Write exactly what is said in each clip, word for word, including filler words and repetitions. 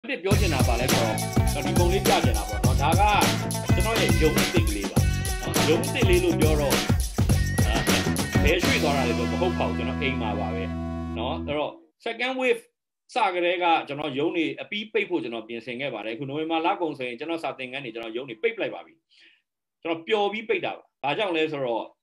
တစ်ပြောချင်တာပါလဲဆိုတော့ဒီပုံလေးပြချင်တာပေါ့နော်ဒါကကျွန်တော်ရဲ့ယုံသိကလေးပါနော်ယုံသိလေးလို့ပြောတော့အဲဘယ်ရွှေ့သွားတာလဲဆိုတော့မဟုတ်ပါဘူးကျွန်တော်အိမ်မှာပါပဲနော်အဲ့တော့ second wave စကြတဲ့ကကျွန်တော်ယုံနေအပြီးပိတ်ဖို့ကျွန်တော်ပြင်ဆင်ခဲ့ပါတယ်ခုနိုဝင်ဘာလကုန်ဆိုရင်ကျွန်တော်စာသင်ခန်းနေကျွန်တော်ယုံနေပိတ်လိုက်ပါပြီကျွန်တော်ပျော်ပြီးပိတ်တာပါဘာကြောင့်လဲဆိုတော့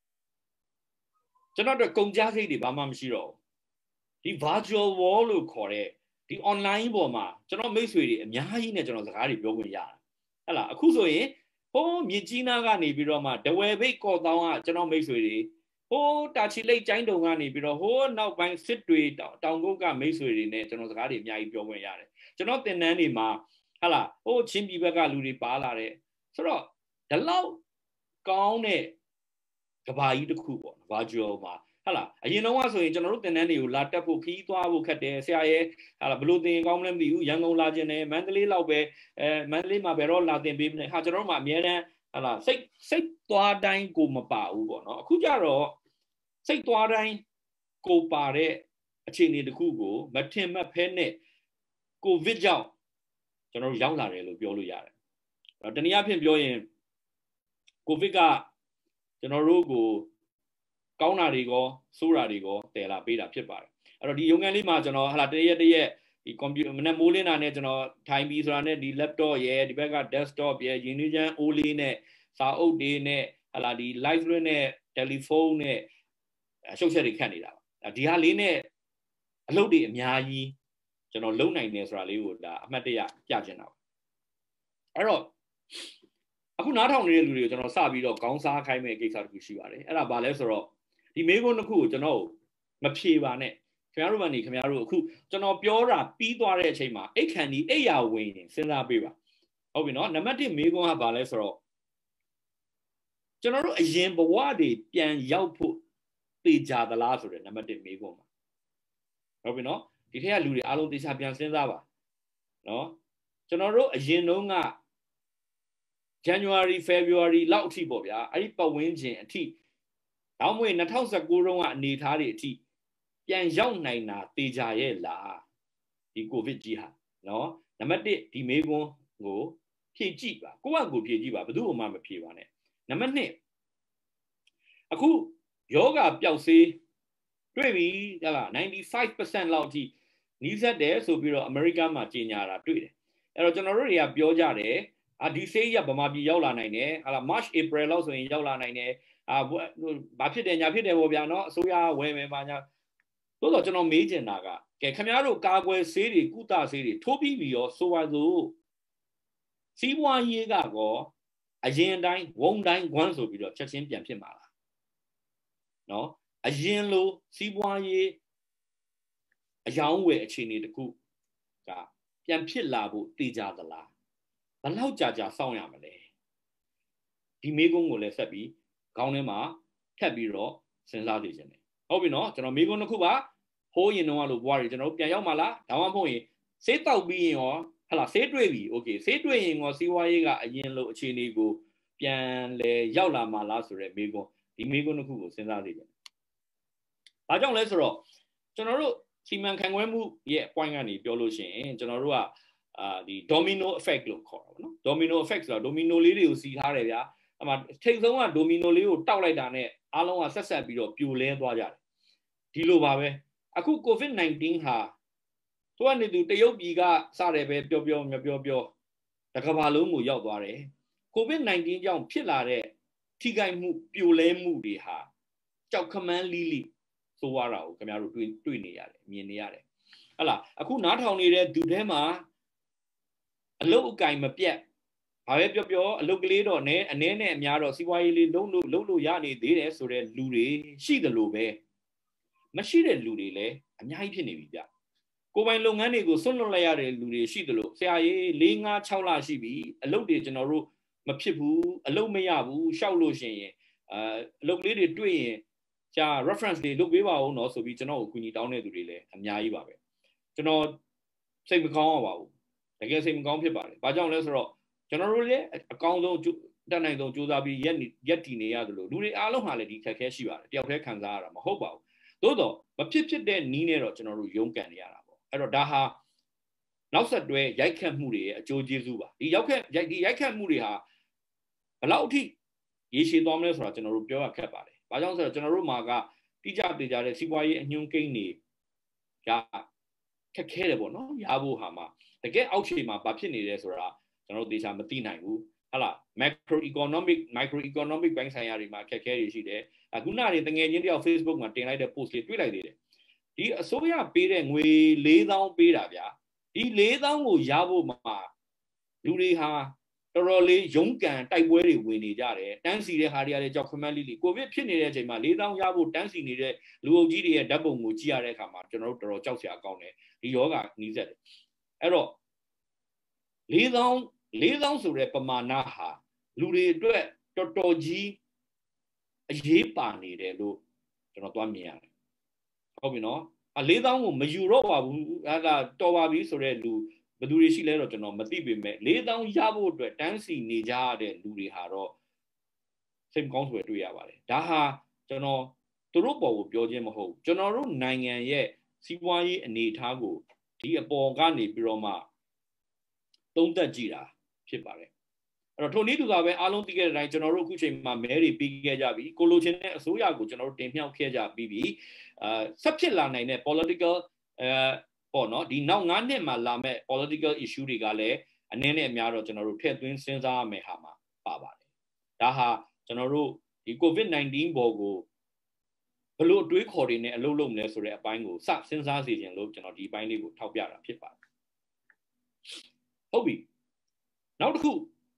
ကျွန်တော်တို့ကုန်ကြစိတ်တွေဘာမှမရှိတော့ဘူးဒီ virtual wall လို့ခေါ်တဲ့ဒီ online ပေါ်မှာကျွန်တော်မိတ်ဆွေတွေအများကြီးနဲ့ကျွန်တော်စကားတွေပြောခွင့်ရတယ်ဟဲ့လားအခုဆိုရင်ဟိုးမြစ်ကြီးနားကနေပြီးတော့မှဒဝယ်ဘိတ်ကော့တောင်းကကျွန်တော်မိတ်ဆွေတွေဟိုးတာချီလိတ်ကျိုင်းတုံကနေပြီးတော့ဟိုးနောက်ပိုင်းစစ်တွေတောင်ကုတ်ကမိတ်ဆွေတွေနဲ့ကျွန်တော်စကားတွေအများကြီးပြောခွင့်ရတယ်ကျွန်တော်သင်တန်းတွေမှာဟဲ့လားဟိုးချင်းပြည်ဘက်ကလူတွေပါလာတယ်ဆိုတော့ဒီလောက်ကောင်းတဲ့ကဘာကြီးတစ်ခုပေါ့ virtual မှာဟာလားအရင်တော့ကဆိုရင်ကျွန်တော်တို့သင်တန်းတွေကိုလာတက်ဖို့ခီးသွားဖို့ခက်တယ်ဆရာရဲ့ဟာလားဘလို့သင်ကောင်းမလဲမသိဘူးရန်ကုန်လာခြင်းနဲ့မန္တလေးလောက်ပဲအဲမန္တလေးမှာဘယ်တော့လာသင်ပေးမလဲဟာကျွန်တော်တို့မှအများတန်းဟာလားစိတ်စိတ်သွားတိုင်းကိုမပါဘူးပေါ့နော်အခုကျတော့စိတ်သွားတိုင်းကိုပါတဲ့အခြေအနေတစ်ခုကိုမထင်မှတ်ဖဲနဲ့ကိုဗစ်ကြောင့်ကျွန်တော်တို့ရောက်လာတယ်လို့ပြောလို့ရတယ်တနည်းအားဖြင့်ပြောရင်ကိုဗစ်ကကျွန်တော်တို့ကိုကောင်းတာတွေကောဆိုးတာတွေကောတည်လာပေးတာဖြစ်ပါတယ်အဲ့တော့ဒီရုံငန်းလေးမှာကျွန်တော်ဟာလာတရက်တရက်ဒီကွန်ပျူတာမနဲ့မိုးလင်းတာနဲ့ကျွန်တော်ထိုင်ပြီးဆိုတာနဲ့ဒီ laptop ရဲ့ဒီဘက်က desktop ရဲ့ရင်းနှီးချမ်းအိုးလေးနဲ့စာအုပ်တွေနဲ့ဟာလာဒီ live လွှင့်နဲ့ telephone နဲ့ရှုပ်ချက်တွေခတ်နေတာပါဒီဟာလေးနဲ့အလုပ်တွေအများကြီးကျွန်တော်လုပ်နိုင်တယ်ဆိုတာလေးကိုဒါအမှတ်တရပြချင်တာပါအဲ့တော့အခုနားထောင်နေတဲ့လူတွေကိုကျွန်တော်စပြီးတော့ခေါင်းစားခိုင်းမဲ့ကိစ္စတခုရှိပါတယ်အဲ့ဒါဘာလဲဆိုတော့ဒီမေးခွန်းတစ်ခုကိုကျွန်တော်မဖြေပါနဲ့ခင်ဗျားတို့ကနေခင်ဗျားတို့အခုကျွန်တော်ပြောတာပြီးသွားတဲ့အချိန်မှာအိတ်ခန်ဒီအိတ်ရဝင်ရင်စဉ်းစားပေးပါဟုတ်ပြီနော်နံပါတ်တစ်မေးခွန်းကဘာလဲဆိုတော့ကျွန်တော်တို့အရင်ဘဝတွေပြန်ရောက်ဖို့သေချာသလားဆိုတဲ့နံပါတ်တစ်မေးခွန်းပါဟုတ်ပြီနော်ဒီထက်ကလူတွေအားလုံးသေချာပြန်စဉ်းစားပါနော်ကျွန်တော်တို့အရင်တုန်းကJanuary February လောက်အထိပေါ့ဗျာအဲ့ဒီပတ်ဝန်းကျင်အထိနောက်မှ၂၀၁၉တုန်းကအနေထားတွေအထိပြန်ရောက်နိုင်တာတေချာရဲ့လားဒီကိုဗစ်ကြီးဟာနော်နံပါတ်တစ်ဒီမေးခွန်းကိုဖြေကြည့်ပါကိုယ့်အကူဖြေကြည့်ပါဘယ်သူမှမဖြေပါနဲ့နံပါတ်နှစ်အခုယောဂပျောက်စေးတွေ့ပြီဟဲ့လားninety-five percent လောက်အထိနီးစပ်တယ်ဆိုပြီးတော့အမေရိကန်မှာကြေညာတာတွေ့တယ်အဲ့တော့ကျွန်တော်တို့တွေကပြောကြတယ်အာဒီဆေးရဗမာပြည်ရောက်လာနိုင်တယ်ဟာလား March April လောက်ဆိုရင်ရောက်လာနိုင်တယ်အာဘာဖြစ်တယ်ညာဖြစ်တယ်ပေါ့ဗျာနော်အစိုးရဝယ်မယ်ပါညာသို့တော့ကျွန်တော်မေးချင်တာကကဲခင်ဗျားတို့ကာကွယ်ဆေးတွေကုသဆေးတွေထိုးပြီးပြီးရောဆိုပါစို့စီးပွားရေးကကောအရင်တိုင်းဝုံတိုင်းခွန်းဆိုပြီးတော့ချက်ချင်းပြန်ဖြစ်မှာလားနော်အရင်လိုစီးပွားရေးအယောင်းဝယ်အခြေအနေတခုကပြန်ဖြစ်လာဖို့တည်ကြသလားဘယ်လောက်ကြာကြာစောင့်ရမလဲဒီမေးခွန်းကိုလည်းဆက်ပြီးခေါင်းထဲမှာထပ်ပြီးတော့စဉ်းစားနေခြင်းတယ်ဟုတ်ပြီနော်ကျွန်တော်မေးခွန်းတစ်ခုပါဟိုးရင်တော့လို့ဘွားတွေကျွန်တော်ပြန်ရောက်မှာလားဒါမှမဟုတ်ရင်ဆေးတောက်ပြီးရင်ရောဟလာဆေးတွေ့ပြီโอเคဆေးတွေ့ရင်ရောစီးပွားရေးကအရင်လိုအခြေအနေကိုပြန်လဲရောက်လာမှာလားဆိုတဲ့မေးခွန်းဒီမေးခွန်းတစ်ခုကိုစဉ်းစားနေခြင်းဘာကြောင့်လဲဆိုတော့ကျွန်တော်တို့စီမံခန့်ခွဲမှုရဲ့ point ကနေပြောလို့ရှိရင်ကျွန်တော်တို့ကအာဒီ domino effect လို့ခေါ်တာပေါ့နော် domino effect ဆိုတော့ domino လေးတွေကိုစီထားတယ်ဗျာအမှထိတ်ဆုံးက domino လေးကိုတောက်လိုက်တာနဲ့အားလုံးကဆက်ဆက်ပြီးတော့ပြိုလဲသွားကြတယ်ဒီလိုပါပဲအခု covid nineteen ဟာသူကနေသူတရုတ်ပြည်ကစတယ်ပဲပြောပြောမပြောပြောတကမ္ဘာလုံးကိုရောက်သွားတယ် covid nineteen ကြောင့်ဖြစ်လာတဲ့ထိခိုက်မှုပြိုလဲမှုတွေဟာကြောက်ခမန်းလီလီဆိုရတာကိုခင်ဗျားတို့တွေ့တွေ့နေရတယ်မြင်နေရတယ်ဟလာအခုနားထောင်နေတဲ့သူထဲမှာအလုတ်အကင်မပြတ်ဘာပဲပြောပြောအလုတ်ကလေးတော့နဲအနည်းနဲ့အများတော့စီးပွားရေးလေးလုံးလို့လုံးလို့ရနေသေးတယ်ဆိုတဲ့လူတွေရှိတယ်လို့ပဲမရှိတဲ့လူတွေလည်းအများကြီးဖြစ်နေပြီဗျကိုယ်ပိုင်လုပ်ငန်းတွေကိုဆွန့်လွတ်လိုက်ရတဲ့လူတွေရှိတယ်လို့ဆရာကြီး၄၅၆လရှိပြီအလုတ်တွေကျွန်တော်တို့မဖြစ်ဘူးအလုတ်မရဘူးရှောက်လို့ရှိရင်အာအလုတ်ကလေးတွေတွေ့ရင်ကြာ reference တွေလုပ်ပေးပါဦးเนาะဆိုပြီးကျွန်တော်ကိုအကူအညီတောင်းတဲ့သူတွေလည်းအများကြီးပါပဲကျွန်တော်စိတ်မကောင်းပါဘူးတကယ်စိတ်မကောင်းဖြစ်ပါတယ်ဘာကြောင့်လဲဆိုတော့ကျွန်တော်တို့လည်းအကောင်းဆုံးတက်နိုင်ဆုံးစူးစမ်းပြီးရက်ရက်တည်နေရတယ်လို့လူတွေအားလုံးဟာလည်းဒီခက်ခဲရှိပါတယ်တယောက်တည်းခံစားရတာမဟုတ်ပါဘူးသို့တော့မဖြစ်ဖြစ်တဲ့နီးနဲ့တော့ကျွန်တော်တို့ရုန်းကန်နေရတာပေါ့အဲ့တော့ဒါဟာနောက်ဆက်တွဲရိုက်ခတ်မှုတွေရဲ့အကျိုးကျေးဇူးပါဒီရောက်ခက်ဒီရိုက်ခတ်မှုတွေဟာဘယ်လောက်အထိရေရှည်သွားမလဲဆိုတာကျွန်တော်တို့ပြောရခက်ပါတယ်။ဘာကြောင့်ဆိုတော့ကျွန်တော်တို့မှာကတိကျသေးကြတဲ့စီးပွားရေးအညွှန်းကိန်းတွေကခက်ခဲတယ်ပေါ့နော်ရဖို့ဟာမှာတကယ်အောက်ခြေမှာဘာဖြစ်နေလဲဆိုတာကျွန်တော်တို့သေချာမသိနိုင်ဘူးဟုတ်လား macro economic micro economic ဘိုင်းဆိုင်ရာတွေမှာခက်ခဲတွေရှိတယ်အခုနတွေတငယ်ချင်းတယောက် Facebook မှာတင်လိုက်တဲ့ post လေးတွေ့လိုက်သေးတယ်ဒီအစိုးရပေးတဲ့ငွေလေးသောင်းပေးတာဗျာဒီလေးသောင်းကိုရဖို့မှာလူတွေဟာတော်တော်လေးရုန်းကန်တိုက်ပွဲတွေဝင်နေကြတယ်တန်းစီတဲ့ဟာတွေကလည်းကြောက်ခမန်းလေးလေးကိုဗစ်ဖြစ်နေတဲ့အချိန်မှာလေးသောင်းရဖို့တန်းစီနေတဲ့လူအုပ်ကြီးတွေရဲ့ဓာတ်ပုံကိုကြည့်ရတဲ့အခါမှာကျွန်တော်တို့တော်တော်ကြောက်စရာကောင်းတယ်ဒီယောဂနီးစက်တယ်အဲ့တော့လေးသောင်းလေးသောင်းဆိုတဲ့ပမာဏဟာလူတွေအတွက်တော်တော်ကြီးအရေးပါနေတယ်လို့ကျွန်တော်သွားမြင်ရတယ်ဟုတ်ပြီနော်အလေးသောင်းကိုမယူတော့ပါဘူးဟာလာတော်ပါပြီဆိုတဲ့လူဘယ်သူတွေရှိလဲတော့ကျွန်တော်မသိပေမဲ့လေးသောင်းရဖို့အတွက်တန်းစီနေကြရတဲ့လူတွေဟာတော့စိတ်မကောင်းစွာတွေ့ရပါတယ်ဒါဟာကျွန်တော်သူတို့ပေါ်ကိုပြောခြင်းမဟုတ်ကျွန်တော်တို့နိုင်ငံရဲ့စီးပွားရေးအနေအထားကိုဒီအပေါ်ကနေပြီးတော့မှသုံးသပ်ကြည့်တာဖြစ်ပါတယ်အဲ့တော့ထိုနည်းတူစွာပဲအားလုံးသိခဲ့တဲ့အတိုင်းကျွန်တော်တို့အခုချိန်မှာမဲတွေပြီးခဲ့ကြပြီကိုလိုချင်တဲ့အစိုးရကိုကျွန်တော်တို့တင်မြှောက်ခဲ့ကြပြီးပြီအာဆက်ဖြစ်လာနိုင်တဲ့ political အဲပေါ့နော်ဒီနောက်၅နှစ်မှာလာမဲ့ political issue တွေကလည်းအနည်းနဲ့အများတော့ကျွန်တော်တို့ထည့်သွင်းစဉ်းစားရမယ်ဟာမှာပါပါတယ်ဒါဟာကျွန်တော်တို့ဒီ COVID nineteen ပေါ်ကိုဘယ်လိုအတွေးခေါ်တွေနဲ့အလုပ်လုပ်မလဲဆိုတဲ့အပိုင်းကိုစစဉ်းစားစီခြင်းလို့ကျွန်တော်ဒီအပိုင်းလေးကိုထောက်ပြတာဖြစ်ပါတယ်ဟုတ်ပြီနောက်တစ်ခု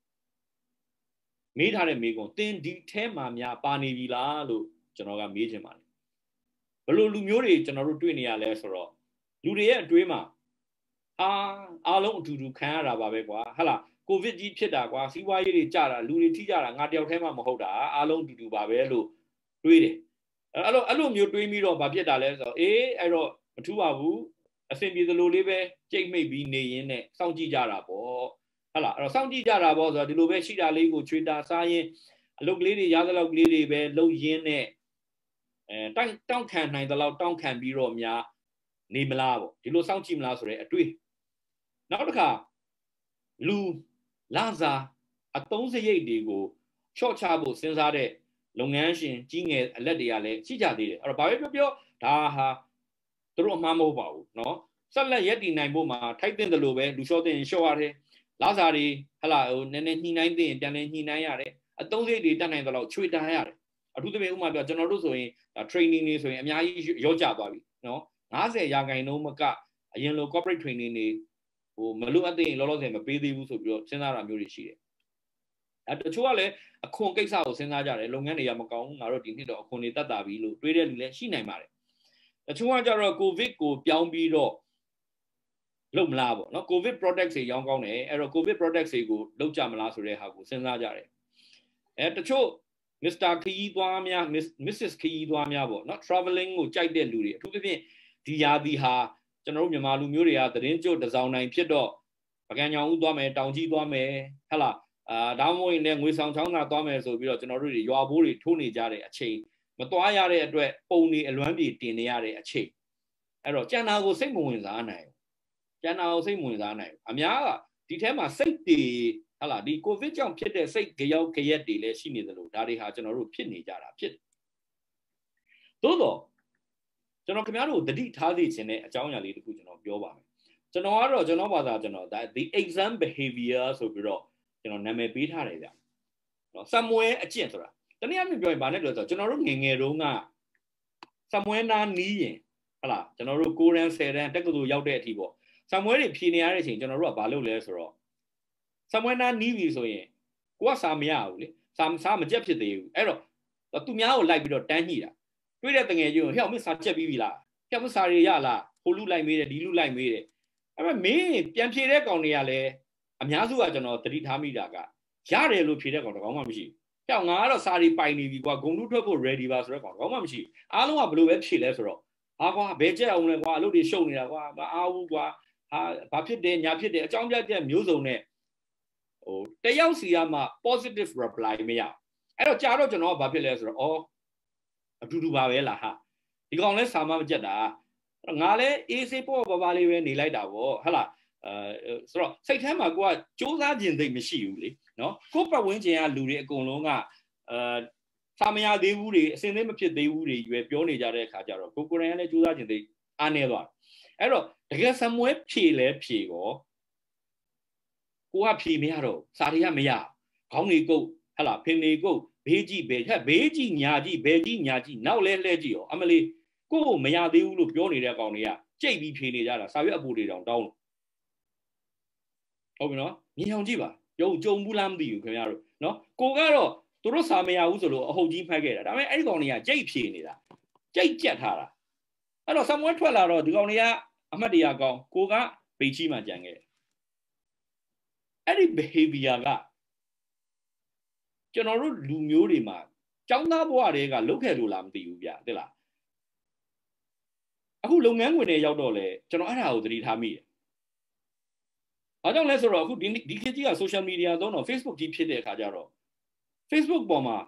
မေးထားတဲ့မေးခွန်းသင်ဒီထဲမှာများပါနေပြီလားလို့ကျွန်တော်ကမေးချင်ပါတယ်ဘယ်လိုလူမျိုးတွေကျွန်တော်တို့တွေ့နေရလဲဆိုတော့လူတွေရဲ့အတွေးမှာအာအားလုံးအတူတူခံရတာပါပဲကွာဟာလားကိုဗစ်ကြီးဖြစ်တာကွာစီးပွားရေးတွေကျတာလူတွေထိကြတာငါတယောက်တည်းမှမဟုတ်တာအားလုံးအတူတူပါပဲလို့တွေးတယ်အဲ့လိုအဲ့လိုမျိုးတွေးပြီးတော့ဘာဖြစ်တာလဲဆိုတော့အေးအဲ့တော့မထူးပါဘူးအဆင်ပြေသလိုလေးပဲကြိတ်မိတ်ပြီးနေရင်းနဲ့စောင့်ကြည့်ကြတာပေါ့ဟုတ်လားအဲ့တော့စောင့်ကြည့်ကြတာပေါ့ဆိုတော့ဒီလိုပဲရှိတာလေးကိုချွေတာစားရင်အလုပ်ကလေးတွေရသလောက်ကလေးတွေပဲလုပ်ရင်းနဲ့အဲတောင်းတောင်းခံနိုင်သလောက်တောင်းခံပြီးတော့များနေမလားပေါ့ဒီလိုစောင့်ကြည့်မလားဆိုတဲ့အတွေ့နောက်တစ်ခါလူလာစားအသုံးစရိတ်တွေကိုချော့ချဖို့စဉ်းစားတဲ့လုပ်ငန်းရှင်ကြီးငယ်အလက်တွေကလည်းရှိကြသေးတယ်အဲ့တော့ဘာပဲပြောပြောဒါဟာသူတို့အမှားမဟုတ်ပါဘူးเนาะဆက်လက်ရက်တည်နိုင်ဖို့မှာထိုက်တဲ့တယ်လို့ပဲလူလျှော့တဲ့ရင်လျှော့ရတယ်လာစားတွေဟလာဟိုနည်းနည်းညှိနှိုင်းတဲ့ရင်ပြန်လဲညှိနှိုင်းရတယ်အသုံးစရိတ်တွေတက်နိုင်တဲ့လောက်ချွေတာရတယ်အထူးသဖြင့်ဥပမာပြောကျွန်တော်တို့ဆိုရင် training တွေဆိုရင်အများကြီးရောကြသွားပြီเนาะ၅၀ရာခိုင်နှုန်းမကအရင်လို corporate training တွေဟိုမလို့အသိရင်လောလောဆယ်မပေးသေးဘူးဆိုပြီးတော့စဉ်းစားတာမျိုးတွေရှိတယ်အဲတချို့ကလည်းအခွန်ကိစ္စကိုစဉ်းစားကြတယ်လုပ်ငန်းတွေကမကောင်းဘူးငါတို့ဒီနှစ်တော့အခွန်တွေတက်တာပြီလို့တွေးတဲ့လူလည်းရှိနိုင်ပါတယ်တချို့ကကြတော့ covid ကိုပြောင်းပြီးတော့လုပ်မလားပေါ့နော် covid products တွေရောင်းကောင်းတယ်အဲ့တော့ covid products တွေကိုလုပ်ကြမလားဆိုတဲ့ဟာကိုစဉ်းစားကြတယ်အဲတချို့ Mister ခရီးသွားများ Missus ခရီးသွားများပေါ့နော် traveling ကိုကြိုက်တဲ့လူတွေအထူးသဖြင့်ဒီယာဒီဟာကျွန်တော်တို့မြန်မာလူမျိုးတွေကသတင်းကြိုတစောင်းနိုင်ဖြစ်တော့ပကံညောင်ဦးသွားမယ်တောင်ကြီးသွားမယ်ဟဟလားအာဒါမှမဟုတ်ရင်ငွေဆောင်ချောင်းသာသွားမယ်ဆိုပြီးတော့ကျွန်တော်တို့တွေရွာဘိုးတွေထိုးနေကြတဲ့အချိန်မသွားရတဲ့အတွက်ပုံတွေအလွမ်းပြေတင်နေရတဲ့အချိန်အဲ့တော့ကျန်တာကိုစိတ်မဝင်စားနိုင်ဘူးကျန်တာကိုစိတ်မဝင်စားနိုင်ဘူးအများကဒီထဲမှာစိတ်တွေဟလာဒီကိုဗစ်ကြောင့်ဖြစ်တဲ့စိတ်ကြောက်ကြရက်တွေလည်းရှိနေသလိုဒါတွေဟာကျွန်တော်တို့ဖြစ်နေကြတာဖြစ်သို့တော့ကျွန်တော်ခင်ဗျားတို့သတိထားသိခြင်းတဲ့အကြောင်းအရာလေးတခုကျွန်တော်ပြောပါမယ်ကျွန်တော်ကတော့ကျွန်တော်ဘာသာကျွန်တော်ဒါ the exam behavior ဆိုပြီးတော့ကျွန်တော်နာမည်ပေးထားတယ်ဗျနော်စမွဲအကျင့်ဆိုတာတနည်းအားဖြင့်ပြောရင်ဗာနဲ့ပြောဆိုကျွန်တော်တို့ငယ်ငယ်တုန်းကစမွဲနာနီးရင်ဟလာကျွန်တော်တို့ကိုရန်ဆယ်တန်းတက္ကသိုလ်ရောက်တဲ့အထိပေါ့စမွဲတွေဖြေနေရတဲ့အချိန်ကျွန်တော်တို့ကဘာလုပ်လဲဆိုတော့စမွဲနာနီးပြီဆိုရင်ကိုကစာမရဘူးလေစာစာမကြက်ဖြစ်သေးဘူးအဲ့တော့သူများကိုလိုက်ပြီးတော့တန်းညှိတာတွေ့တဲ့တငယ်ချင်းကိုဟဲ့မင်းစာကြက်ပြီးပြီလားဟဲ့မင်းစာတွေရလားဟိုလူလိုက်မေးတယ်ဒီလူလိုက်မေးတယ်အဲ့မဲ့မင်းပြန်ဖြေတဲ့ကောင်တွေကလည်းအများစုကကျွန်တော်သတိထားမိတာကရတယ်လို့ဖြေတဲ့ကောင်တကောင်မှမရှိဘူးဟဲ့ငါကတော့စာတွေပိုင်နေပြီကွာဂုံတူးထွက်ဖို့ ready ပါဆိုတဲ့ကောင်တကောင်မှမရှိဘူးအားလုံးကဘယ်လိုပဲဖြေလဲဆိုတော့ဟာကွာဘယ်ကြက်အောင်လဲကွာအလုပ်တွေရှုပ်နေတာကွာမအားဘူးကွာဟာဘာဖြစ်တယ်ညာဖြစ်တယ်အကြောင်းပြချက်မျိုးစုံနဲ့ဟိုတယောက်စီကမှ positive reply မရအဲ့တော့ကြာတော့ကျွန်တော်ကဘာဖြစ်လဲဆိုတော့အော်အတူတူပါပဲလားဟာဒီကောင်လဲစာမမကြက်တာငါလဲအေးစေးပေါ့ပါပါလေးပဲနေလိုက်တာပေါ့ဟဟလား呃ဆိုတော့စိတ်ထဲမှာကိုကစူးစမ်းခြင်းသိမရှိဘူးလေနော်ကိုပတ်ဝန်းကျင်ကလူတွေအကုန်လုံးကအဲစာမရသေးဘူးတွေအစင်သိမဖြစ်သေးဘူးတွေရွယ်ပြောနေကြတဲ့အခါကျတော့ကိုကိုရန်ကလည်းစူးစမ်းခြင်းသိအားနေသွားအဲ့တော့တကယ်စမွဲဖြေလဲဖြေကောကိုကဖြေမရတော့စာတွေကမရခေါင်းတွေကုတ်ဟလာဖင်တွေကုတ်ဘေးကြီးဘေးဟဲ့ဘေးကြီးညာကြီးဘဲကြီးညာကြီးနောက်လဲလှဲကြည့်ရောအမလေးကိုမရသေးဘူးလို့ပြောနေတဲ့အကောင်တွေကကြိတ်ပြီးဖြေနေကြတာစာရွက်အပူတွေတောင်တောင်းလို့ဟုတ်ပြီနော်မြင်အောင်ကြည့်ပါရုံကြုံဘူးလားမသိဘူးခင်ဗျားတို့နော်ကိုကတော့သူတို့စာမရဘူးဆိုလို့အဟုတ်ကြီးဖိုက်ခဲ့တာဒါပေမဲ့အဲ့ဒီကောင်တွေကကြိတ်ဖြေနေတာကြိတ်ကြက်ထားတာအဲ့တော့စမွဲထွက်လာတော့ဒီကောင်တွေကအမှတ်တရကောင်းကိုကဘေးကြီးမှကြံခဲ့အဲ့ဒီ behavior ကကျွန်တော်တို့လူမျိုးတွေမှာကျောင်းသားဘဝတွေကလုတ်ခဲ့လို့လားမသိဘူးဗျသိလားအခုလုပ်ငန်းဝင်တွေရောက်တော့လေကျွန်တော်အဲ့ဒါကိုသတိထားမိတယ်။ဘာကြောင့်လဲဆိုတော့အခုဒီဒီခေတ်ကြီးက social media သုံးတော့ Facebook ကြီးဖြစ်တဲ့အခါကျတော့ Facebook ပေါ်မှာ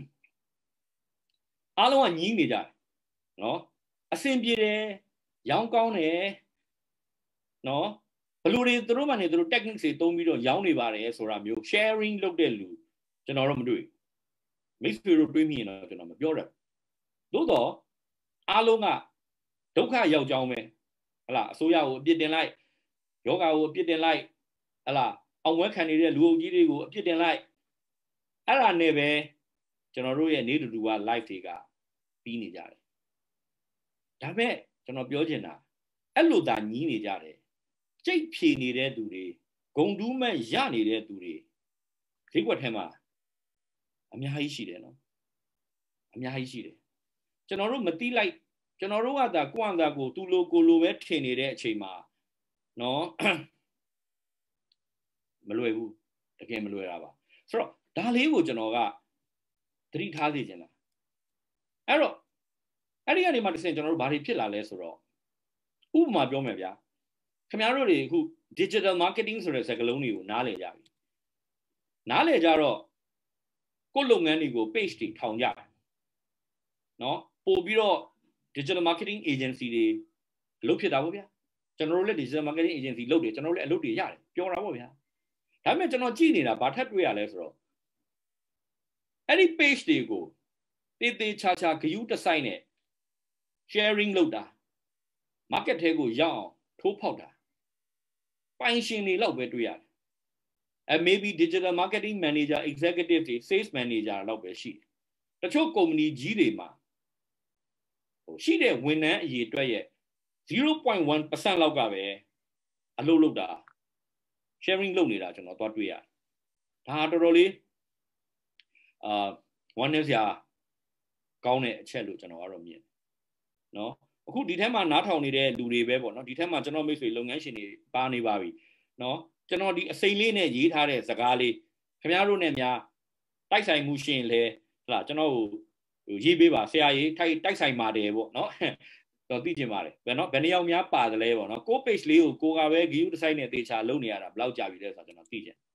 အားလုံးကညီးနေကြတယ်နော်အဆင်ပြေတယ်ရောင်းကောင်းတယ်နော်ဘလူတွေသူတို့မှနေသူတို့ technique တွေသုံးပြီးတော့ရောင်းနေပါတယ်ဆိုတာမျိုး sharing လုပ်တဲ့လူကျွန်တော်တော့မတွေ့မိတ်ဆွေတို့တွေးမိရင်တော့ကျွန်တော်မပြောရဘူးသို့တော့အားလုံးကဒုက္ခရောက်ကြောင်းပဲဟလာအစိုးရကိုအပြစ်တင်လိုက်ယောဂါကိုအပြစ်တင်လိုက်ဟလာအောင်ဝဲခံနေတဲ့လူအုပ်ကြီးတွေကိုအပြစ်တင်လိုက်အဲ့ဒါနဲ့ပဲကျွန်တော်တို့ရဲ့နေတူတူက live တွေကပြီးနေကြတယ်ဒါပေမဲ့ကျွန်တော်ပြောချင်တာအဲ့လိုသာညီးနေကြတယ်ကြိတ်ဖြေနေတဲ့သူတွေဂုံတူးမဲ့ရနေတဲ့သူတွေဈေးကွက်ထဲမှာအများကြီးရှိတယ်နော်အများကြီးရှိတယ်ကျွန်တော်တို့မတိလိုက်ကျွန်တော်တို့ကသာကိုယ့်အသာကိုသူ့လိုကိုလိုပဲထင်နေတဲ့အချိန်မှာနော်မလွယ်ဘူးတကယ်မလွယ်တာပါဆိုတော့ဒါလေးကိုကျွန်တော်ကသတိထားစေချင်တာအဲ့တော့အဲ့ဒီကနေမှတစ်ဆင့်ကျွန်တော်တို့ဘာတွေဖြစ်လာလဲဆိုတော့ဥပမာပြောမယ်ဗျာခင်ဗျားတို့တွေအခု digital marketing ဆိုတဲ့စကားလုံးတွေကိုနားလည်ကြပြီနားလည်ကြတော့ကိုယ့်လုပ်ငန်းတွေကို page တွေထောင်ကြတယ်နော်ပို့ပြီးတော့ digital marketing agency တွေလုပ်ဖြစ်တာပေါ့ဗျာကျွန်တော်တို့လည်း digital marketing agency လုပ်တယ်ကျွန်တော်တို့လည်းအလုပ်တွေရတယ်ပြောတာပေါ့ဗျာဒါပေမဲ့ကျွန်တော်ကြည့်နေတာဘာထပ်တွေ့ရလဲဆိုတော့အဲ့ဒီ page တွေကိုတေးသေးချာချာဂယုတဆိုင်နဲ့ sharing လုပ်တာ market ထဲကိုရောက်အောင်ထိုးဖောက်တာပိုင်ရှင်တွေလောက်ပဲတွေ့ရတယ်အဲ maybe digital marketing manager executive တွေ sales manager လောက်ပဲရှိတယ်တချို့ company ကြီးတွေမှာဟိုရှိတဲ့ဝန်ထမ်းအရေအတွက်ရဲ့ zero point one percent လောက်ကပဲအလုပ်လုပ်တာ sharing လုပ်နေတာကျွန်တော်သွားတွေ့ရတယ်ဒါတော်တော်လေးအာone news ရာကောင်းတဲ့အချက်လို့ကျွန်တော်ကတော့မြင်နော်အခုဒီထဲမှာနားထောင်နေတဲ့လူတွေပဲပေါ့နော်ဒီထဲမှာကျွန်တော်မိတ်ဆွေလုပ်ငန်းရှင်တွေပါနေပါပြီနော်ကျွန်တော်ဒီအစိမ့်လေးနဲ့ရေးထားတဲ့စကားလေးခင်ဗျားတို့နဲ့များတိုက်ဆိုင်မှုရှင်လဲဟလာကျွန်တော်ဟိုရေးပေးပါဆရာကြီးထိုက်တိုက်ဆိုင်ပါတယ်ပေါ့နော်တော့သိချင်ပါတယ်ဘယ်နော်ဘယ်နှယောက်များပါတယ်လဲပေါ့နော်ကို page လေးကိုကိုကပဲ view တစ်ဆိုင်နဲ့တေချာလုပ်နေရတာဘယ်လောက်ကြာပြီလဲဆိုတော့ကျွန်တော်သိချင်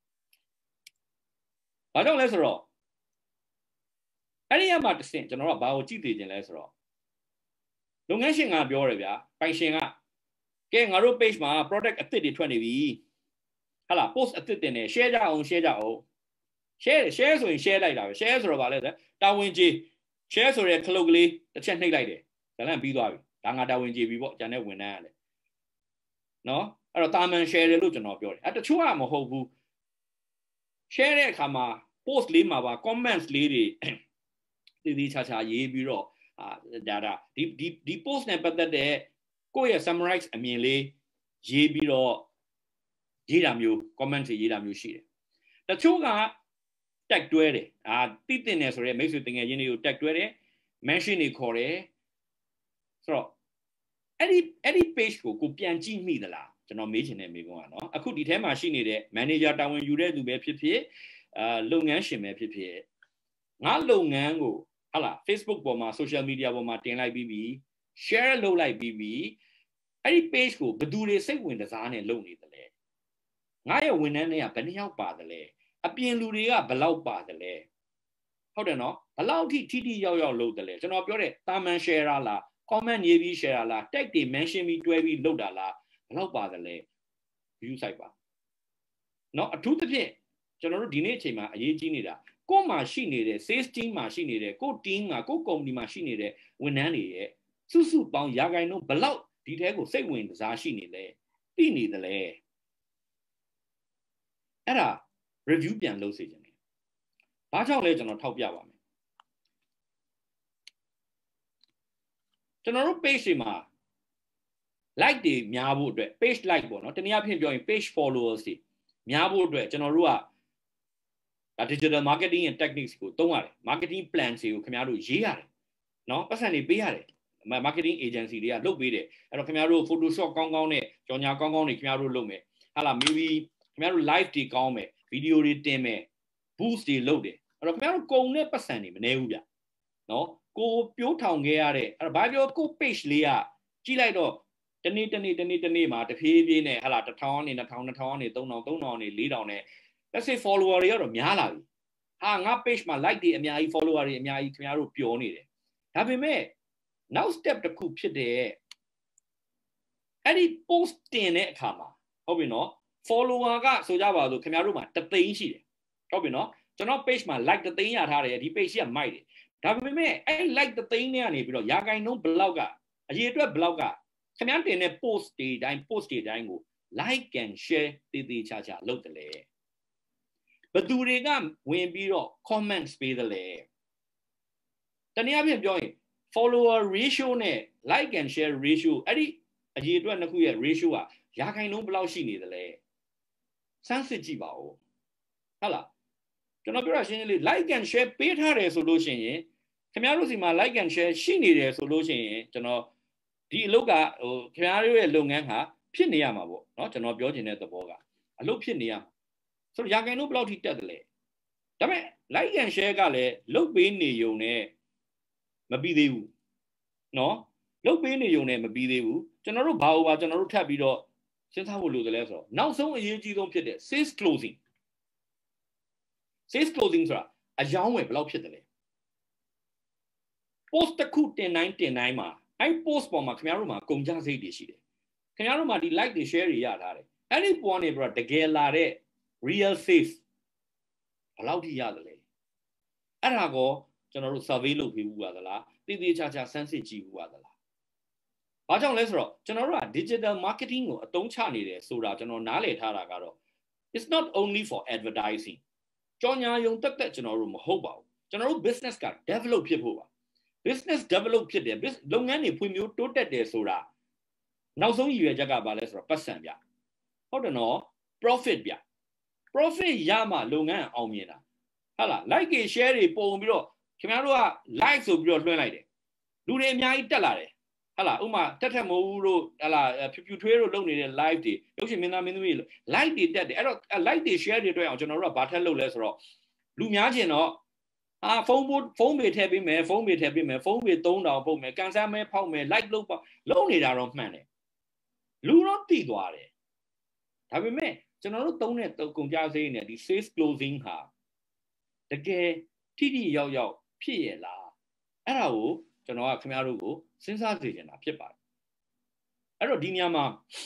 ဘာကြောင့်လဲဆိုတော့အဲ့ဒီအမှတစ်ဆင့်ကျွန်တော်ကဘာကိုကြည့်သိချင်လဲဆိုတော့လုပ်ငန်းရှင်ကပြောတယ်ဗျာပိုင်ရှင်ကကဲငါတို့ page မှာ product အသစ်တွေထွက်နေပြီဟာလား post အသစ်တင်နေ share ကြအောင် share ကြအောင် share share ဆိုရင် share လိုက်တာပဲ share ဆိုတော့ဗာလဲတာဝန်ကြီး share ဆိုတဲ့ခလုတ်ကလေးတစ်ချက်နှိပ်လိုက်တယ်ဇလန့်ပြီးသွားပြီဒါငါတာဝန်ကြီးပြီပေါ့ကျန်တဲ့ဝန်ထမ်းကလည်းနော်အဲ့တော့တာမန် share တယ်လို့ကျွန်တော်ပြောတယ်အဲ့တချို့ကမဟုတ်ဘူး share တဲ့အခါမှာ post လေးမှာပါ comments လေးတွေတည်တည်ချာချာရေးပြီးတော့အာဒါဒါဒီဒီဒီ post နဲ့ပတ်သက်တဲ့ကိုယ့်ရဲ့ summarize အမြင်လေးရေးပြီးတော့ရေးတာမျိုး comment တွေရေးတာမျိုးရှိတယ်တချို့က tag တွဲတယ်အာတိတင်နေဆိုရဲမိတ်ဆွေတင်ငယ်ချင်းတွေကို tag တွဲတယ် mention တွေခေါ်တယ်ဆိုတော့အဲ့ဒီအဲ့ဒီ page ကိုကိုပြန်ကြည့်မိသလားကျွန်တော်မေးချင်တဲ့မေးခွန်းကနော်အခုဒီထဲမှာရှိနေတဲ့ manager တာဝန်ယူတဲ့သူပဲဖြစ်ဖြစ်အာလုပ်ငန်းရှင်ပဲဖြစ်ဖြစ်ငါလုပ်ငန်းကိုဟာလား Facebook ပေါ်မှာ social media ပေါ်မှာတင်လိုက်ပြီးပြီ share လုပ်လိုက်ပြီးပြီအဲ့ဒီ page ကိုဘယ်သူတွေစိတ်ဝင်စားနဲ့လုပ်နေသလဲငါရဲ့ဝန်ထမ်းတွေကဘယ်နှယောက်ပါတယ်လဲအပြင်လူတွေကဘယ်လောက်ပါတယ်လဲဟုတ်တယ်နော်ဘယ်လောက်ထိထိထိရောက်ရောက်လုပ်တယ်လဲကျွန်တော်ပြောတဲ့တာမန် share လား comment ရေးပြီး share လား tag တွေ mention ပြီးတွဲပြီးလုပ်တာလားဘယ်လောက်ပါတယ်လဲ view site ပါเนาะအထူးသဖြင့်ကျွန်တော်တို့ဒီနေ့အချိန်မှာအရေးကြီးနေတာကို့မှာရှိနေတဲ့ sales team မှာရှိနေတဲ့ကို့ team မှာကို့ company မှာရှိနေတဲ့ဝန်ထမ်းတွေရဲ့စုစုပေါင်းရာခိုင်နှုန်းဘလောက်ဒီထဲကိုစိတ်ဝင်စားရှိနေလဲသိနေတယ်လေအဲ့ဒါ review ပြန်လုပ်စေချင်တယ်ဘာကြောင့်လဲကျွန်တော်ထောက်ပြပါမယ်ကျွန်တော်တို့ page တွေမှာ like တွေများဖို့အတွက် page like ပေါ့နော်တနည်းအားဖြင့်ပြောရင် page followers တွေများဖို့အတွက်ကျွန်တော်တို့ကဒါ digital marketing and techniques ကိုသုံးရတယ် marketing plan တွေကိုခင်ဗျားတို့ရေးရတယ်เนาะပတ်စံတွေပေးရတယ် marketing agency တွေကလုပ်ပေးတယ်အဲ့တော့ခင်ဗျားတို့ photoshop ကောင်းကောင်းနဲ့ကြော်ညာကောင်းကောင်းတွေခင်ဗျားတို့လုပ်မယ်ဟာလား maybe ခင်ဗျားတို့ live တွေကောင်းမယ် video တွေတင်မယ် boost တွေလုပ်တယ်အဲ့တော့ခင်ဗျားတို့ကုန်တဲ့ပတ်စံတွေမနေဘူးဗျเนาะကိုပြိုးထောင်ခဲ့ရတဲ့အဲ့တော့ဘာပြောကို page လေးကကြည့်လိုက်တော့တနေ့တနေ့တနေ့တနေ့မှာတဖြည်းဖြည်းနဲ့ဟာလားတစ်ထောင်ကနေနှစ်ထောင်နှစ်ထောင်ကနေသုံးထောင်သုံးထောင်ကနေလေးထောင်နဲ့ let's say follower တွေကတော့များလာပြီဟာငါ page မှာ like တွေအများကြီး follower တွေအများကြီးခင်ဗျားတို့ပျော်နေတယ်ဒါပေမဲ့နောက် step တစ်ခုဖြစ်တဲ့အဲ့ဒီ post တင်တဲ့အခါမှာဟုတ်ပြီနော် follower ကဆိုကြပါစို့ခင်ဗျားတို့မှာတစ်သိန်းရှိတယ်ဟုတ်ပြီနော်ကျွန်တော် page မှာ like တစ်သိန်းရထားတယ်ဒီ page ကမိုက်တယ်ဒါပေမဲ့အဲ့ like တစ်သိန်းနဲ့ကနေပြီးတော့ရာခိုင်နှုန်းဘလောက်ကအရေးအတွက်ဘလောက်ကခင်ဗျားတင်တဲ့ post တွေတိုင်း post တွေတိုင်းကို like and share တည်တည်ချာချာလုပ်တယ်လေဘသူတွေကဝင်ပြီးတော့ comments ပေးတယ်လေတနည်းအားဖြင့်ပြောရင် follower ratio နဲ့ like and share ratio အဲ့ဒီအရေးအတွက်နှစ်ခုရဲ့ ratio ကရာခိုင်နှုန်းဘယ်လောက်ရှိနေတယ်လဲစမ်းစစ်ကြည့်ပါဦးဟုတ်လားကျွန်တော်ပြောရရှင်းရှင်းလေး like and share ပေးထားတယ်ဆိုလို့ရှိရင်ခင်ဗျားတို့စီမှာ like and share ရှိနေတယ်ဆိုလို့ရှိရင်ကျွန်တော်ဒီအလုပ်ကဟိုခင်ဗျားတို့ရဲ့လုပ်ငန်းဟာဖြစ်နေရမှာပေါ့เนาะကျွန်တော်ပြောချင်တဲ့သဘောကအလုပ်ဖြစ်နေရမှာဆိုတော့ရာခိုင်နှုန်းဘယ်လောက်ထိတက်တယ်လဲဒါပေမဲ့ like and share ကလည်းလုပ်ပေးနေုံနဲ့မပြီးသေးဘူးเนาะလုပ်ပေးနေုံနဲ့မပြီးသေးဘူးကျွန်တော်တို့ဘာလို့ပါကျွန်တော်တို့ထပ်ပြီးတော့စဉ်းစားဖို့လိုတယ်လဲဆိုတော့နောက်ဆုံးအရေးကြီးဆုံးဖြစ်တဲ့ sales closing sales closing ဆိုတာအယောင်းဝယ်ဘယ်လောက်ဖြစ်တယ်လဲ post တစ်ခုတင်တိုင်းတင်တိုင်းမှာအဲ့ post ပေါ်မှာခင်ဗျားတို့မှာကုန်ကြစိတ်တွေရှိတယ်ခင်ဗျားတို့မှာဒီ like တွေ share တွေရထားတယ်အဲ့ဒီပေါ်နေပြီးတော့တကယ်လာတဲ့ real sales ဘယ်လောက်ထိရတယ်လဲအဲ့ဒါကိုကျွန်တော်တို့ survey လုပ်ပြီးဘူးပါသလားတည်တည်ချာချာစမ်းစစ်ကြည့်ဘူးပါသလားဘာကြောင့်လဲဆိုတော့ကျွန်တော်တို့က digital marketing ကိုအသုံးချနေတယ်ဆိုတာကျွန်တော်နားလည်ထားတာကတော့ it's not only for advertising ကြော်ညာယုံတက်တက်ကျွန်တော်တို့မဟုတ်ပါဘူးကျွန်တော်တို့ business က develop ဖြစ်ဖို့ပါ business develop ဖြစ်တယ်လုပ်ငန်းတွေဖွံ့ဖြိုးတိုးတက်တယ်ဆိုတာနောက်ဆုံးရည်ရွယ်ချက်ကဘာလဲဆိုတော့ပတ်စံပြဟုတ်တယ်နော် profit ပြ profit ရမှလုပ်ငန်းအောင်မြင်တာဟုတ်လား like တွေ share တွေပုံပြီးတော့ခင်ဗျားတို့က like ဆိုပြီးတော့လွှင့်လိုက်တယ်လူတွေအများကြီးတက်လာတယ်ဟုတ်လားဥမာတက်ထက်မိုးတို့ဟလာဖြူဖြူထွေးတို့လုပ်နေတဲ့ live တွေရုပ်ရှင်မင်းသားမင်းသမီးတွေ like တွေတက်တယ်အဲ့တော့ like တွေ share တွေတွေ့အောင်ကျွန်တော်တို့ကဘာထက်လုပ်လဲဆိုတော့လူများကျင်တော့အာဖုန်းဖုန်းပေထည့်ပေးမယ်ဖုန်းပေထည့်ပေးမယ်ဖုန်းပေသုံးထောင်ပုတ်မယ်ကန်ဆယ်မဲဖောက်မယ် like လုပ်ပါလုပ်နေတာတော့မှန်တယ်လူတော့တည်သွားတယ်ဒါပေမဲ့ကျွန်တော်တို့သုံးတဲ့ကုန်ကြစိမ်းနဲ့ဒီ sales closing ဟာတကယ်ထိထိရောက်ရောက်ဖြစ်ရလားအဲ့ဒါကိုကျွန်တော်ကခင်ဗျားတို့ကိုစဉ်းစားစေချင်တာဖြစ်ပါတယ်အဲ့တော့ဒီနေရာမှာ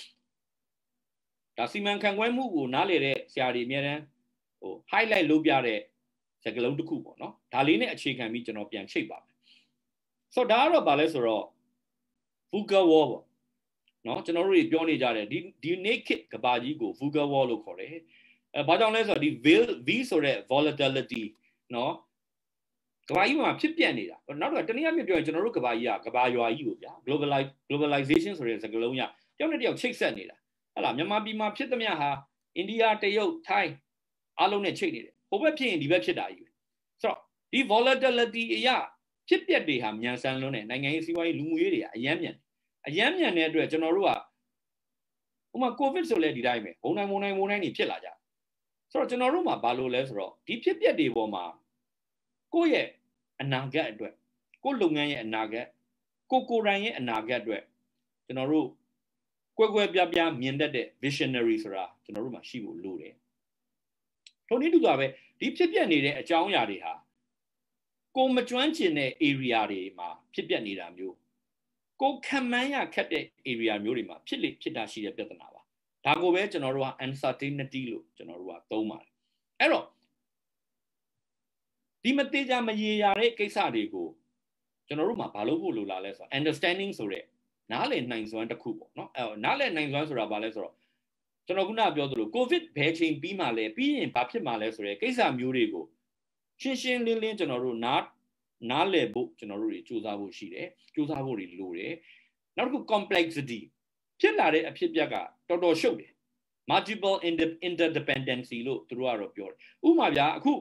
ဒါစီမံခန့်ခွဲမှုကိုနားလည်တဲ့ဆရာတွေအများတန်းဟို highlight လုပ်ပြတဲ့စကားလုံးတစ်ခုပေါ့နော်ဒါလေးနဲ့အခြေခံပြီးကျွန်တော်ပြန်ချိတ်ပါမယ်ဆိုတော့ဒါကတော့ဘာလဲဆိုတော့ VUCA wall ပေါ့နော်ကျွန်တော်တို့တွေပြောနေကြတယ်ဒီဒီ naked ကဘာကြီးကို VUCA wall လို့ခေါ်တယ်အဲဘာကြောင့်လဲဆိုတော့ဒီ V ဆိုတဲ့ volatility နော်ကဘာကြီးမှာဖြစ်ပြနေတာနောက်တော့တနည်းအားဖြင့်ပြောရင်ကျွန်တော်တို့ကဘာကြီးကကဘာရွာကြီးကိုဗျာ globalize globalization ဆိုတဲ့စကားလုံးကတယောက်နဲ့တယောက်ချိတ်ဆက်နေတာဟဲ့လားမြန်မာပြည်မှာဖြစ်သမျှဟာအိန္ဒိယတရုတ်ထိုင်းအားလုံးနဲ့ချိတ်နေတယ်ဟိုဘက်ဖြစ်ရင်ဒီဘက်ဖြစ်တာကြီးပဲဆိုတော့ဒီ volatility အရာဖြစ်ပျက်တွေဟာမြန်ဆန်လွန်းတဲ့နိုင်ငံရေးစီးပွားရေးလူမှုရေးတွေကအယမ်းမြန်အယမ်းမြန်တဲ့အတွက်ကျွန်တော်တို့ကဥပမာ covid ဆိုလဲဒီတိုင်းပဲဘုံတိုင်းဘုံတိုင်းဘုံတိုင်းနေဖြစ်လာကြဆိုတော့ကျွန်တော်တို့မှာဘာလို့လဲဆိုတော့ဒီဖြစ်ပျက်တွေပေါ်မှာကိုယ့်ရဲ့အနာဂတ်အတွက်ကိုယ့်လုပ်ငန်းရဲ့အနာဂတ်ကိုကိုယ်တိုင်ရဲ့အနာဂတ်အတွက်ကျွန်တော်တို့ကွယ်ကွယ်ပြားပြားမြင်တတ်တဲ့ visionary ဆိုတာကျွန်တော်တို့မှာရှိဖို့လိုတယ်ထို့နည်းတူစွာပဲဒီဖြစ်ပျက်နေတဲ့အကြောင်းအရာတွေဟာကိုမကျွမ်းကျင်တဲ့ area တွေမှာဖြစ်ပျက်နေတာမျိုးကိုခံမှန်းရခက်တဲ့ area မျိုးတွေမှာဖြစ်လေဖြစ်တာရှိတဲ့ပြဿနာပါဒါကိုပဲကျွန်တော်တို့က uncertainty လို့ကျွန်တော်တို့ကသုံးပါတယ်အဲ့တော့ဒီမသေးကြမရေရာတဲ့ကိစ္စတွေကိုကျွန်တော်တို့မှာဘာလို့ဖို့လိုလာလဲဆိုတော့ understanding ဆိုတဲ့နားလည်နိုင်စွမ်းတစ်ခုပေါ့နော်အဲ့နားလည်နိုင်စွမ်းဆိုတာဘာလဲဆိုတော့ကျွန်တော်ခုနပြောသလို covid ဘယ်ချိန်ပြီးမှလဲပြီးရင်ဘာဖြစ်မှလဲဆိုတဲ့ကိစ္စမျိုးတွေကိုရှင်းရှင်းလင်းလင်းကျွန်တော်တို့နားနားလည်ဖို့ကျွန်တော်တို့တွေစူးစမ်းဖို့ရှိတယ်စူးစမ်းဖို့တွေလိုတယ်နောက်တစ်ခု complexity ဖြစ်လာတဲ့အဖြစ်အပျက်ကတော်တော်ရှုပ်တယ် multiple interdependency လို့သူတို့ကတော့ပြောတယ်ဥပမာဗျာအခု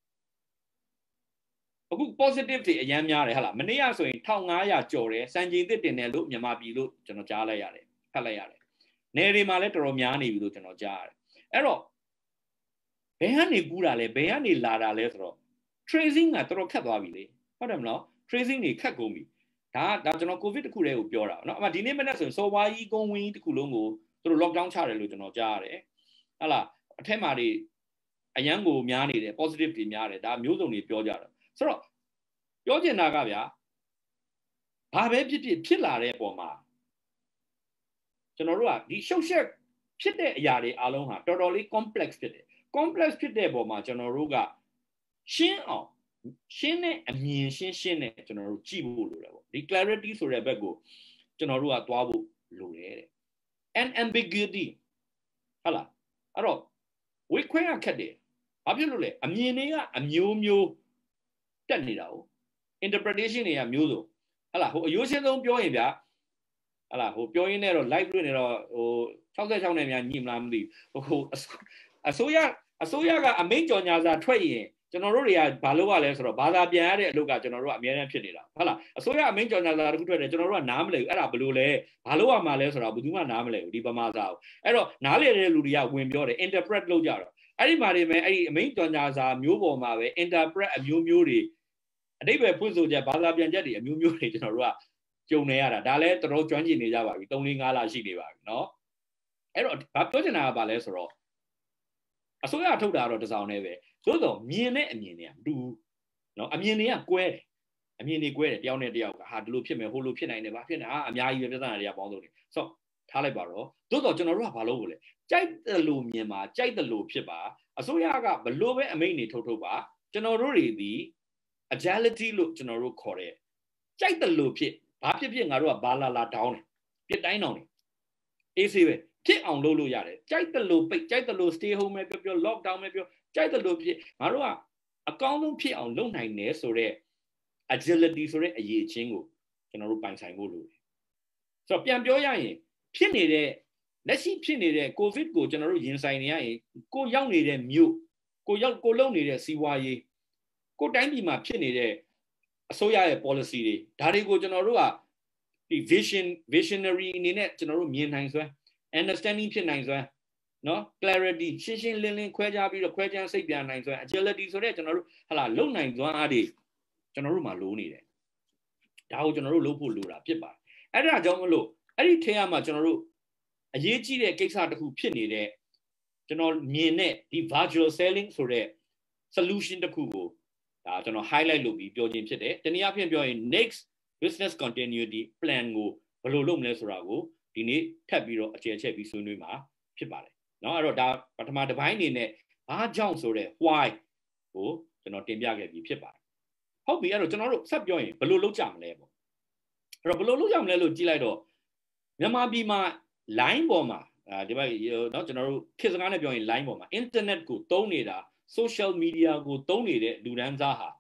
အခု positive တွေအများများတယ်ဟာလားမနေ့ကဆိုရင်one thousand five hundredကျော်တယ်စံချိန်သစ်တင်တယ်လို့မြန်မာပြည်လို့ကျွန်တော်ကြားလိုက်ရတယ်ဖတ်လိုက်ရတယ်နယ်တွေမှာလည်းတော်တော်များနေပြီလို့ကျွန်တော်ကြားရတယ်အဲ့တော့ဘယ်ကနေကူးတာလဲဘယ်ကနေလာတာလဲဆိုတော့ tracing ကတော်တော်ခက်သွားပြီလေဟုတ်တယ်မလား tracing တွေခက်ကုန်ပြီဒါဒါကျွန်တော် covid တခုတည်းကိုပြောတာเนาะအမှဒီနေ့မနေ့ဆိုရင်စော်ဝါးကြီးကုန်းဝင်းတခုလုံးကိုသူတို့ lockdown ချတယ်လို့ကျွန်တော်ကြားရတယ်ဟာလားအထက်မှာတွေအရန်ကိုများနေတယ် positive တွေများတယ်ဒါမျိုးစုံတွေပြောကြတာဆိုတော့ပြောချင်တာကဗျာဘာပဲဖြစ်ဖြစ်ဖြစ်လာတဲ့အပေါ်မှာကျွန်တော်တို့ကဒီရှုပ်ရှက်ဖြစ်တဲ့အရာတွေအားလုံးဟာတော်တော်လေး complex ဖြစ်တယ် complex ဖြစ်တဲ့ပုံမှာကျွန်တော်တို့ကရှင်းအောင်ရှင်းတဲ့အမြင်ရှင်းရှင်းနဲ့ကျွန်တော်တို့ကြည့်ဖို့လိုတယ်ပေါ့ဒီ clarity ဆိုတဲ့ဘက်ကိုကျွန်တော်တို့ကသွားဖို့လိုတယ်တဲ့ and ambiguity ဟုတ်လားအဲ့တော့ဝိခွဲကခက်တယ်ဘာဖြစ်လို့လဲအမြင်တွေကအမျိုးမျိုးတက်နေတာ哦 interpretation တွေကမျိုးစုံဟုတ်လားဟိုအယိုးရှင်းဆုံးပြောရင်ဗျာဟုတ်လားဟိုပြောရင်းနဲ့တော့ live တွေ့နေတော့ဟိုsixty-sixနဲ့များညှိမလားမသိဘူးဟိုအစိုးရအစိုးရကအမိန့်ကြော်ညာစာထွက်ရင်ကျွန်တော်တို့တွေကဘာလုပ်ရလဲဆိုတော့ဘာသာပြန်ရတဲ့အလုပ်ကကျွန်တော်တို့ကအများအားဖြစ်နေတာဟုတ်လားအစိုးရအမိန့်ကြော်ညာစာတခုထွက်တယ်ကျွန်တော်တို့ကနားမလည်ဘူးအဲ့ဒါဘယ်လိုလဲဘာလို့ရမှာလဲဆိုတော့ဘယ်သူမှနားမလည်ဘူးဒီဗမာစာကိုအဲ့တော့နားလည်တဲ့လူတွေကဝင်ပြောတယ် interpret လုပ်ကြတော့အဲ့ဒီမှာနေမယ်အဲ့ဒီအမိန့်ကြော်ညာစာမျိုးပေါ်မှာပဲ interpret အမျိုးမျိုးတွေအတိတ်ပဲဖွင့်ဆိုချက်ဘာသာပြန်ချက်တွေအမျိုးမျိုးတွေကျွန်တော်တို့ကကြုံနေရတာဒါလည်းတော်တော်ကျွမ်းကျင်နေကြပါပြီthree fourလရှိနေပါပြီเนาะအဲ့တော့ဘာပြောချင်တာကဘာလဲဆိုတော့အစိုးရထုတ်တာတော့တစောင်းနဲ့ပဲသို့တော့မြင်တဲ့အမြင်တွေကမတူဘူးเนาะအမြင်တွေကကွဲတယ်အမြင်တွေကွဲတယ်တယောက်နဲ့တယောက်ကဟာဒီလိုဖြစ်မယ်ဟိုလိုဖြစ်နိုင်တယ်ဘာဖြစ်နေအာအများကြီးပဲပြဿနာတွေကပေါင်းစုံနေဆိုထားလိုက်ပါတော့သို့တော့ကျွန်တော်တို့ကဘာလုပ်ဖို့လဲကြိုက်တယ်လို့မြင်ပါကြိုက်တယ်လို့ဖြစ်ပါအစိုးရကဘလို့ပဲအမိန့်တွေထုတ်ထုတ်ပါကျွန်တော်တို့တွေဒီ agility လို့ကျွန်တော်တို့ခေါ်တယ်ကြိုက်တယ်လို့ဖြစ်ဘာဖြစ်ဖြစ်ငါတို့ကဘာလာလာတောင်းတယ်ပြစ်တိုင်းတောင်းတယ်အေးစေးပဲဖြစ်အောင်လုပ်လို့ရတယ်ကြိုက်တယ်လို့ပိတ်ကြိုက်တယ်လို့ stay home ပဲပြောပြော lockdown ပဲပြောကြိုက်တယ်လို့ဖြစ်ငါတို့ကအကောင်းဆုံးဖြစ်အောင်လုပ်နိုင်တယ်ဆိုတော့ agility ဆိုတဲ့အရေးချင်းကိုကျွန်တော်တို့ပိုင်ဆိုင်ဖို့လိုတယ်ဆိုတော့ပြန်ပြောရရင်ဖြစ်နေတဲ့လက်ရှိဖြစ်နေတဲ့ covid ကိုကျွန်တော်တို့ရင်ဆိုင်နေရရင်ကိုရောက်နေတဲ့မြို့ကိုရောက်ကိုလုံနေတဲ့စီးပွားရေးကိုတိုင်းပြည်မှာဖြစ်နေတဲ့အစိုးရရဲ့ policy တွေဒါတွေကိုကျွန်တော်တို့ကဒီ vision visionary အနေနဲ့ကျွန်တော်တို့မြင်နိုင်စွမ်း understanding ဖြစ်နိုင်စွမ်းเนาะ clarity ရှင်းရှင်းလင်းလင်းခွဲခြားပြီးတော့ခွဲခြားစိတ်ပြန်နိုင်စွမ်း agility ဆိုတဲ့ကျွန်တော်တို့ဟလာလုံနိုင်စွမ်းအားတွေကျွန်တော်တို့မှာလိုနေတယ်ဒါကိုကျွန်တော်တို့လုပ်ဖို့လိုတာဖြစ်ပါတယ်အဲ့ဒါကြောင့်မလို့အဲ့ဒီထဲမှာကျွန်တော်တို့အရေးကြီးတဲ့ကိစ္စတစ်ခုဖြစ်နေတဲ့ကျွန်တော်မြင်တဲ့ဒီ virtual selling ဆိုတဲ့ solution တစ်ခုကိုဒါကျွန်တော် highlight လုပ်ပြီးပြောခြင်းဖြစ်တယ်တနည်းအားဖြင့်ပြောရင် next business continuity plan ကိုဘယ်လိုလုပ်မလဲဆိုတာကိုဒီနေ့ထပ်ပြီးတော့အကျယ်ချက်ပြီးဆွေးနွေးမှာဖြစ်ပါတယ်เนาะအဲ့တော့ဒါပထမတစ်ပိုင်းအနေနဲ့ဘာကြောင့်ဆိုတဲ့ why ကိုကျွန်တော်တင်ပြခဲ့ပြီးဖြစ်ပါတယ်ဟုတ်ပြီအဲ့တော့ကျွန်တော်တို့ဆက်ပြောရင်ဘယ်လိုလုပ်ကြမလဲပေါ့အဲ့တော့ဘယ်လိုလုပ်ကြမလဲလို့ကြည့်လိုက်တော့မြန်မာပြည်မှာ line ပေါ်မှာဒီဘက်เนาะကျွန်တော်တို့ခေတ်စကားနဲ့ပြောရင် line ပေါ်မှာ internet ကိုသုံးနေတာsocial media ကိုသုံးနေတဲ့လူတန်းစားဟာ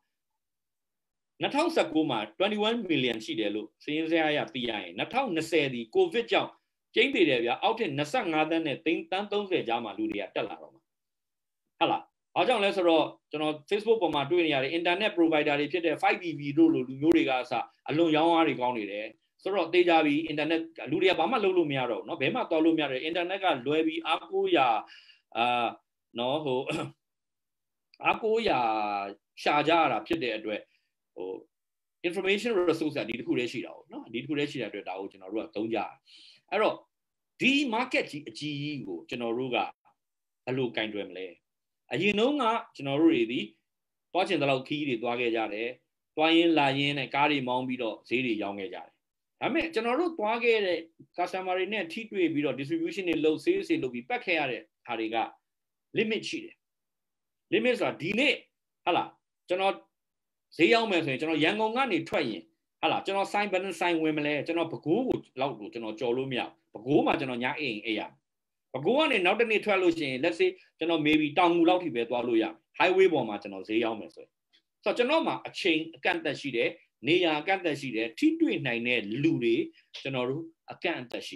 twenty nineteenမှာtwenty-one million ရှိတယ်လို့စရင်းစရာရသိရရင်twenty twentyဒီ covid ကြောင့်ကျင်းသေးတယ်ဗျာအောက်ထက်twenty-fiveသန်းနဲ့သိန်းthirtyကြားမှာလူတွေကတက်လာတော့မှာဟုတ်လားအားကြောင့်လဲဆိုတော့ကျွန်တော် Facebook ပေါ်မှာတွေ့နေရတယ် internet provider တွေဖြစ်တဲ့ five B B တို့လိုလူမျိုးတွေကအစအလွန်ရောင်းအားတွေကောင်းနေတယ်ဆိုတော့တေးကြပြီး internet လူတွေကဘာမှလုပ်လို့မရတော့ဘူးเนาะဘယ်မှတော်လို့မရတယ် internet ကလွယ်ပြီးအားကိုးရာအာเนาะဟိုအားကိုးရာရှာကြရတာဖြစ်တဲ့အတွက်ဟို information resource ကဒီတစ်ခုတည်းရှိတာပေါ့နော်ဒီတစ်ခုတည်းရှိတဲ့အတွက်ဒါကိုကျွန်တော်တို့ကသုံးကြတယ်အဲ့တော့ဒီ market ကြီးအကြီးကြီးကိုကျွန်တော်တို့ကဘယ်လိုကင်တွယ်မလဲအရင်တုန်းကကျွန်တော်တို့တွေဒီတွားချင်တဲ့လောက်ခီးတွေတွားခဲ့ကြတယ်တွားရင်းလာရင်းနဲ့ကားတွေမောင်းပြီးတော့ဈေးတွေရောင်းခဲ့ကြတယ်ဒါပေမဲ့ကျွန်တော်တို့သွားခဲ့တဲ့ customer တွေနဲ့ထိတွေ့ပြီးတော့ distribution တွေလုပ် sales တွေလုပ်ပြီးပတ်ခဲ့ရတဲ့ဟာတွေက limit ရှိတယ် limit ဆိုတာဒီနေ့ဟာလားကျွန်တော်ဈေးရောက်မယ်ဆိုရင်ကျွန်တော်ရန်ကုန်ကနေထွက်ရင်ဟာလားကျွန်တော်ဆိုင်ဘယ်နှဆိုင်ဝင်မလဲကျွန်တော်ပဲခူးကိုလောက်ကိုကျွန်တော်ကြော်လို့မရဘူးပဲခူးမှာကျွန်တော်ညအိမ်အိမ်ရပဲခူးကနေနောက်တစ်နေ့ထွက်လို့ရှိရင် let's say ကျွန်တော် maybe တောင်ငူလောက်ထိပဲသွားလို့ရ highway ပေါ်မှာကျွန်တော်ဈေးရောက်မယ်ဆိုရင်ဆိုတော့ကျွန်တော်မှာအချိန်အကန့်အသတ်ရှိတယ်နေရာအကန့်အသတ်ရှိတယ်ထိတွေ့နိုင်တဲ့လူတွေကျွန်တော်တို့အကန့်အသတ်ရှိ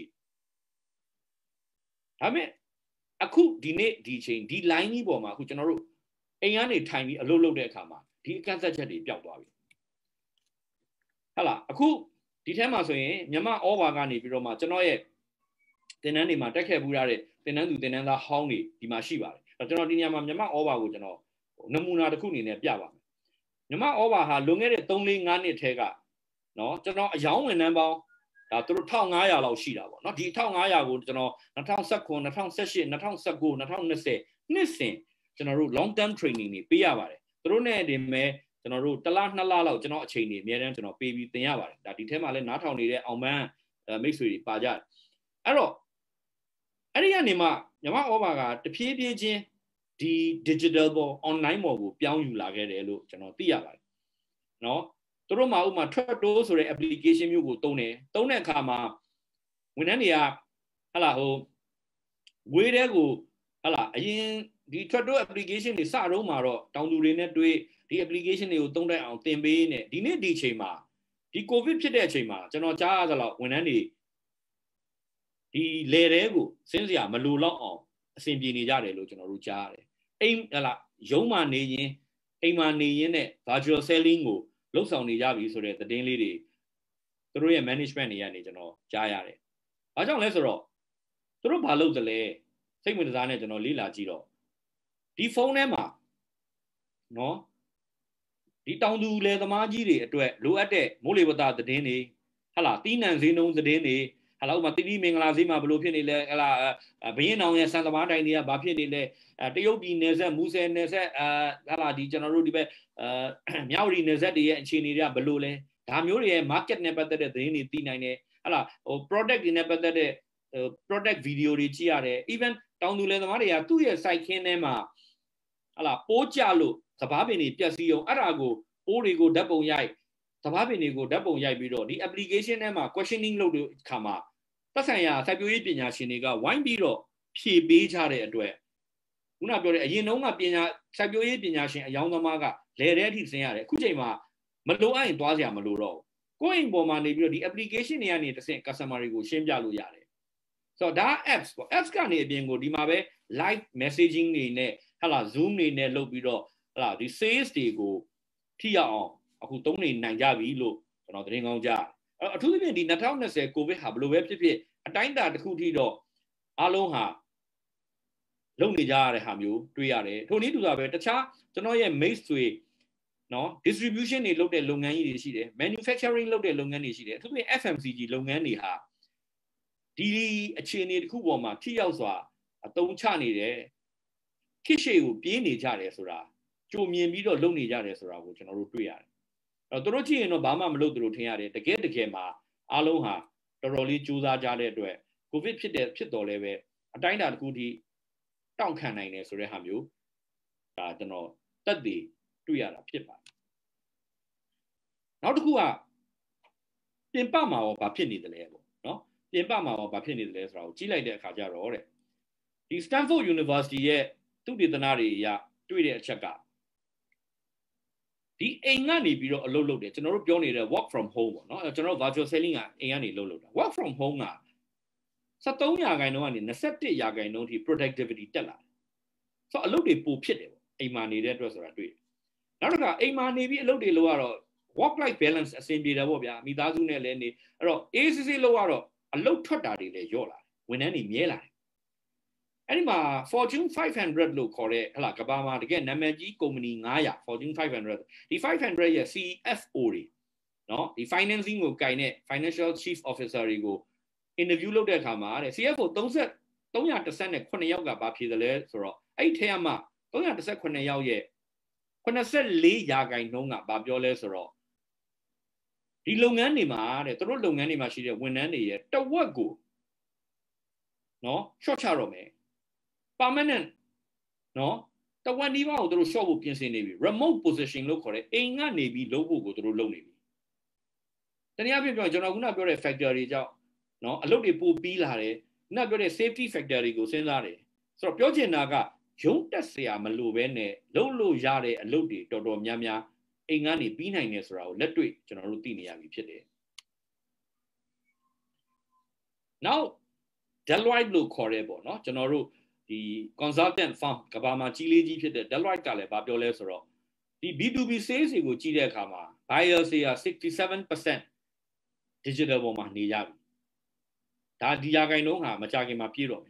ဒါပေမဲ့အခုဒီနေ့ဒီချိန်ဒီ line ကြီးပေါ်မှာအခုကျွန်တော်တို့အိမ်ကနေထိုင်ပြီးအလုပ်လုပ်တဲ့အခါမှာဒီအကန့်အသတ်ချက်တွေပျောက်သွားပြီဟဟလားအခုဒီထဲမှာဆိုရင်မြမဩဘာကနေပြီးတော့မှကျွန်တော်ရဲ့သင်တန်းတွေမှာတက်ခဲ့ပူရတဲ့သင်တန်းသူသင်တန်းသားဟောင်းတွေဒီမှာရှိပါတယ်အဲ့တော့ကျွန်တော်ဒီညမှာမြမဩဘာကိုကျွန်တော်နမူနာတစ်ခုအနေနဲ့ပြပါမယ်မြမဩဘာဟာလွန်ခဲ့တဲ့ သုံး ၄ ၅ နှစ်ထဲကနော်ကျွန်တော်အယောင်းဝန်ထမ်းပေါင်းဒါသူတို့ ၁၅၀၀ လောက်ရှိတာပေါ့နော်ဒီ ၁၅၀၀ ကိုကျွန်တော်၂၀၁၇ ၂၀၁၈ ၂၀၁၉ ၂၀၂၀နှစ်စဉ်ကျွန်တော်တို့ long term training တွေပေးရပါတယ်သူတို့နဲ့ဒီမဲ့ကျွန်တော်တို့တစ်လနှစ်လလောက်ကျွန်တော်အချိန်တွေအများတန်းကျွန်တော်ပေးပြီးသင်ရပါတယ်ဒါဒီထဲမှာလည်းနားထောင်နေတဲ့အောင်မန်းမိတ်ဆွေတွေပါကြတယ်အဲ့တော့အဲ့ဒီကနေမှမြမဩဘာကတဖြည်းဖြည်းချင်းဒီ digital ပေါ် online ပေါ်ကိုပြောင်းယူလာခဲ့တယ်လို့ကျွန်တော်သိရပါတယ်နော်သူတို့မှာဥမာထွက်တိုးဆိုတဲ့ application မျိုးကိုတုံးတယ်တုံးတဲ့အခါမှာဝန်ထမ်းတွေကဟလာဟိုဝေးတဲ့ကိုဟလာအရင်ဒီထွက်တိုး application တွေစတော့မှာတော့တောင်သူတွေနဲ့တွေ့ဒီ application တွေကိုတုံးတက်အောင်သင်ပေးနေဒီနေ့ဒီချိန်မှာဒီ covid ဖြစ်တဲ့အချိန်မှာကျွန်တော်ကြားရသလောက်ဝန်ထမ်းတွေဒီလေတဲကိုစင်းစရာမလိုတော့အောင်အဆင်ပြေနေကြတယ်လို့ကျွန်တော်တို့ကြားရတယ်အိမ်ဟလာရုံးမှနေရင်အိမ်မှာနေရင်နဲ့ virtual selling ကိုလှုပ်ဆောင်နေကြပြီဆိုတဲ့သတင်းလေးတွေသူတို့ရဲ့ management တွေကနေကျွန်တော်ကြားရတယ်။ဘာကြောင့်လဲဆိုတော့သူတို့ဘာလုပ်သလဲစိတ်ဝင်စားနဲ့ကျွန်တော်လေ့လာကြည့်တော့ဒီဖုန်းထဲမှာနော်ဒီတောင်သူလယ်သမားကြီးတွေအတွက်လိုအပ်တဲ့မိုးလေဝသသတင်းတွေဟလာတီးနှံဈေးနှုန်းသတင်းတွေဟလာဥမာတိတိမင်္ဂလာဈေးမှာဘယ်လိုဖြစ်နေလဲဟလာဘရင်အောင်ရဲ့စံသမားတိုင်တွေကဘာဖြစ်နေလဲတရုတ်ပြည်နယ်ဆက်မူဆယ်နယ်ဆက်အာဟလာဒီကျွန်တော်တို့ဒီဘက်အာမြောက်ရီနယ်ဆက်တွေရဲ့အခြေအနေတွေကဘယ်လိုလဲဒါမျိုးတွေရဲ့ market နဲ့ပတ်သက်တဲ့သတင်းတွေသိနိုင်တယ်ဟလာဟို product တွေနဲ့ပတ်သက်တဲ့ product video တွေကြည့်ရတယ် even တောင်သူလယ်သမားတွေကသူ့ရဲ့ site ခင်းထဲမှာဟလာပိုးကြလို့စပားပင်တွေပြက်စီးအောင်အဲ့ဒါကိုပိုးတွေကိုဓာတ်ပုံရိုက်စပားပင်တွေကိုဓာတ်ပုံရိုက်ပြီးတော့ဒီ application ထဲမှာ questioning လုပ်တဲ့အခါမှာသက်ဆိုင်ရာစိုက်ပျိုးရေးပညာရှင်တွေကဝိုင်းပြီးတော့ဖြေပေးကြတဲ့အတွက်ခုနပြောတဲ့အရင်တုန်းကပညာစိုက်ပျိုးရေးပညာရှင်အယောင်းသမားကလဲတဲ့အထိဆင်းရတယ်အခုချိန်မှာမလိုအပ်ရင်သွားစရာမလိုတော့ဘူးကိုယ့်အိမ်ပေါ်မှာနေပြီးတော့ဒီ application တွေကနေတစ်ဆင့် customer တွေကိုရှင်းပြလို့ရတယ်ဆိုတော့ဒါ apps ပေါ့ apps ကနေအပြင်ကိုဒီမှာပဲ live messaging တွေနဲ့ဟာလာ zoom တွေနဲ့လုပ်ပြီးတော့ဟာလာဒီ sales တွေကိုထိရအောင်အခုသုံးနေနိုင်ကြပြီလို့ကျွန်တော်သတင်းကောင်းကြားအဲ့အထူးသဖြင့်ဒီ၂၀၂၀ covid ဟာဘယ်လိုပဲဖြစ်ဖြစ်အတိုင်းအတာတစ်ခုထိတော့အားလုံးဟာလုပ်နေကြရတဲ့ဟာမျိုးတွေ့ရတယ်ထို့နည်းတူစွာပဲတခြားကျွန်တော်ရဲ့ mate တွေနော် distribution တွေလုပ်တဲ့လုပ်ငန်းကြီးတွေရှိတယ် manufacturing လုပ်တဲ့လုပ်ငန်းတွေရှိတယ်အထူးသဖြင့် F M C G လုပ်ငန်းတွေဟာဒီအခြေအနေတစ်ခုပေါ်မှာထိရောက်စွာအသုံးချနေတယ်ခစ်ရှေကိုပြေးနေကြတယ်ဆိုတာကြိုမြင်ပြီးတော့လုပ်နေကြတယ်ဆိုတာကိုကျွန်တော်တို့တွေ့ရတယ်အဲ့တော့တို့ကြည့်ရင်တော့ဘာမှမလုပ်သလိုထင်ရတယ်တကယ်တကယ်မှာအားလုံးဟာတော်တော်လေးကြိုးစားကြတဲ့အတွက် covid ဖြစ်တဲ့ဖြစ်တော်လဲပဲအတိုင်းအတာတစ်ခုထိတောင့်ခံနိုင်တယ်ဆိုတဲ့ဟာမျိုးဒါကျွန်တော်တက်တည်တွေ့ရတာဖြစ်ပါတယ်နောက်တစ်ခုကပြင်ပမှာရောဘာဖြစ်နေတယ်လဲပေါ့နော်ပြင်ပမှာရောဘာဖြစ်နေတယ်လဲဆိုတာကိုကြည့်လိုက်တဲ့အခါကျတော့တဲ့ဒီ Stanford University ရဲ့သုတေသနတွေအရတွေ့တဲ့အချက်ကဒီအိမ်ကနေပြီးတော့အလုပ်လုပ်တယ်ကျွန်တော်တို့ပြောနေတဲ့ work from home ပေါ့နော်ကျွန်တော်တို့ virtual selling ကအိမ်ကနေလုပ်လုပ်တာ work from home က၁၃ရာခိုင်နှုန်းကနေ၂၁ရာခိုင်နှုန်းထိ productivity တက်လာတယ်ဆိုတော့အလုပ်တွေပိုဖြစ်တယ်ပေါ့အိမ်မှာနေတဲ့အတွက်ဆိုတာတွေ့တယ်နောက်တစ်ခါအိမ်မှာနေပြီးအလုပ်တွေလုပ်ရတော့ work life balance အဆင်ပြေတယ်ပေါ့ဗျာမိသားစုနဲ့လည်းနေအဲ့တော့ အေးစစ်စစ်လုပ်ရတော့အလုပ်ထွက်တာတွေလည်းညော့လာတယ်ဝန်ထမ်းတွေမြဲလာတယ်အဲ့ဒီမှာ Fortune five hundred လို့ခေါ်တဲ့ဟလာကမ္ဘာမှာတကယ်နာမည်ကြီးကုမ္ပဏီnine hundred fortune five hundred ဒီ five hundred ရဲ့ C F O တွေနော်ဒီ financing ကိုကိုင်တဲ့ financial chief officer တွေကို interview လုပ်တဲ့အခါမှာတဲ့ C F O three hundred sevenယောက်ကဘာဖြေတယ်လဲဆိုတော့အဲ့ထဲမှာthree hundred sevenယောက်ရဲ့eighty-fourရာခိုင်နှုန်းကဘာပြောလဲဆိုတော့ဒီလုပ်ငန်းတွေမှာတဲ့သူတို့လုပ်ငန်းတွေမှာရှိတဲ့ဝန်ထမ်းတွေရဲ့တဝက်ကိုနော် short ချတော့မယ် permanent နော်တဝက်ဒီပါကိုသူတို့ short ဖို့ပြင်ဆင်နေပြီ remote position လို့ခေါ်တဲ့အိမ်ကနေပြီးလုပ်ဖို့ကိုသူတို့လုပ်နေပြီတနည်းအားဖြင့်ပြောကျွန်တော်ခုနပြောတဲ့ factor တွေကြောင့်နော်အလုပ်တွေပိုပြီးလာတယ်ခုနပြောတဲ့ safety factor တွေကိုစဉ်းစားတယ်ဆိုတော့ပြောချင်တာကရုံးတက်စရာမလိုဘဲနဲ့လုပ်လို့ရတဲ့အလုပ်တွေတော်တော်များများအိမ်ကနေပြီးနိုင်တယ်ဆိုတာကိုလက်တွေ့ကျွန်တော်တို့သိနေရပြီဖြစ်တယ် now Deloitte လို့ခေါ်ရဲပေါ့နော်ကျွန်တော်တို့ဒီ consultant firm ကဘာမှာကြီးလေးကြီးဖြစ်တဲ့ Deloitte ကလည်းဗာပြောလဲဆိုတော့ဒီ B two B sales တွေကိုကြီးတဲ့အခါမှာ buyers တွေက sixty-seven percent digital ပေါ်မှာနေကြပြီဒါဒီရာခိုင်နှုန်းဟာမကြခင်မှာပြည့်တော့မယ်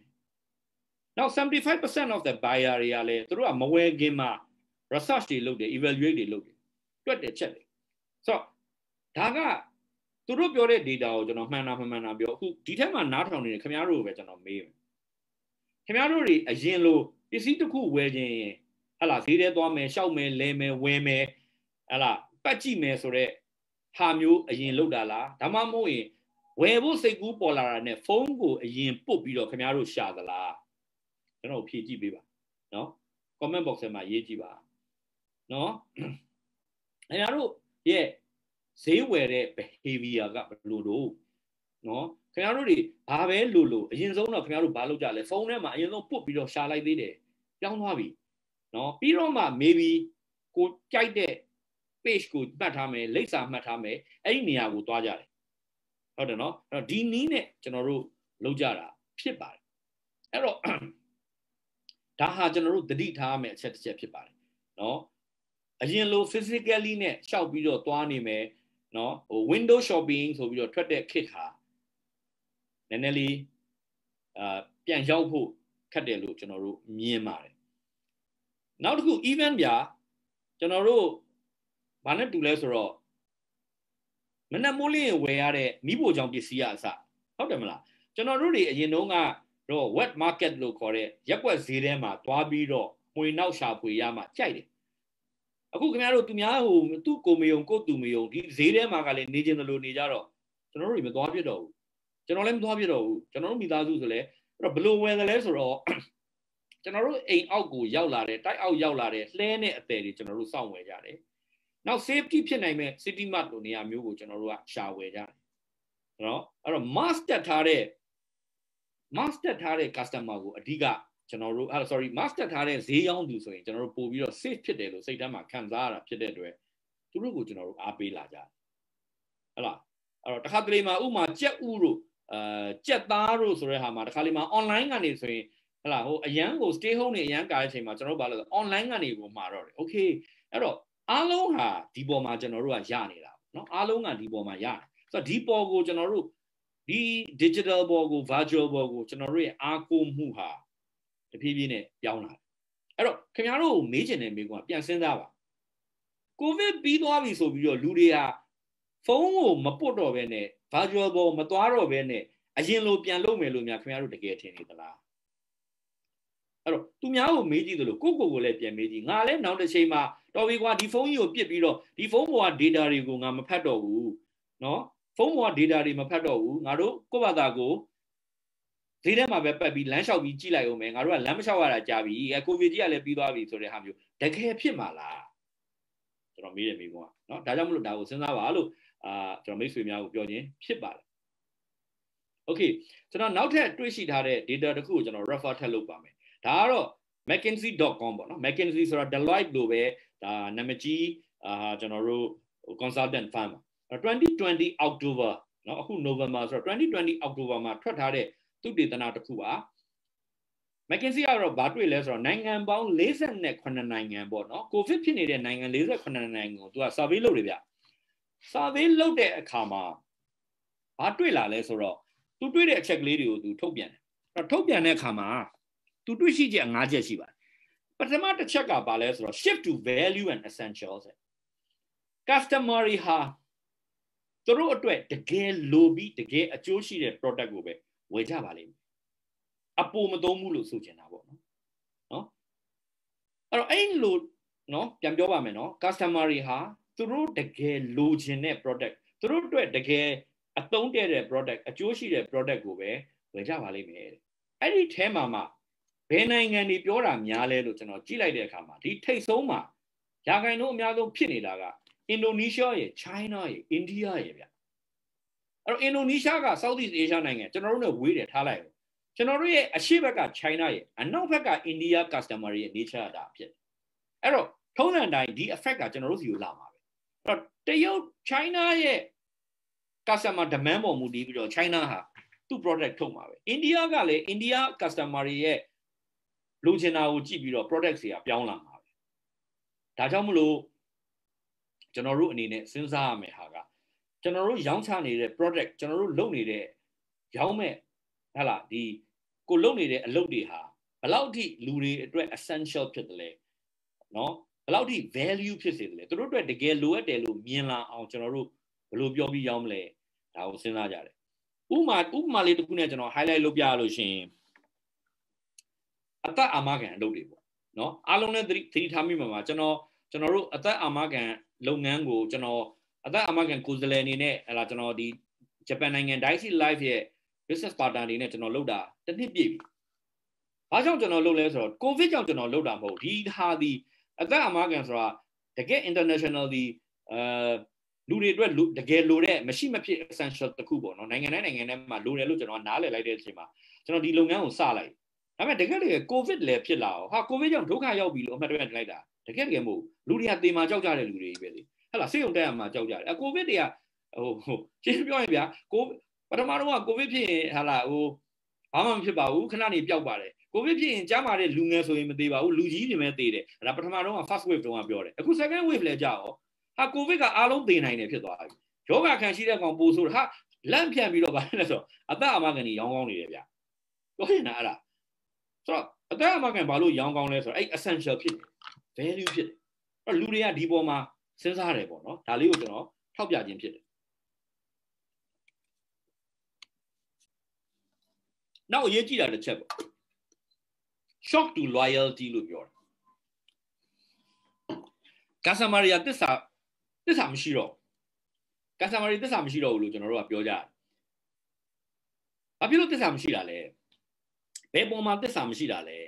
now seventy-five percent of the buyer တွေကလည်းသူတို့ကမဝယ်ခင်မှာ research တွေလုပ်တယ် evaluate တွေလုပ်တယ်တွက်တယ်ချက်တယ်ဆိုတော့ဒါကသူတို့ပြောတဲ့ data ကိုကျွန်တော်မှန်တာမှန်မှန်တာပြောအခုဒီထက်မှနားထောင်နေတယ်ခင်ဗျားတို့ပဲကျွန်တော်မေးမယ်ခင်ဗျားတို့တွေအရင်လိုပစ္စည်းတစ်ခုဝယ်ခြင်းဟလာဈေးထဲသွားမယ်ရှောက်မယ်လဲမယ်ဝယ်မယ်ဟလာပတ်ကြည့်မယ်ဆိုတော့ဟာမျိုးအရင်လောက်တာလားဒါမှမဟုတ်ရင်ဝယ်ဖို့စိတ်ကူးပေါ်လာတာနဲ့ဖုန်းကိုအရင်ပုတ်ပြီးတော့ခင်ဗျားတို့ရှာသလားကျွန်တော်ဖြေကြည့်ပေးပါနော် comment box ထဲမှာရေးကြည့်ပါနော်ခင်ဗျားတို့ရဲ့ဈေးဝယ်တဲ့ behavior ကဘယ်လိုတော့နော်ခင်ဗျားတို့တွေဘာပဲလို့လို့အရင်ဆုံးတော့ခင်ဗျားတို့ဘာလုပ်ကြလဲဖုန်းထဲမှာအရင်ဆုံးပုတ်ပြီးတော့ရှာလိုက်သေးတယ်ပြောင်းသွားပြီနော်ပြီးတော့မှ maybe ကိုကြိုက်တဲ့ page ကိုမှတ်ထားမယ်လိပ်စာမှတ်ထားမယ်အဲ့ဒီနေရာကိုသွားကြတယ်ဟုတ်တယ်နော်အဲ့တော့ဒီနည်းနဲ့ကျွန်တော်တို့လုပ်ကြတာဖြစ်ပါတယ်အဲ့တော့ဒါဟာကျွန်တော်တို့သတိထားမယ်အချက်တစ်ချက်ဖြစ်ပါတယ်နော်အရင်လို physically နဲ့ရှောက်ပြီးတော့သွားနေမယ်နော်ဟို window shopping ဆိုပြီးတော့ထွက်တဲ့ kit ဟာနည်းနည်းလေးအာပြန်ရောက်ဖို့ခက်တယ်လို့ကျွန်တော်တို့မြင်ပါတယ်နောက်တစ်ခု event ပြကျွန်တော်တို့ဘာနဲ့တူလဲဆိုတော့မနက်မိုးလင်းဝယ်ရတဲ့မိဖို့ကြောင့်ပစ္စည်းအစဟုတ်တယ်မလားကျွန်တော်တို့တွေအရင်တုန်းကတော့ wet market လို့ခေါ်တဲ့ရက်ွက်ဈေးထဲမှာသွားပြီးတော့မှွေနောက်ရှာဖွေရမှကြိုက်တယ်အခုခင်ဗျားတို့သူများဟိုသူ့ကိုမယုံကိုသူမယုံဒီဈေးထဲမှာကလည်းနေခြင်းလို့နေကြတော့ကျွန်တော်တို့တွေမသွားပြတော့ဘူးကျွန်တော်လည်းမသွားပြတော့ဘူးကျွန်တော်တို့မိသားစုဆိုလဲအဲ့တော့ဘလို့ဝယ်တယ်လဲဆိုတော့ကျွန်တော်တို့အိမ်အောက်ကိုရောက်လာတဲ့တိုက်အောက်ရောက်လာတဲ့လှဲနဲ့အသည်တွေကျွန်တော်တို့စောင့်ဝယ်ကြတယ်နောက် safety ဖြစ်နိုင်မဲ့ city mart လိုနေရာမျိုးကိုကျွန်တော်တို့ကရှာဝယ်ကြတယ်နော်အဲ့တော့ mask တက်ထားတဲ့ mask တက်ထားတဲ့ customer ကိုအဓိကကျွန်တော်တို့ sorry mask တက်ထားတဲ့ဈေးရောင်းသူဆိုရင်ကျွန်တော်တို့ပို့ပြီးတော့ safe ဖြစ်တယ်လို့စိတ်ထဲမှာခံစားရတာဖြစ်တဲ့အတွက်သူတို့ကိုကျွန်တော်တို့အားပေးလာကြတယ်ဟုတ်လားအဲ့တော့တစ်ခါတလေမှာဥမာကြက်ဥတို့အာကြက်သားတို့ဆိုတဲ့ဟာမှာတစ်ခါလေမှာ online ကနေဆိုရင်ဟုတ်လားဟိုအရန်ကို stay home နေအရန်ကားတဲ့အချိန်မှာကျွန်တော်တို့ဘာလို့လဲ online ကနေကိုမှာတော့တယ် okay အဲ့တော့အားလုံးဟာဒီပေါ်မှာကျွန်တော်တို့ကရနေတာเนาะအားလုံးကဒီပေါ်မှာရတယ်ဆိုတော့ဒီပေါ်ကိုကျွန်တော်တို့ဒီ digital ပေါ်ကို virtual ပေါ်ကိုကျွန်တော်တို့ရဲ့အားကိုးမှုဟာတဖြည်းဖြည်းနဲ့ပြောင်းလာတယ်အဲ့တော့ခင်ဗျားတို့မေးချင်တဲ့မေးခွန်းကပြန်စဉ်းစားပါကိုဗစ်ပြီးသွားပြီဆိုပြီးတော့လူတွေကဖုန်းကိုမပုတ်တော့ဘဲနဲ့ virtual ပေါ်မသွားတော့ဘဲနဲ့အရင်လိုပြန်လုပ်မယ်လို့များခင်ဗျားတို့တကယ်ထင်နေသလားအဲ့တော့သူများကိုမေးကြည့်သလိုကိုကိုကိုလည်းပြန်မေးကြည့်ငါလည်းနောက်တစ်ချိန်မှာတော်ပြီကွာဒီဖုန်းကြီးကိုပြစ်ပြီးတော့ဒီဖုန်းပေါ်က data တွေကိုငါမဖတ်တော့ဘူးเนาะဖုန်းပေါ်က data တွေမဖတ်တော့ဘူးငါတို့ကိုယ့်ဘာသာကိုဈေးထဲမှာပဲပတ်ပြီးလမ်းလျှောက်ပြီးကြည့်လိုက်အောင်မယ်ငါတို့ကလမ်းမလျှောက်ရတာကြာပြီအဲကိုဗစ်ကြီးကလည်းပြီးသွားပြီဆိုတဲ့ဟာမျိုးတကယ်ဖြစ်မှာလားကျွန်တော်မေးတယ်မိကုန်းကเนาะဒါကြောင့်မလို့ဒါကိုစဉ်းစားပါလို့အာကျွန်တော်မိတ်ဆွေများကိုပြောခြင်းဖြစ်ပါတယ် okay ကျွန်တော်နောက်ထပ်တွေ့ရှိထားတဲ့ data တစ်ခုကိုကျွန်တော် refer ထပ်လုပ်ပါမယ်ဒါကတော့ mckinsey dot com ပေါ့နော် mckinsey ဆိုတာ Deloitte လို့ပဲဒါနာမည်ကြီးအာကျွန်တော်တို့ consultant firm ပါ twenty twenty October เนาะအခု November ဆိုတော့ twenty twenty October မှာထွက်ထားတဲ့သုတေသနတစ်ခုပါ mckinsey ကတော့ဘာတွေ့လဲဆိုတော့နိုင်ငံပေါင်းforty-sevenနိုင်ငံပေါ့နော်ကိုဗစ်ဖြစ်နေတဲ့နိုင်ငံforty-sevenနိုင်ငံကိုသူက survey လုပ်တယ်ဗျ survey လုပ်တဲ့အခါမှာဘာတွေ့လာလဲဆိုတော့သူတွေ့တဲ့အချက်ကလေးတွေကိုသူထုတ်ပြန်တယ်အဲ့တော့ထုတ်ပြန်တဲ့အခါမှာသူတွေ့ရှိချက်fiveချက်ရှိပါတယ်ပထမတစ်ချက်ကဘာလဲဆိုတော့ shift to value and essentials customer တွေဟာသူတို့အတွက်တကယ်လိုပြီးတကယ်အကျိုးရှိတဲ့ product ကိုပဲဝယ်ကြပါလိမ့်မယ်အပိုမသုံးဘူးလို့ဆိုချင်တာပေါ့နော်နော်အဲ့တော့အဲ့လိုနော်ပြန်ပြောပါမယ်နော် customer တွေဟာသူတို့တကယ်လိုချင်တဲ့ product သူတို့အတွက်တကယ်အသုံးတဲ့တဲ့ product အကျိုးရှိတဲ့ product ကိုပဲဝယ်ကြပါလိမ့်မယ်အဲ့ဒီထဲမှာမှဘယ်နိုင်ငံတွေပြောတာများလဲလို့ကျွန်တော်ကြည့်လိုက်တဲ့အခါမှာဒီထိတ်ဆုံးမှာရာခိုင်နှုန်းအများဆုံးဖြစ်နေတာကအင်ဒိုနီးရှားရဲ့ China ရဲ့ India ရဲ့ဗျအဲ့တော့အင်ဒိုနီးရှားက Southeast Asia နိုင်ငံကျွန်တော်တို့နဲ့ဝေးတယ်ထားလိုက်ကျွန်တော်တို့ရဲ့အရှေ့ဘက်က China ရဲ့အနောက်ဘက်က India customer ရဲ့ nature တာဖြစ်အဲ့တော့ထုံးစံတိုင်းဒီ effect ကကျွန်တော်တို့စီကိုလာမှာပဲအဲ့တော့တရုတ် China ရဲ့ customer demand ပေါ်မူတည်ပြီးတော့ China ဟာသူ့ product ထုတ်မှာပဲ India ကလည်း India customer ရဲ့လိုချင်တာကိုကြည့်ပြီးတော့ product တွေကပြောင်းလာမှာပဲဒါကြောင့်မလို့ကျွန်တော်တို့အနေနဲ့စဉ်းစားရမယ်ဟာကကျွန်တော်တို့ရောင်းချနေတဲ့ product ကျွန်တော်တို့လုပ်နေတဲ့ရောင်းမဲ့ဟာလားဒီကိုလုပ်နေတဲ့အလုပ်တွေဟာဘယ်လောက်ထိလူတွေအတွက် essential ဖြစ်တယ်လဲเนาะဘယ်လောက်ထိ value ဖြစ်စေတယ်လဲသူတို့အတွက်တကယ်လိုအပ်တယ်လို့မြင်လာအောင်ကျွန်တော်တို့ဘယ်လိုပြောပြီးရောင်းမလဲဒါကိုစဉ်းစားကြတယ်ဥပမာဥပမာလေးတစ်ခုနဲ့ကျွန်တော် highlight လုပ်ပြရလို့ရှိရင်အသက်အာမခံအလုပ်တွေပေါ့เนาะအားလုံးနဲ့သတိထားမိမှာပါကျွန်တော်ကျွန်တော်တို့အသက်အာမခံလုပ်ငန်းကိုကျွန်တော်အသက်အာမခံကိုယ်စားလှယ်အနေနဲ့ဟလာကျွန်တော်ဒီဂျပန်နိုင်ငံ Dicey Life ရဲ့ business partner တွေနဲ့ကျွန်တော်လုပ်တာတစ်နှစ်ပြည့်ပြီ။ဘာကြောင့်ကျွန်တော်လုပ်လဲဆိုတော့ COVID ကြောင့်ကျွန်တော်လုပ်တာမဟုတ်ဒီဟာဒီအသက်အာမခံဆိုတာတကယ် international ဒီအဲလူတွေအတွက်တကယ်လိုတဲ့မရှိမဖြစ် essential တစ်ခုပေါ့နော်နိုင်ငံတိုင်းနိုင်ငံတိုင်းမှာလိုတယ်လို့ကျွန်တော်နားလည်လိုက်တဲ့အချိန်မှာကျွန်တော်ဒီလုပ်ငန်းကိုစလိုက်ဒါပေမဲ့တကယ်တကယ် COVID လည်းဖြစ်လာအောင်ဟာ COVID ကြောင့်ဒုက္ခရောက်ပြီလို့အမှတ်တရတင်လိုက်တာတကယ်တကယ်မဟုတ်လူတွေကသေမှာကြောက်ကြတဲ့လူတွေပဲလေဟဲ့လားစိတ်ုံတက်ရမှာကြောက်ကြတယ်အ COVID တွေကဟိုဟိုရှင်းပြောရင်ဗျာကိုပထမတော့က COVID ဖြစ်ရင်ဟာလားဟိုဘာမှမဖြစ်ပါဘူးခဏနေပျောက်ပါတယ် COVID ဖြစ်ရင်ကြားမှာတဲ့လူငယ်ဆိုရင်မသေးပါဘူးလူကြီးတွေပဲသေတယ်ဒါပထမတော့က first wave တုန်းကပြောတယ်အခု second wave လည်းကြာရောဟာ COVID ကအားလုံးသေနိုင်တယ်ဖြစ်သွားပြီယောဂခံရှိတဲ့ကောင်ပို့ဆိုဟာလန့်ဖြန့်ပြီးတော့ဗာလဲဆိုအသက်အာမခံကြီးရောင်းကောင်းနေတယ်ဗျပြောရင်လားအဲ့ဒါဆိုတော့အသက်အာမခံဘာလို့ရောင်းကောင်းလဲဆိုတော့အဲ့ essential ဖြစ်တယ် value ဖြစ်တယ်အဲ့တော့လူတွေကဒီပေါ်မှာစဉ်းစားတယ်ပေါ့နော်ဒါလေးကိုကျွန်တော်ထောက်ပြခြင်းဖြစ်တယ်နောက်အရေးကြီးတာတစ်ချက်ပေါ့ shock to loyalty လို့ပြောတယ် customer ရသစ္စာသစ္စာမရှိတော့ customer သစ္စာမရှိတော့ဘူးလို့ကျွန်တော်တို့ကပြောကြတယ်ဘာဖြစ်လို့သစ္စာမရှိတာလဲဘယ်ပုံမှာသစ္စာမရှိတာလဲ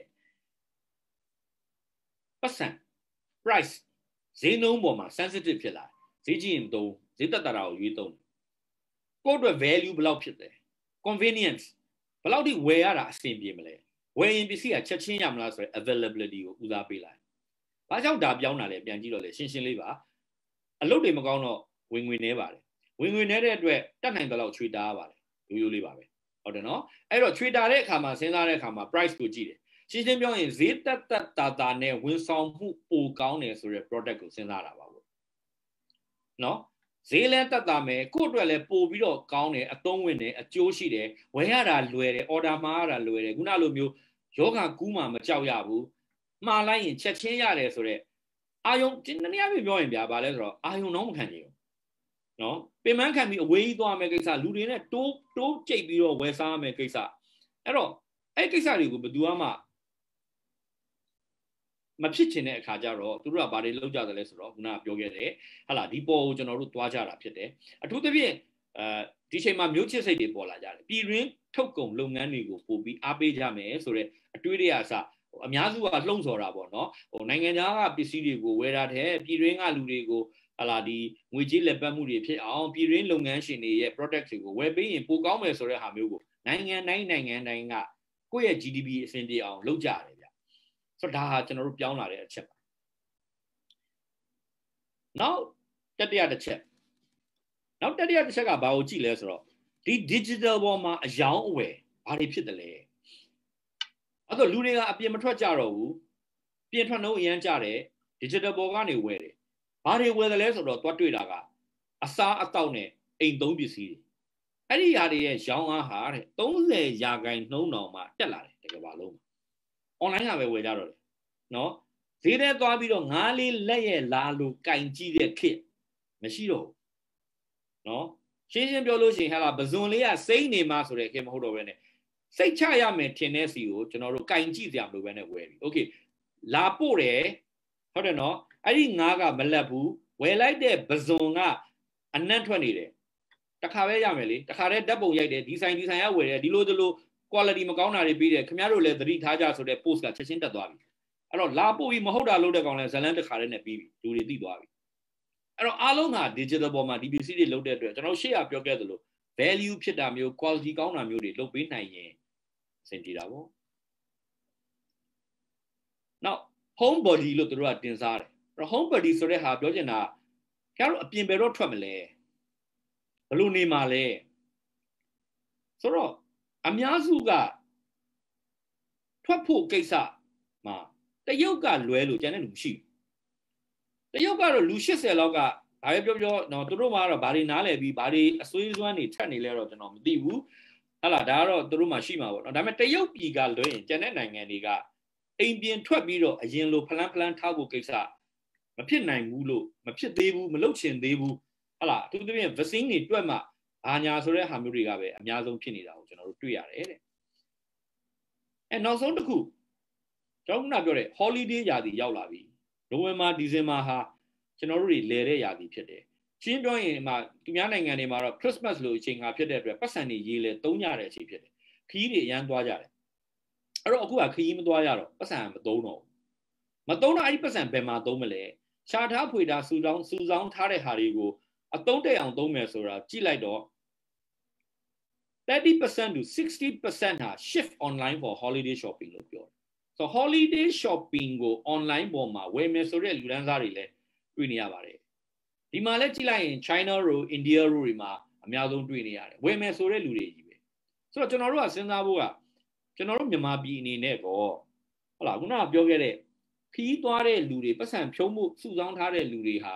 ပတ်စံ price ဈေးနှုန်းပေါ်မှာ sensitive ဖြစ်လာဈေးကြီးရင်သုံးဈေးတက်တာကိုရွေးသုံးကိုယ့်အတွက် value ဘယ်လောက်ဖြစ်တယ် convenience ဘယ်လောက်ထိဝယ်ရတာအဆင်ပြေမလဲဝယ်ရင်ပစ္စည်းကချက်ချင်းရမလားဆိုရယ် availability ကိုဦးစားပေးလိုက်ဘာကြောင့်ဒါပြောင်းတာလဲပြန်ကြည့်တော့လေရှင်းရှင်းလေးပါအလုပ်တွေမကောင်းတော့ဝင်ငွေနေပါတယ်ဝင်ငွေနေတဲ့အတွက်တတ်နိုင်တဲ့လောက်ချွေတာရပါတယ်ရိုးရိုးလေးပါပဲဟုတ်တယ်နော်အဲ့တော့ချွေတာတဲ့အခါမှာစဉ်းစားတဲ့အခါမှာ price ကိုကြည့်တယ်ရှင်းရှင်းပြောရင်ဈေးတက်တက်တာတာနဲ့ဝန်ဆောင်မှုပိုကောင်းတယ်ဆိုရယ် product ကိုစဉ်းစားတာပါပေါ့နော်ဈေးလဲတက်တာမယ်ကိုယ့်အတွက်လည်းပို့ပြီးတော့ကောင်းတယ်အသုံးဝင်တယ်အကျိုးရှိတယ်ဝယ်ရတာလွယ်တယ် order မှားရတာလွယ်တယ်ခုနလိုမျိုးယောဂကူးမှမကြောက်ရဘူးမှားလိုက်ရင်ချက်ချင်းရတယ်ဆိုတော့အာယုံနည်းနည်းပြပြောရင်ဗျာဗာလဲဆိုတော့အာယုံတော့မခံချင်ဘူးနော်ပင်မခံပြီးအဝေးကြီးသွားမယ်ကိစ္စလူတွေနဲ့တိုးတိုးကြိတ်ပြီးတော့ဝယ်စားမယ်ကိစ္စအဲ့တော့အဲ့ကိစ္စတွေကိုဘယ်သူမှမဖြစ်ချင်တဲ့အခါကျတော့သူတို့ကဘာတွေလုပ်ကြတယ်လဲဆိုတော့ခုနကပြောခဲ့တယ်ဟာလာဒီပေါ်ကိုကျွန်တော်တို့သွားကြတာဖြစ်တယ်အထူးသဖြင့်အဲဒီချိန်မှာမျိုးချစ်စိတ်တွေပေါ်လာကြတယ်ပြည်ရင်းထုတ်ကုန်လုပ်ငန်းတွေကိုပို့ပြီးအားပေးကြမယ်ဆိုတော့အတွေးတွေအစအများစုကလှုံ့ဆော်တာပေါ့နော်ဟိုနိုင်ငံခြားကပစ္စည်းတွေကိုဝယ်တာတဲ့ပြည်ရင်းကလူတွေကိုဟာလာဒီငွေကြေးလက်ပတ်မှုတွေဖြစ်အောင်ပြည်ရင်းလုပ်ငန်းရှင်တွေရဲ့ product တွေကိုဝယ်ပေးရင်ပိုကောင်းမယ်ဆိုတဲ့ဟာမျိုးကိုနိုင်ငံတိုင်းနိုင်ငံတိုင်းကကိုယ့်ရဲ့ G D P အဆင်ပြေအောင်လုပ်ကြတယ်ဗျဆိုတော့ဒါဟာကျွန်တော်တို့ပြောင်းလာတဲ့အချက်ပါနောက်တတိယတစ်ချက်နောက်တတိယတစ်ချက်ကဘာကိုကြည့်လဲဆိုတော့ဒီ digital ပေါ်မှာအယောင်းအဝယ်ဘာတွေဖြစ်တယ်လဲအဲ့တော့လူတွေကအပြင်မထွက်ကြတော့ဘူးပြင်ထွက်နှုန်းအရန်ကြတယ် digital ပေါ်ကနေဝယ်တယ်ဘာတွေဝယ်တယ်လဲဆိုတော့တွတ်တွေ့တာကအစားအသောက်နဲ့အိမ်သုံးပစ္စည်းတွေအဲ့ဒီຢာတွေရဲ့ရောင်းအားဟာတဲ့သုံးဆယ်ရာခိုင်နှုန်းတောင်မှတက်လာတယ်တကယ်ပါလုံး online ကပဲဝယ်ကြတော့တယ်နော်ဈေးထဲသွားပြီးတော့ငါးလေးလက်ရဲ့လာလို့ကင်ကြည့်တဲ့ခေတ်မရှိတော့ဘူးနော်ရှင်းရှင်းပြောလို့ရှိရင်ဟာလာပဇွန်လေးကစိမ့်နေမှဆိုတဲ့ခေတ်မဟုတ်တော့ဘဲနဲ့စိတ်ချရမယ်ထင်တဲ့စီကိုကျွန်တော်တို့ကင်ကြည့်စရာမလိုဘဲနဲ့ဝယ်ပြီโอเคလာပို့တယ်ဟုတ်တယ်နော်အဲ့ဒီငါးကမလက်ဘူးဝယ်လိုက်တဲ့ပဇွန်ကအနံ့ထွက်နေတယ်တခါပဲရမယ်လေတခါတည်းဓာတ်ပုံရိုက်တယ်ဒီဆိုင်ဒီဆိုင်ကဝယ်တယ်ဒီလိုဒီလို quality မကောင်းတာတွေပြီးတယ်ခင်ဗျားတို့လည်းသတိထားကြဆိုတဲ့ post ကချက်ချင်းတက်သွားပြီအဲ့တော့လာပို့ပြီးမဟုတ်တာလုပ်တဲ့ကောင်လဲဇလန်းတစ်ခါတည်းနဲ့ပြီးပြီလူတွေသိသွားပြီအဲ့တော့အားလုံးက digital ပေါ်မှာ D P C တွေလုပ်တဲ့အတွက်ကျွန်တော်ရှေ့ကပြောခဲ့သလို value ဖြစ်တာမျိုး quality ကောင်းတာမျိုးတွေလုပ်ပေးနိုင်ရင်အဆင်ပြေတာပေါ့ now home body လို့တို့ကတင်စားတယ်အဲ့တော့ home body ဆိုတဲ့ဟာပြောချင်တာခင်ဗျားတို့အပြင်ဘယ်တော့ထွက်မလဲဘယ်လိုနေမှာလဲဆိုတော့အများစုကထွက်ဖို့ကိစ္စမှာတရုတ်ကလွဲလို့ကျန်တဲ့လူမရှိဘူးတရုတ်ကတော့လူeightyလောက်ကဒါပဲပြောပြောတော့သူတို့မှာတော့ဘာတွေနားလဲပြီးဘာတွေအစွေးစွမ်းတွေထက်နေလဲတော့ကျွန်တော်မသိဘူးဟလာဒါကတော့သူတို့မှာရှိမှာပေါ့နော်ဒါပေမဲ့တရုတ်ပြည်ကလွဲရင်ကျန်တဲ့နိုင်ငံတွေကအိမ်ပြင်ထွက်ပြီးတော့အရင်လိုဖလန်းဖလန်းထားဖို့ကိစ္စမဖြစ်နိုင်ဘူးလို့မဖြစ်သေးဘူးမလုပ်ချင်သေးဘူးဟလာအထူးသဖြင့် vaccine တွေတွက်မှဘာညာဆိုတဲ့ဟာမျိုးတွေကပဲအများဆုံးဖြစ်နေတာကိုကျွန်တော်တို့တွေ့ရတယ်တဲ့အဲနောက်ဆုံးတစ်ခုကျွန်တော်ကပြောတဲ့ holiday ရာသီရောက်လာပြီနိုဝင်ဘာဒီဇင်ဘာဟာကျွန်တော်တို့တွေလဲတဲ့ရာသီဖြစ်တယ်ရှင်းပြောရင်မှာသူများနိုင်ငံတွေမှာတော့ Christmas လို့အချိန်ကဖြစ်တဲ့အတွက်ပတ်စံတွေရေးလဲသုံးကြတဲ့အချိန်ဖြစ်တယ်ခီးတွေအရန်သွားကြတယ်အဲ့တော့အခုကခီးမသွားရတော့ပတ်စံမသုံးတော့မသုံးတော့အဲ့ဒီပတ်စံဘယ်မှာသုံးမလဲရှားထားဖွေထားစူဆောင်းစူဆောင်းထားတဲ့ဟာတွေကိုအသုံးတက်အောင်သုံးမယ်ဆိုတာကြည့်လိုက်တော့thirty percent to sixty percent ဟာ shift online for holiday shopping လို့ပြောတယ်ဆိုတော့ holiday shopping ကို online ပေါ်မှာဝယ်မယ်ဆိုတဲ့လူတန်းစားတွေလည်းတွေ့နေရပါတယ်ဒီမှာလည်းကြည့်လိုက်ရင် China တို့ India တို့တွေမှာအများဆုံးတွေ့နေရတယ်ဝယ်မယ်ဆိုတဲ့လူတွေကြီးပဲဆိုတော့ကျွန်တော်တို့ကစဉ်းစားဖို့ကကျွန်တော်တို့မြန်မာပြည်အနေနဲ့ပေါ့ဟုတ်လားခုနကပြောခဲ့တဲ့ခီးသွားတဲ့လူတွေပတ်စံဖြုံးမှုစုဆောင်းထားတဲ့လူတွေဟာ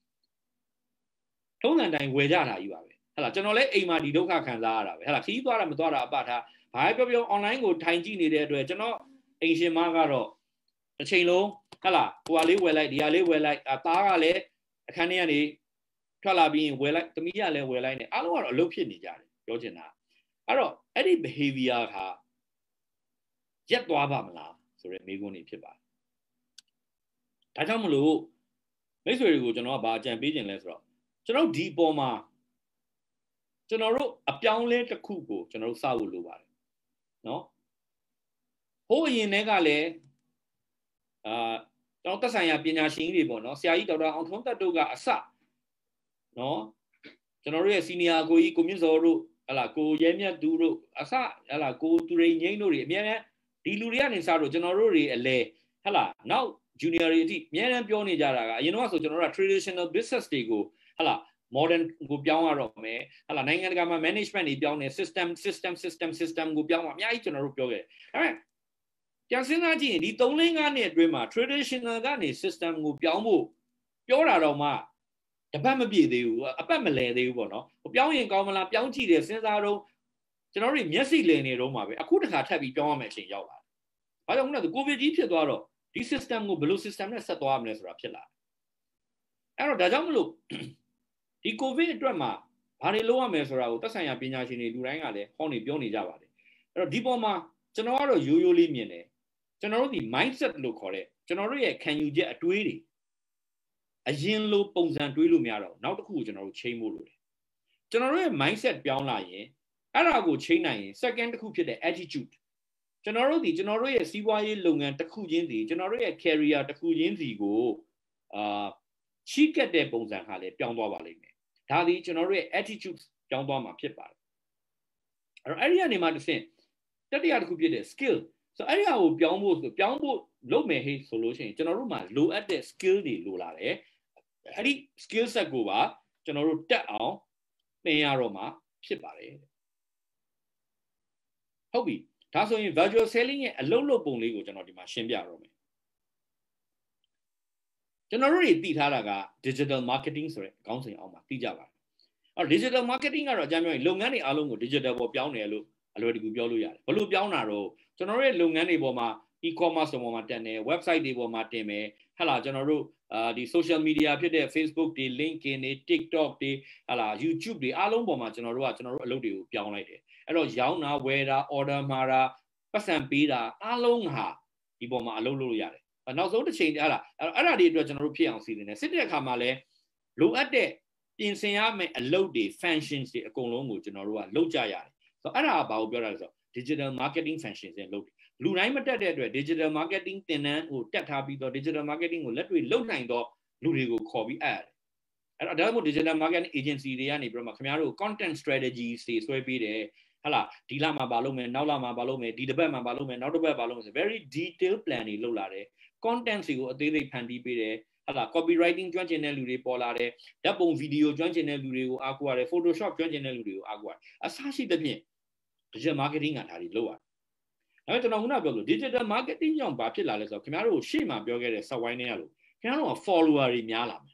ထုံးစံတိုင်းဝယ်ကြတာကြီးပါပဲဟလာကျွန်တော်လည်းအိမ်မှာဒီဒုက္ခခံစားရတာပဲဟလာခီးသွားတာမသွားတာအပထားဘာပဲပြောပြော online ကိုထိုင်ကြည့်နေတဲ့အတွက်ကျွန်တော်အိမ်ရှင်မကတော့တစ်ချိန်လုံးဟလာဟိုဟာလေးဝယ်လိုက်ဒီဟာလေးဝယ်လိုက်အသားကလည်းအခန်းထဲကနေထွက်လာပြီးရင်ဝယ်လိုက်သမီးကလည်းဝယ်လိုက်နေအားလုံးကတော့အလုပ်ဖြစ်နေကြတယ်ပြောချင်တာအဲ့တော့အဲ့ဒီ behavior ဟာရက်သွားပါမလားဆိုတဲ့မေးခွန်းတွေဖြစ်ပါတယ်ဒါကြောင့်မလို့မိတ်ဆွေတွေကိုကျွန်တော်ကဘာအကြံပေးခြင်းလဲဆိုတော့ကျွန်တော်ဒီပေါ်မှာကျွန်တော်တို့အပြောင်းလဲတစ်ခုကိုကျွန်တော်တို့စဖို့လိုပါတယ်နော်ဟိုအရင်တည်းကလည်းအာကျွန်တော်သက်ဆိုင်ရာပညာရှင်တွေပေါ့နော်ဆရာကြီးဒေါက်တာအောင်ထွန်းသက်တို့ကအစနော်ကျွန်တော်တို့ရဲ့ senior ကိုကြီးကိုမြင့်စောတို့ဟလာကိုရဲမြတ်သူတို့အစဟလာကိုသူရိန်ငိမ့်တို့တွေအများနဲ့ဒီလူတွေကနေစတော့ကျွန်တော်တို့တွေအလဲဟလာနောက် junior တွေအထိအများနဲ့ပြောနေကြတာကအရင်တော့ဆိုကျွန်တော်တို့က traditional business တွေကိုဟလာmodern ကိုပြောင်းရတော့မယ်ဟလာနိုင်ငံတကာမှာ management တွေပြောင်းနေ system system system system ကိုပြောင်းမှာအများကြီးကျွန်တော်တို့ပြောခဲ့တယ်ဒါပေမဲ့ပြန်စဉ်းစားကြည့်ရင်ဒီthree fourနှစ်အတွင်းမှာ traditional ကနေ system ကိုပြောင်းဖို့ပြောတာတော့မှတပတ်မပြည့်သေးဘူးအပတ်မလဲသေးဘူးပေါ့နော်ပြောင်းရင်ကောင်းမလားပြောင်းကြည့်တယ်စဉ်းစားတော့ကျွန်တော်တို့မျက်စိလည်နေတော့မှာပဲအခုတစ်ခါထပ်ပြီးပြောင်းရမယ်အချိန်ရောက်လာတယ်။ဘာကြောင့်လဲဆိုကိုဗစ်ကြီးဖြစ်သွားတော့ဒီ system ကိုဘယ်လို system နဲ့ဆက်သွားရမလဲဆိုတာဖြစ်လာတယ်။အဲ့တော့ဒါကြောင့်မလို့ဒီကိုဗစ်အတွက်မှာဘာတွေလုပ်ရမလဲဆိုတာကိုသက်ဆိုင်ရာပညာရှင်တွေလူတိုင်းကလည်းဟောနေပြောနေကြပါတယ်။အဲ့တော့ဒီပေါ်မှာကျွန်တော်ကတော့ရိုးရိုးလေးမြင်တယ်။ကျွန်တော်တို့ဒီ mindset လို့ခေါ်တဲ့ကျွန်တော်တို့ရဲ့ခံယူချက်အတွေးတွေအရင်လိုပုံစံတွေးလို့မရတော့နောက်တစ်ခုကိုကျွန်တော်တို့ချိန်ဖို့လိုတယ်။ကျွန်တော်တို့ရဲ့ mindset ပြောင်းလာရင်အဲ့ဒါကိုချိန်နိုင်ရင် second တစ်ခုဖြစ်တဲ့ attitude ကျွန်တော်တို့ဒီကျွန်တော်တို့ရဲ့စီးပွားရေးလုပ်ငန်းတစ်ခုချင်းစီကျွန်တော်တို့ရဲ့ career တစ်ခုချင်းစီကိုအာရှိကက်တဲ့ပုံစံဟာလည်းပြောင်းသွားပါလိမ့်မယ်ဒါဒီကျွန်တော်တို့ရဲ့ attitude ပြောင်းသွားမှာဖြစ်ပါတယ်အဲ့တော့အဲ့ဒီကနေမှတစ်ဆင့်တတိယတစ်ခုဖြစ်တဲ့ skill ဆိုအဲ့ဒီဟာကိုပြောင်းဖို့ဆိုပြောင်းဖို့လုပ်မယ်ဟေ့ဆိုလို့ရှိရင်ကျွန်တော်တို့မှာလိုအပ်တဲ့ skill တွေလိုလာတယ်အဲ့ဒီ skill set ကိုပါကျွန်တော်တို့တက်အောင်သင်ရတော့မှာဖြစ်ပါတယ်ဟုတ်ပြီဒါဆိုရင် virtual selling ရဲ့အလုပ်လုပ်ပုံလေးကိုကျွန်တော်ဒီမှာရှင်းပြတော့မယ်ကျွန်တော်တို့တွေသိထားတာက digital marketing ဆိုတဲ့ခေါင်းစဉ်အောက်မှာသိကြပါတယ်အဲ့ digital marketing ကတော့အကြမ်းပြောရင်လုပ်ငန်းတွေအားလုံးကို digital ပေါ်ပြောင်းတယ်လို့အလွယ်တကူပြောလို့ရတယ်ဘယ်လိုပြောင်းတာတော့ကျွန်တော်တို့ရဲ့လုပ်ငန်းတွေပေါ်မှာ e-commerce ပေါ်မှာတင်တယ် website တွေပေါ်မှာတင်မယ်ဟလာကျွန်တော်တို့အာဒီ social media ဖြစ်တဲ့ Facebook တွေ LinkedIn တွေ TikTok တွေဟလာ YouTube တွေအားလုံးပေါ်မှာကျွန်တော်တို့ကကျွန်တော်တို့အလုပ်တွေကိုပြောင်းလိုက်တယ်အဲ့တော့ရောင်းတာဝယ်တာ order မှာတာပတ်စံပေးတာအားလုံးဟာဒီပေါ်မှာအလုပ်လုပ်လို့ရတယ်နောက်ဆုံးတစ်ချိန်ဟလာအဲ့ဒါတွေအတွက်ကျွန်တော်တို့ဖြစ်အောင်စီစဉ်တယ်စစ်တဲ့အခါမှာလဲလိုအပ်တဲ့ပြင်ဆင်ရမယ့်အလုပ်တွေ functions တွေအကုန်လုံးကိုကျွန်တော်တို့ကလုပ်ကြရတယ်ဆိုတော့အဲ့ဒါကဘာကိုပြောတာလဲဆိုတော့ digital marketing functions တွေလုပ်တယ်လူတိုင်းမတက်တဲ့အတွက် digital marketing သင်တန်းကိုတက်ထားပြီးတော့ digital marketing ကိုလက်တွေ့လုပ်နိုင်တော့လူတွေကိုခေါ်ပြီးအဲ့အဲ့တော့ဒါမှမဟုတ် digital marketing agency တွေကနေပြီးတော့ခင်ဗျားတို့ content strategy တွေဆွဲပေးတယ်ဟာလားဒီလမှာဘာလုပ်မယ်နောက်လမှာဘာလုပ်မယ်ဒီတစ်ပတ်မှာဘာလုပ်မယ်နောက်တစ်ပတ်ဘာလုပ်မယ်ဆို very detailed plan တွေလုပ်လာတယ် content တွေကိုအသေးစိတ်ဖန်တီးပေးတယ်ဟာလား copywriting ကျွမ်းကျင်တဲ့လူတွေပေါ်လာတယ်ဓာတ်ပုံ video ကျွမ်းကျင်တဲ့လူတွေကိုအားကိုးရတယ် Photoshop ကျွမ်းကျင်တဲ့လူတွေကိုအားကိုးရတယ်အစရှိသဖြင့် digital marketing ကဒါတွေလုပ်ရတယ်ဒါပေမဲ့ကျွန်တော်ခုနပြောလို့ digital marketing ကြောင့်ဘာဖြစ်လာလဲဆိုတော့ခင်ဗျားတို့ရှေ့မှာပြောခဲ့တဲ့ software တွေကလို့ခင်ဗျားတို့က follower တွေများလာမယ်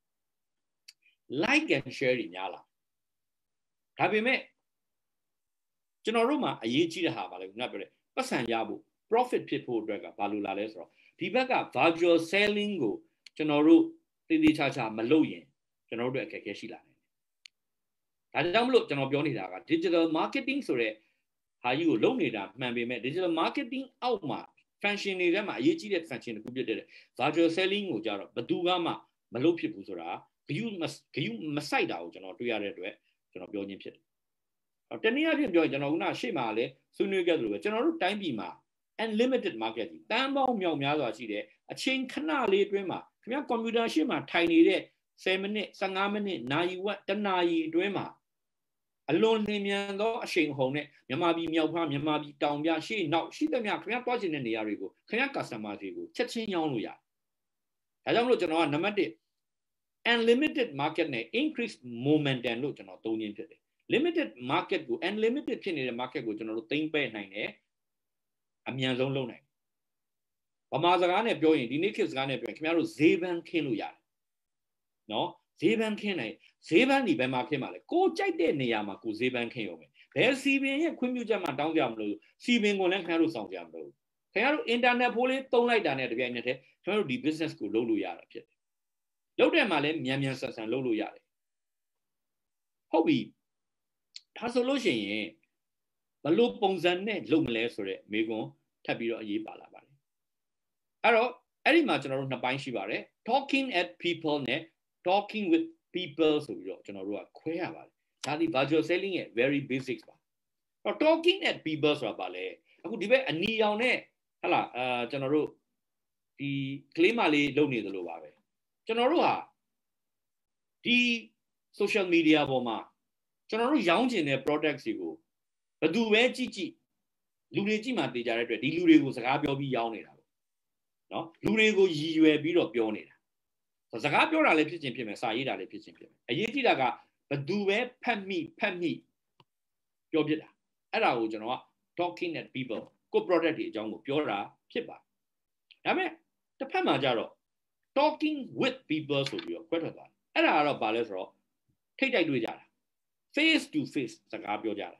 like and share တွေများလာဒါပေမဲ့ကျွန်တော်တို့မှာအရေးကြီးတဲ့ဟာပါလေခုနပြောတဲ့ပတ်စံရဖို့ profit ဖြစ်ဖို့အတွက်ကဘာလို့လာလဲဆိုတော့ဒီဘက်က virtual selling ကိုကျွန်တော်တို့တည်တည်ချာချာမလုပ်ရင်ကျွန်တော်တို့အခက်အခဲရှိလာတယ်ဒါကြောင့်မလို့ကျွန်တော်ပြောနေတာက digital marketing ဆိုတဲ့ဟာကြီးကိုလုပ်နေတာမှန်ပေမဲ့ digital marketing အောက်မှာ function တွေထဲမှာအရေးကြီးတဲ့ function တစ်ခုဖြစ်တဲ့ virtual selling ကိုကြတော့ဘယ်သူမှမလုပ်ဖြစ်ဘူးဆိုတာဂယုဂယုမဆိုင်တာကိုကျွန်တော်တွေ့ရတဲ့အတွက်ကျွန်တော်ပြောခြင်းဖြစ်တယ်တနည်းအားဖြင့်ပြောရင်ကျွန်တော်ကရှေ့မှာလည်းဆွေးနွေးခဲ့သလိုပဲကျွန်တော်တို့တိုင်းပြည်မှာ unlimited market ကြီးတန်းပေါင်းမြောက်များစွာရှိတယ်အချိန်ခဏလေးအတွင်းမှာခင်ဗျာကွန်ပျူတာရှေ့မှာထိုင်နေတဲ့ဆယ်မိနစ်ဆယ်ငါးမိနစ်နာရီဝက်တစ်နာရီအတွင်းမှာအလွန်လင်းမြန်သောအချိန်ဟုန်နဲ့မြန်မာပြည်မြောက်ဖားမြန်မာပြည်တောင်ပြရှေ့နောက်ရှိသမျှခင်ဗျာတွားချင်တဲ့နေရာတွေကိုခင်ဗျာ customer တွေကိုချက်ချင်းရောင်းလို့ရတယ်ဒါကြောင့်မလို့ကျွန်တော်ကနံပါတ်တစ် unlimited market နဲ့ increase momentum လို့ကျွန်တော်သုံးခြင်းဖြစ်တယ် limited market ကို unlimited ဖြစ်နေတဲ့ market ကိုကျွန်တော်တို့သိမ်းပယ်နိုင်တယ်အမြန်ဆုံးလုပ်နိုင်ဗမာစကားနဲ့ပြောရင်ဒီနေ့ခေတ်စကားနဲ့ပြောရင်ခင်ဗျားတို့ဈေးပန်းခင်းလို့ရတယ်နော်ဈေးပန်းခင်းနိုင်ဈေးပန်းဒီဘယ်မှာခင်းမှာလဲကိုကြိုက်တဲ့နေရာမှာကိုဈေးပန်းခင်းရုံပဲဘယ်စီပင်ရဲ့ခွင့်ပြုချက်မှတောင်းကြမလို့စီပင်ကိုလည်းခင်ဗျားတို့ဆောင်ကြမလို့ခင်ဗျားတို့ internet ဖိုးလေးသုံးလိုက်တာနဲ့တပြိုင်နက်တည်းခင်ဗျားတို့ဒီ business ကိုလုပ်လို့ရတာဖြစ်တယ်လုပ်တဲ့မှာလည်းမြန်မြန်ဆန်ဆန်လုပ်လို့ရတယ်ဟုတ်ပြီဒါဆိုလို့ရှိရင်ဘလို့ပုံစံနဲ့လုပ်မလဲဆိုတော့မေကွန်းထပ်ပြီးတော့အရေးပါလာပါတယ်အဲ့တော့အဲ့ဒီမှာကျွန်တော်တို့နှစ်ပိုင်းရှိပါတယ် talking at people နဲ့ talking with people ဆိုပြီးတော့ကျွန်တော်တို့ကခွဲရပါတယ်ဒါဒီ virtual selling ရဲ့ very basics ပါအဲ့တော့ talking at people ဆိုတာပါလေအခုဒီဘက်အနီရောင်နဲ့ဟဟလားအာကျွန်တော်တို့ဒီကလေးမလေးလုပ်နေသလိုပါပဲကျွန်တော်တို့ဟာဒီ social media ပေါ်မှာကျွန်တော်တို့ရောင်းချင်တဲ့ products တွေကိုဘယ်သူပဲကြည့်ကြည့်လူတွေကြည့်မှသိကြတဲ့အတွက်ဒီလူတွေကိုစကားပြောပြီးရောင်းနေတာပေါ့နော်လူတွေကိုရည်ရွယ်ပြီးတော့ပြောနေတာစကားပြောတာလည်းဖြစ်ချင်းဖြစ်မယ်စာရေးတာလည်းဖြစ်ချင်းဖြစ်မယ်အရေးကြီးတာကဘယ်သူပဲဖတ်မိဖတ်မိပြောဖြစ်တာအဲ့ဒါကိုကျွန်တော်က talking at people ကို product တွေအကြောင်းကိုပြောတာဖြစ်ပါတယ်ဒါပေမဲ့တစ်ဖက်မှာကျတော့ talking with people ဆိုပြီးတော့ခွဲထွက်သွားတယ်အဲ့ဒါကတော့ဘာလဲဆိုတော့ထိတ်တိုက်တွေ့ကြတာ face to face စကားပြောကြတာ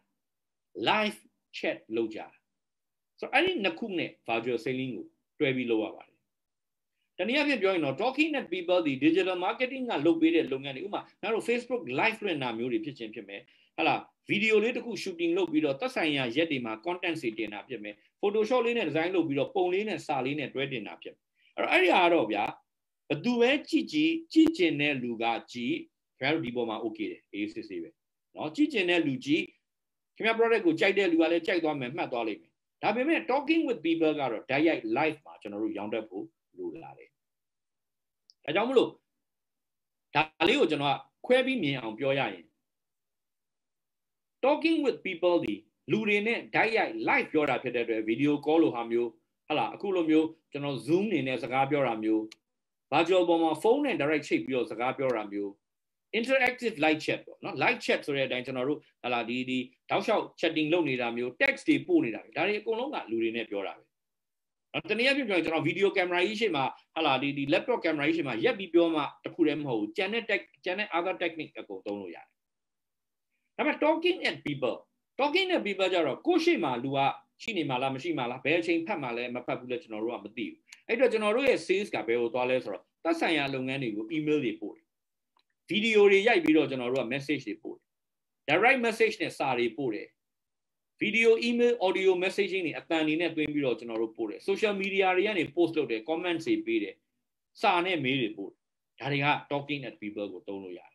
live chat လုပ်ကြတာဆိုတော့အဲ့ဒီနှစ်ခုနဲ့ virtual selling ကိုတွဲပြီးလုပ်ရပါတယ်တနည်းအားဖြင့်ပြောရင်တော့ talking at people ဒီ digital marketing ကလုပ်ပေးတဲ့လုပ်ငန်းတွေဥပမာငါတို့ Facebook live လွှင့်တာမျိုးတွေဖြစ်ချင်းဖြစ်မယ်ဟာလား video လေးတစ်ခု shooting လုပ်ပြီးတော့သက်ဆိုင်ရာရက်တွေမှာ content တွေတင်တာဖြစ်မယ် Photoshop လေးနဲ့ design လုပ်ပြီးတော့ပုံလေးနဲ့စာလေးနဲ့တွဲတင်တာဖြစ်မယ်အဲ့တော့အဲ့ဒီဟာတော့ဗျာဘယ်သူပဲကြည့်ကြည့်ကြည့်ကျင်တဲ့လူကကြည့်ခင်ဗျားတို့ဒီပေါ်မှာ okay တယ်အေးစစ်စစ်ပဲเนาะကြည့်ကျင်တဲ့လူကြည့်ခင်ဗျား product ကိုကြိုက်တဲ့လူကလည်းကြိုက်သွားမယ်မှတ်သွားလိမ့်မယ်ဒါပေမဲ့ talking with people ကတော့ direct live မှာကျွန်တော်တို့ရောင်းတတ်ဖို့လိုလာတယ်ဒါကြောင့်မလို့ဒါလေးကိုကျွန်တော်ကခွဲပြီးမြင်အောင်ပြောရရင် talking with people ဒီလူတွေနဲ့ direct live ပြောတာဖြစ်တဲ့အတွက် video call လိုဟာမျိုးဟာလားအခုလိုမျိုးကျွန်တော် zoom နေနဲ့စကားပြောတာမျိုး virtual ပေါ်မှာ phone နဲ့ direct ချိတ်ပြီးတော့စကားပြောတာမျိုး interactive live chat ပေါ့နော် live chat ဆိုတဲ့အတိုင်းကျွန်တော်တို့ဟာလားဒီဒီတောက်လျှောက် chatting လုပ်နေတာမျိုး text တွေပို့နေတာဒါတွေအကုန်လုံးကလူတွေနဲ့ပြောတာပဲတနည်းအားဖြင့်ပြောရင်ကျွန်တော် video camera ကြီးရှေ့မှာဟာလားဒီဒီ laptop camera ကြီးရှေ့မှာရက်ပြီးပြောမှတခုတည်းမဟုတ်ဘူးကျန်တဲ့ tech ကျန်တဲ့ other technique အကုန်သုံးလို့ရတယ်ဒါပေမဲ့ talking at people talking at people ကြတော့ကိုယ့်ရှေ့မှာလူကရှိနေမှာလားမရှိမှာလားဘယ်အချိန်ဖတ်မှာလဲမဖတ်ဘူးလဲကျွန်တော်တို့ကမသိဘူးအဲ့တော့ကျွန်တော်တို့ရဲ့ sales ကဘယ်ကိုသွားလဲဆိုတော့သက်ဆိုင်ရာလုပ်ငန်းတွေကို email တွေပို့တယ်ဗီဒီယိုတွေရိုက်ပြီးတော့ကျွန်တော်တို့က message တွေပို့တယ် direct message နဲ့စာတွေပို့တယ်ဗီဒီယို email audio messaging တွေအတန်တွေနဲ့တွင်းပြီးတော့ကျွန်တော်တို့ပို့တယ် social media တွေကနေ post လုပ်တယ် comment တွေပေးတယ်စာနဲ့ mail တွေပို့တယ်ဒါတွေက talking at people ကိုသုံးလို့ရတယ်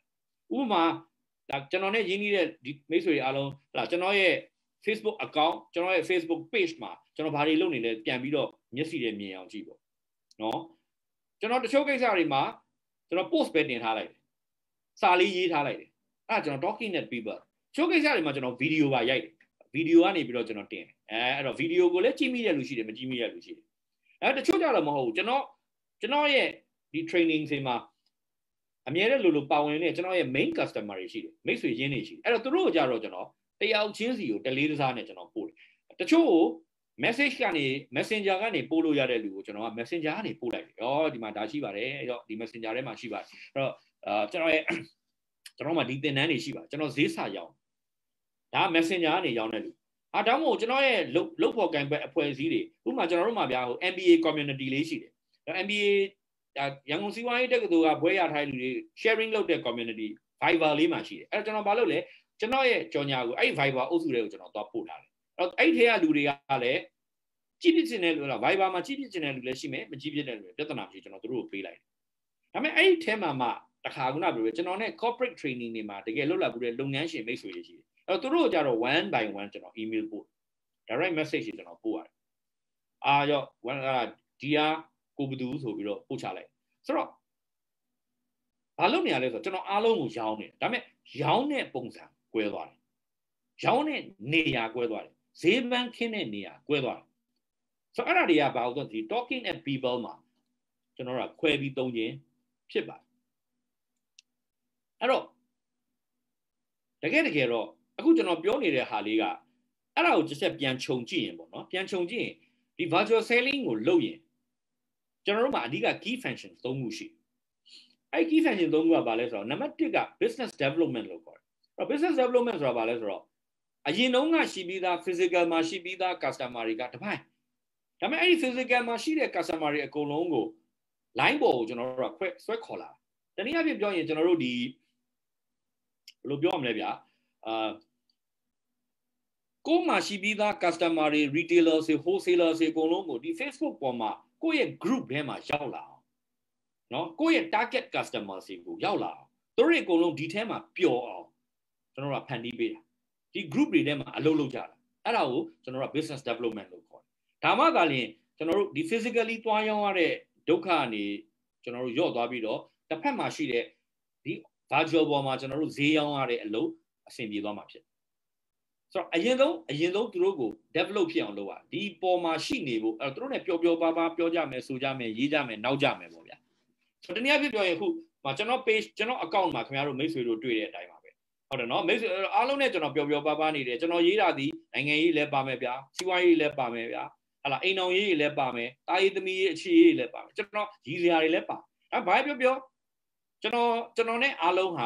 ဥပမာဒါကျွန်တော်နဲ့ရင်းနှီးတဲ့ဒီမိတ်ဆွေတွေအားလုံးဟလာကျွန်တော်ရဲ့ Facebook account ကျွန်တော်ရဲ့ Facebook page မှာကျွန်တော်ဘာတွေလုပ်နေလဲပြန်ပြီးတော့မျက်စိနဲ့မြင်အောင်ကြည့်ပေါ့နော်ကျွန်တော်တချို့ကိစ္စတွေမှာကျွန်တော် post ပဲတင်ထားလိုက်တယ်စာလေးရေးထားလိုက်တယ်အဲ့ဒါကျွန်တော် talking at people ချို့ကိစ္စတွေမှာကျွန်တော် video ပါရိုက်တယ် video ကနေပြီးတော့ကျွန်တော်တင်တယ်အဲအဲ့တော့ video ကိုလည်းကြည့်မိတဲ့လူရှိတယ်မကြည့်မိတဲ့လူရှိတယ်အဲတချို့ကြတော့မဟုတ်ဘူးကျွန်တော်ကျွန်တော်ရဲ့ဒီ training တွေမှာအမြဲတမ်းလိုလိုပါဝင်နေကျွန်တော်ရဲ့ main customer တွေရှိတယ်မိတ်ဆွေရင်းတွေရှိတယ်အဲ့တော့သူတို့ကြတော့ကျွန်တော်တယောက်ချင်းစီကိုတလေးတစားနဲ့ကျွန်တော်ပို့တယ်တချို့ကို message ကနေ messenger ကနေပို့လို့ရတဲ့လူကိုကျွန်တော်က messenger ကနေပို့လိုက်တယ်။ဩဒီမှာဒါရှိပါတယ်။အဲ့တော့ဒီ messenger ထဲမှာရှိပါတယ်။အဲ့တော့အာကျွန်တော်ရဲ့ကျွန်တော်မှဒီသင်တန်းတွေရှိပါကျွန်တော်ဈေးစာရောင်းဒါ messenger ကနေရောင်းတဲ့လူအာဒါမှမဟုတ်ကျွန်တော်ရဲ့လုတ်ဖို့ကံပဲအဖွဲ့အစည်းတွေဥပမာကျွန်တော်တို့မှာဗျာဟို M B A community လေးရှိတယ်။ M B A ဒါရန်ကုန်စီးပွားရေးတက္ကသိုလ်ကဘွဲရထားတဲ့လူတွေ sharing လုပ်တဲ့ community Viber လေးမှာရှိတယ်။အဲ့တော့ကျွန်တော်ဘာလုပ်လဲကျွန်တော်ရဲ့ကြော်ညာကိုအဲ့ Viber အုပ်စုတွေကိုကျွန်တော်သွားပို့ထားတယ်။အဲ့တော့အဲ့ထဲကလူတွေကလည်းကြည့်ပြချင်တဲ့လူလား Viber မှာကြည့်ပြချင်တဲ့လူလည်းရှိမယ်မကြည့်ပြတဲ့လူလည်းပြဿနာမရှိကျွန်တော်တို့ကိုပေးလိုက်တယ်။ဒါပေမဲ့အဲ့ဒီထဲမှာမှတခါခုနပြောပြကျွန်တော်နဲ့ corporate training တွေမှာတကယ်လုပ်လာပြီးတဲ့လုပ်ငန်းရှင်မိတ်ဆွေတွေရှိတယ်။အဲ့တော့သူတို့ကြတော့ one by one ကျွန်တော် email ပို့ direct message တွေကျွန်တော်ပို့ရတယ်။အာရော one ဒီဟာကိုဘသူဆိုပြီးတော့ပို့ချလိုက်ဆိုတော့ဘာလုပ်နေရလဲဆိုတော့ကျွန်တော်အားလုံးကိုရောင်းနေတယ်ဒါပေမဲ့ရောင်းတဲ့ပုံစံကွဲသွားတယ်ရောင်းတဲ့နေရာကွဲသွားတယ်ဈေးပန်းခင်းတဲ့နေရာကွဲသွားတယ်ဆိုတော့အဲ့ဒါတွေကဘာလို့ဆိုဒီ talking at people မှာကျွန်တော်တို့ခွဲပြီးသုံးခြင်းဖြစ်ပါတယ်အဲ့တော့တကယ်တကယ်တော့အခုကျွန်တော်ပြောနေတဲ့ဟာလေးကအဲ့ဒါကိုတစ်ချက်ပြန်ခြုံကြည့်ရင်ပေါ့နော်ပြန်ခြုံကြည့်ရင်ဒီ virtual selling ကိုလုပ်ရင်ကျွန်တော်တို့မှာအဓိက key function သုံးခုရှိအဲ့ key function သုံးခုကဘာလဲဆိုတော့နံပါတ်တစ်က business development လို့ခေါ်တယ်အဲ့ business development ဆိုတာဘာလဲဆိုတော့အရင်တုန်းကရှိပြီးသား physical မှာရှိပြီးသား customer တွေကတပိုင်းဒါပေမဲ့အဲ့ဒီ physical မှာရှိတဲ့ customer တွေအကုန်လုံးကို line ပေါ်ကိုကျွန်တော်တို့ကခွဲဆွဲခေါ်လာတနည်းအားဖြင့်ပြောရင်ကျွန်တော်တို့ဒီဘယ်လိုပြောရမလဲဗျာအာကိုယ်မှာရှိပြီးသား customer တွေ retailer တွေ wholesaler တွေအကုန်လုံးကိုဒီ Facebook ပေါ်မှာကိုယ့်ရဲ့ group ထဲမှာရောက်လာအောင်နော်ကိုယ့်ရဲ့ target customer တွေကိုရောက်လာအောင်သူတို့အကုန်လုံးဒီထဲမှာပျော်အောင်ကျွန်တော်တို့ကဖန်တီးပေးတာဒီ group တွေထဲမှာအလုပ်လုပ်ကြတာအဲ့ဒါကိုကျွန်တော်တို့က business development လို့ခေါ်တယ်ဒါမှသာလျှင်ကျွန်တော်တို့ဒီ physically သွားရောင်းရတဲ့ဒုက္ခကနေကျွန်တော်တို့ညော့သွားပြီးတော့တစ်ဖက်မှာရှိတဲ့ဒီ virtual ပေါ်မှာကျွန်တော်တို့ဈေးရောင်းရတဲ့အလုပ်အဆင်ပြေသွားမှာဖြစ်ဆိုတော့အရင်ဆုံးအရင်ဆုံးသူတို့ကို develop ဖြစ်အောင်လုပ်ရဒီပေါ်မှာရှိနေဖို့အဲ့တော့သူတို့ ਨੇ ပျော်ပျော်ပါပါပြောကြမယ်ဆိုကြမယ်ရေးကြမယ်နောက်ကြမယ်ပေါ့ဗျာဆိုတော့တနည်းအားဖြင့်ပြောရင်အခုကျွန်တော် page ကျွန်တော် account မှာခင်ဗျားတို့မိတ်ဆွေတို့တွေ့တဲ့အတိုင်းပါပဲဟုတ်တယ်နော်မိတ်ဆွေအားလုံးနဲ့ကျွန်တော်ပျော်ပျော်ပါပါနေတယ်ကျွန်တော်ရေးတာဒီနိုင်ငံရေးလည်းပါမယ်ဗျာစီးပွားရေးလည်းပါမယ်ဗျာဟာလာအိမ်အောင်ရေးလည်းပါမယ်တာရေးသမီးရေးအခြေရေးလည်းပါမယ်ကျွန်တော်ရည်စရာတွေလည်းပါအဲ့ဘာပြောပြောကျွန်တော်ကျွန်တော်နဲ့အားလုံးဟာ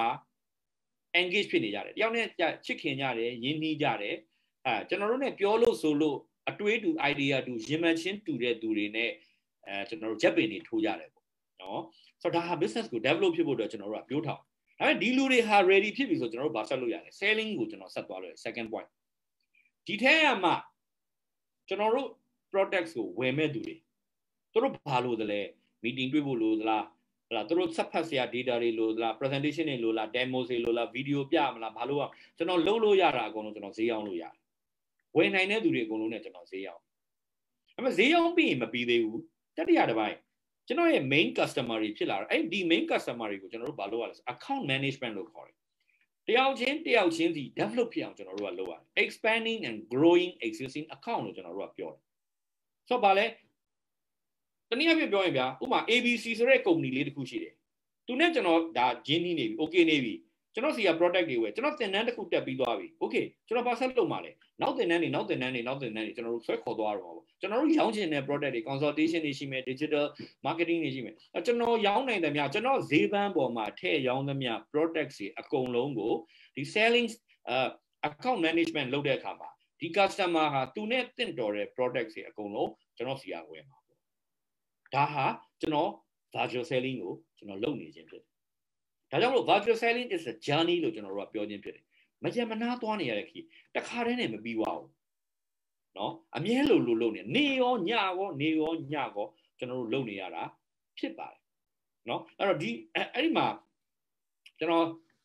engage ဖြစ်နေကြတယ်တယောက်နဲ့ချစ်ခင်ကြတယ်ရင်းနှီးကြတယ်အဲကျွန်တော်တို့ ਨੇ ပြောလို့ဆိုလို့အတွေးတူ idea တူရင်မှန်ချင်းတူတဲ့သူတွေနဲ့အဲကျွန်တော်တို့ချက်ပင်တွေထိုးကြတယ်ပေါ့နော်ဆိုတော့ဒါဟာ business ကို develop ဖြစ်ဖို့အတွက်ကျွန်တော်တို့ကပြောထားဒါပေမဲ့ဒီလူတွေဟာ ready ဖြစ်ပြီဆိုကျွန်တော်တို့ဘာဆက်လို့ရလဲ selling ကိုကျွန်တော်ဆက်သွားလို့ second point ဒီထဲမှာကျွန်တော်တို့ products ကိုဝယ်မဲ့သူတွေသူတို့ဘာလို့လဲ meeting တွေ့ဖို့လို့လားဟလာသူတို့ဆက်ဖတ်စရာ data တွေလို့လား presentation တွေလို့လား demo တွေလို့လား video ပြမလားဘာလို့อ่ะကျွန်တော်လုပ်လို့ရတာအကုန်လုံးကျွန်တော်ဈေးအောင်လို့ရတယ်ဝယ်နိုင်တဲ့သူတွေအကုန်လုံးနဲ့ကျွန်တော်ဈေးအောင်ဒါပေမဲ့ဈေးအောင်ပြီးရင်မပြီးသေးဘူးတတိယတစ်ပိုင်းကျွန်တော်ရဲ့ main customer တွေဖြစ်လာတော့အဲ့ဒီ main customer တွေကိုကျွန်တော်တို့ဘာလုပ်ရလဲ account management လို့ခေါ်တယ်တယောက်ချင်းတယောက်ချင်းစီ develop ဖြစ်အောင်ကျွန်တော်တို့ကလုပ်ရတယ် expanding and growing existing account လို့ကျွန်တော်တို့ကပြောတယ်ဆိုတော့ဗာလဲတနည်းအားဖြင့်ပြောရင်ဗျာဥပမာ A B C ဆိုတဲ့ company လေးတစ်ခုရှိတယ်သူနဲ့ကျွန်တော်ဒါဂျင်းနှီးနေပြီ okay နေပြီကျွန်တော်စီက product တွေဝယ်ကျွန်တော်သင်တန်းတစ်ခုတက်ပြီးသွားပြီ okay ကျွန်တော်ဘာဆက်လုပ်မှာလဲနောက်သင်တန်းတွေနောက်သင်တန်းတွေနောက်သင်တန်းတွေကျွန်တော်တို့ဆွဲခေါ်သွားတော့ပါပေါ့ကျွန်တော်တို့ရောင်းချင်တဲ့ product တွေ consultation တွေရှိမယ် digital marketing တွေရှိမယ်ကျွန်တော်ရောင်းနိုင်တယ်များကျွန်တော်ဈေးပန်းပေါ်မှာထည့်ရောင်းသမျှ product တွေအကုန်လုံးကိုဒီ selling uh, account management လုပ်တဲ့အခါမှာဒီ customer ဟာသူနဲ့တင့်တော်တဲ့ product တွေအကုန်လုံးကျွန်တော်စီကဝယ်မှာပေါ့ဒါဟာကျွန်တော် virtual selling ကိုကျွန်တော်လုပ်နေခြင်းဖြစ်တယ်ဒါကြောင့်မလို့ virtual selling is a journey လို့ကျွန်တော်တို့ကပြောခြင်းဖြစ်တယ်မကြမ်းမနာသွားနေရတဲ့ခီတခါတည်းနဲ့မပြီးသွားဘူးเนาะအမြဲလိုလိုလုပ်နေနေရောညရောနေရောညရောကျွန်တော်တို့လုပ်နေရတာဖြစ်ပါတယ်เนาะအဲ့တော့ဒီအဲ့ဒီမှာကျွန်တော်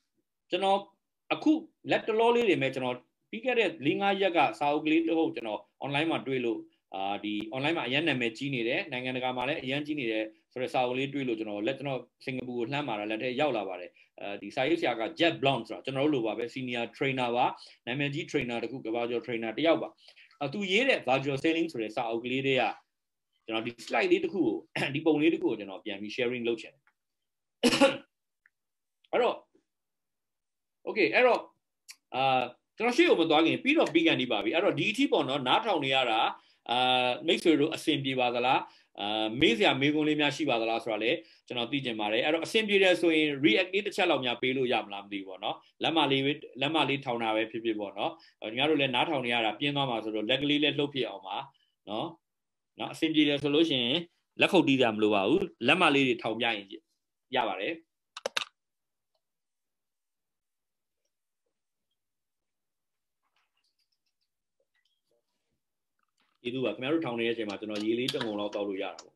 ကျွန်တော်အခုလက်တလောလေးတွေမဲ့ကျွန်တော်ပြီးခဲ့တဲ့ ၄ ၅ ရက်ကစာအုပ်ကလေးတစ်ခုကျွန်တော် online မှာတွေ့လို့အာဒီ online မှာအရင်နာမည်ကြီးနေတယ်နိုင်ငံတကာမှာလည်းအရင်ကြီးနေတယ်ဆိုတော့စာအုပ်လေးတွေ့လို့ကျွန်တော်လက်ကျွန်တော်စင်ကာပူကိုလှမ်းมาတာလက်ထဲရောက်လာပါတယ်အဲဒီစာရေးဆရာက Jet Blount ဆိုတော့ကျွန်တော်တို့လိုပါပဲ senior trainer ပါနာမည်ကြီး trainer တခုကဘာကျော် trainer တယောက်ပါအဲသူရေးတဲ့ virtual selling ဆိုတဲ့စာအုပ်ကလေးတွေကကျွန်တော်ဒီ slide လေးတစ်ခုကိုဒီပုံလေးတစ်ခုကိုကျွန်တော်ပြန်ပြီး sharing လုပ်ချင်တယ်အဲ့တော့ okay အဲ့တော့အာကျွန်တော်ရှေ့ကိုမသွားခင်ပြီးတော့ပြီးကန်နေပါပြီအဲ့တော့ဒီအထိပေါ့နော်နားထောင်နေရတာအာမိတ်ဆွေတို့အဆင်ပြေပါသလားအာမေးစရာမေးခွန်းလေးများရှိပါသလားဆိုတော့လေကျွန်တော်သိချင်ပါတယ်အဲ့တော့အဆင်ပြေတယ်ဆိုရင် react လေးတစ်ချက်လောက်များပေးလို့ရမလားမသိဘူးပေါ့နော်လက်မလေးလက်မလေးထောင်တာပဲဖြစ်ဖြစ်ပေါ့နော်ညီမတို့လည်းနားထောင်နေရတာပြင်းသွားမှာဆိုတော့လက်ကလေးလည်းလှုပ်ဖြစ်အောင်ပါနော်နော်အဆင်ပြေတယ်ဆိုလို့ရှိရင်လက်ခုပ်တီးကြမလို့ပါဘူးလက်မလေးတွေထောင်ပြရင်ရပါတယ်ဒီလိုပါခင်ဗျားတို့ထောင်နေတဲ့အချိန်မှာကျွန်တော်ရေးလေးတစ်ငုံလောက်တောက်လို့ရတာပေါ့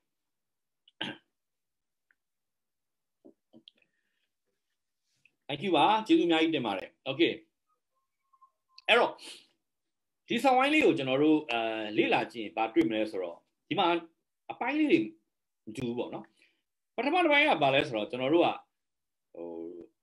Thank you ပါကျေးဇူးအများကြီးတင်ပါတယ် Okay အဲ့တော့ဒီဆောင်ဝိုင်းလေးကိုကျွန်တော်တို့အဲလေ့လာကြည့်ရင်ဘာတွေ့မလဲဆိုတော့ဒီမှာအပိုင်းလေးတွေမတူဘူးပေါ့နော်ပထမတစ်ပိုင်းကဘာလဲဆိုတော့ကျွန်တော်တို့ကဟို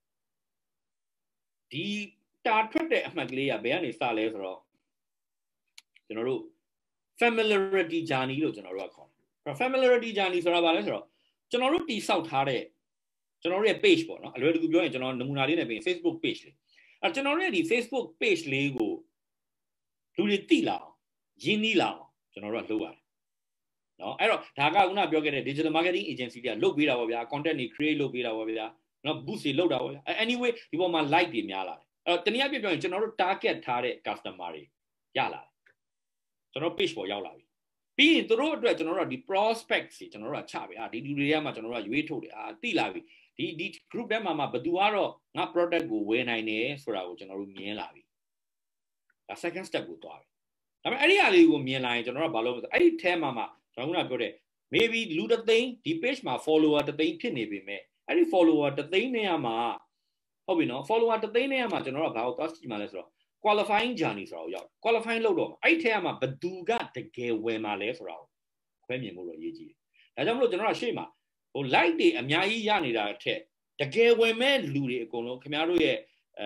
ဒီတာထွက်တဲ့အမှတ်ကလေးကဘယ်ကနေစလဲဆိုတော့ကျွန်တော်တို့ familiarity journey လို့ကျွန်တော်တို့ကခေါ်တယ် familiarity journey ဆိုတာဘာလဲဆိုတော့ကျွန်တော်တို့တိဆောက်ထားတဲ့ကျွန်တော်တို့ရဲ့ page ပေါ့နော်အလွယ်တကူပြောရင်ကျွန်တော်နမူနာလေးနဲ့ပြင် Facebook page လေးအဲကျွန်တော်တို့ရဲ့ဒီ Facebook page လေးကိုလူတွေသိလာအောင်ရင်းနှီးလာအောင်ကျွန်တော်တို့ကလုပ်ရတယ်နော်အဲ့တော့ဒါကခုနပြောခဲ့တဲ့ digital marketing agency တွေကလုပ်ပေးတာပေါ့ဗျာ content တွေ create လုပ်ပေးတာပေါ့ဗျာနော် boost တွေလုပ်တာပေါ့ဗျာ anyway ဒီပေါ်မှာ like တွေများလာတယ်အဲ့တော့တနည်းအားဖြင့်ပြောရင်ကျွန်တော်တို့ target ထားတဲ့ customer တွေရလာတယ်ကျွန်တော် page ပေါ်ရောက်လာပြီပြီးရင်တို့အတွက်ကျွန်တော်တို့ကဒီ prospect တွေကျွန်တော်တို့ကချပြီအာဒီလူတွေကမှကျွန်တော်တို့ကရွေးထုတ်တယ်အာသိလာပြီဒီဒီ group ထဲမှာမှဘယ်သူကတော့ငါ product ကိုဝယ်နိုင်တယ်ဆိုတာကိုကျွန်တော်တို့မြင်လာပြီဒါ second step ကိုသွားပြီဒါပေမဲ့အဲ့ဒီအရာလေးကိုမြင်လာရင်ကျွန်တော်တို့ကဘာလုပ်မလဲအဲ့ဒီထဲမှာမှကျွန်တော်ကပြောတယ် maybe လူတစ်သိန်းဒီ page မှာ follower တစ်သိန်းဖြစ်နေပြီမဲ့အဲ့ဒီ follower တစ်သိန်းနဲ့မှာဟုတ်ပြီနော် follower တစ်သိန်းနဲ့မှာကျွန်တော်တို့ကဘာကိုသွားကြည့်မှလဲဆိုတော့qualifying journey ဆိုတာကိုရောက် qualifying လုပ်တော့အဲ့ထဲမှာဘယ်သူကတကယ်ဝယ်မှာလဲဆိုတာကိုခွဲမြင်ဖို့တော့အရေးကြီးတယ်ဒါကြောင့်မလို့ကျွန်တော်ကရှေ့မှာဟို like တွေအများကြီးရနေတာထက်တကယ်ဝယ်မဲ့လူတွေအကုန်လုံးခင်ဗျားတို့ရဲ့အဲ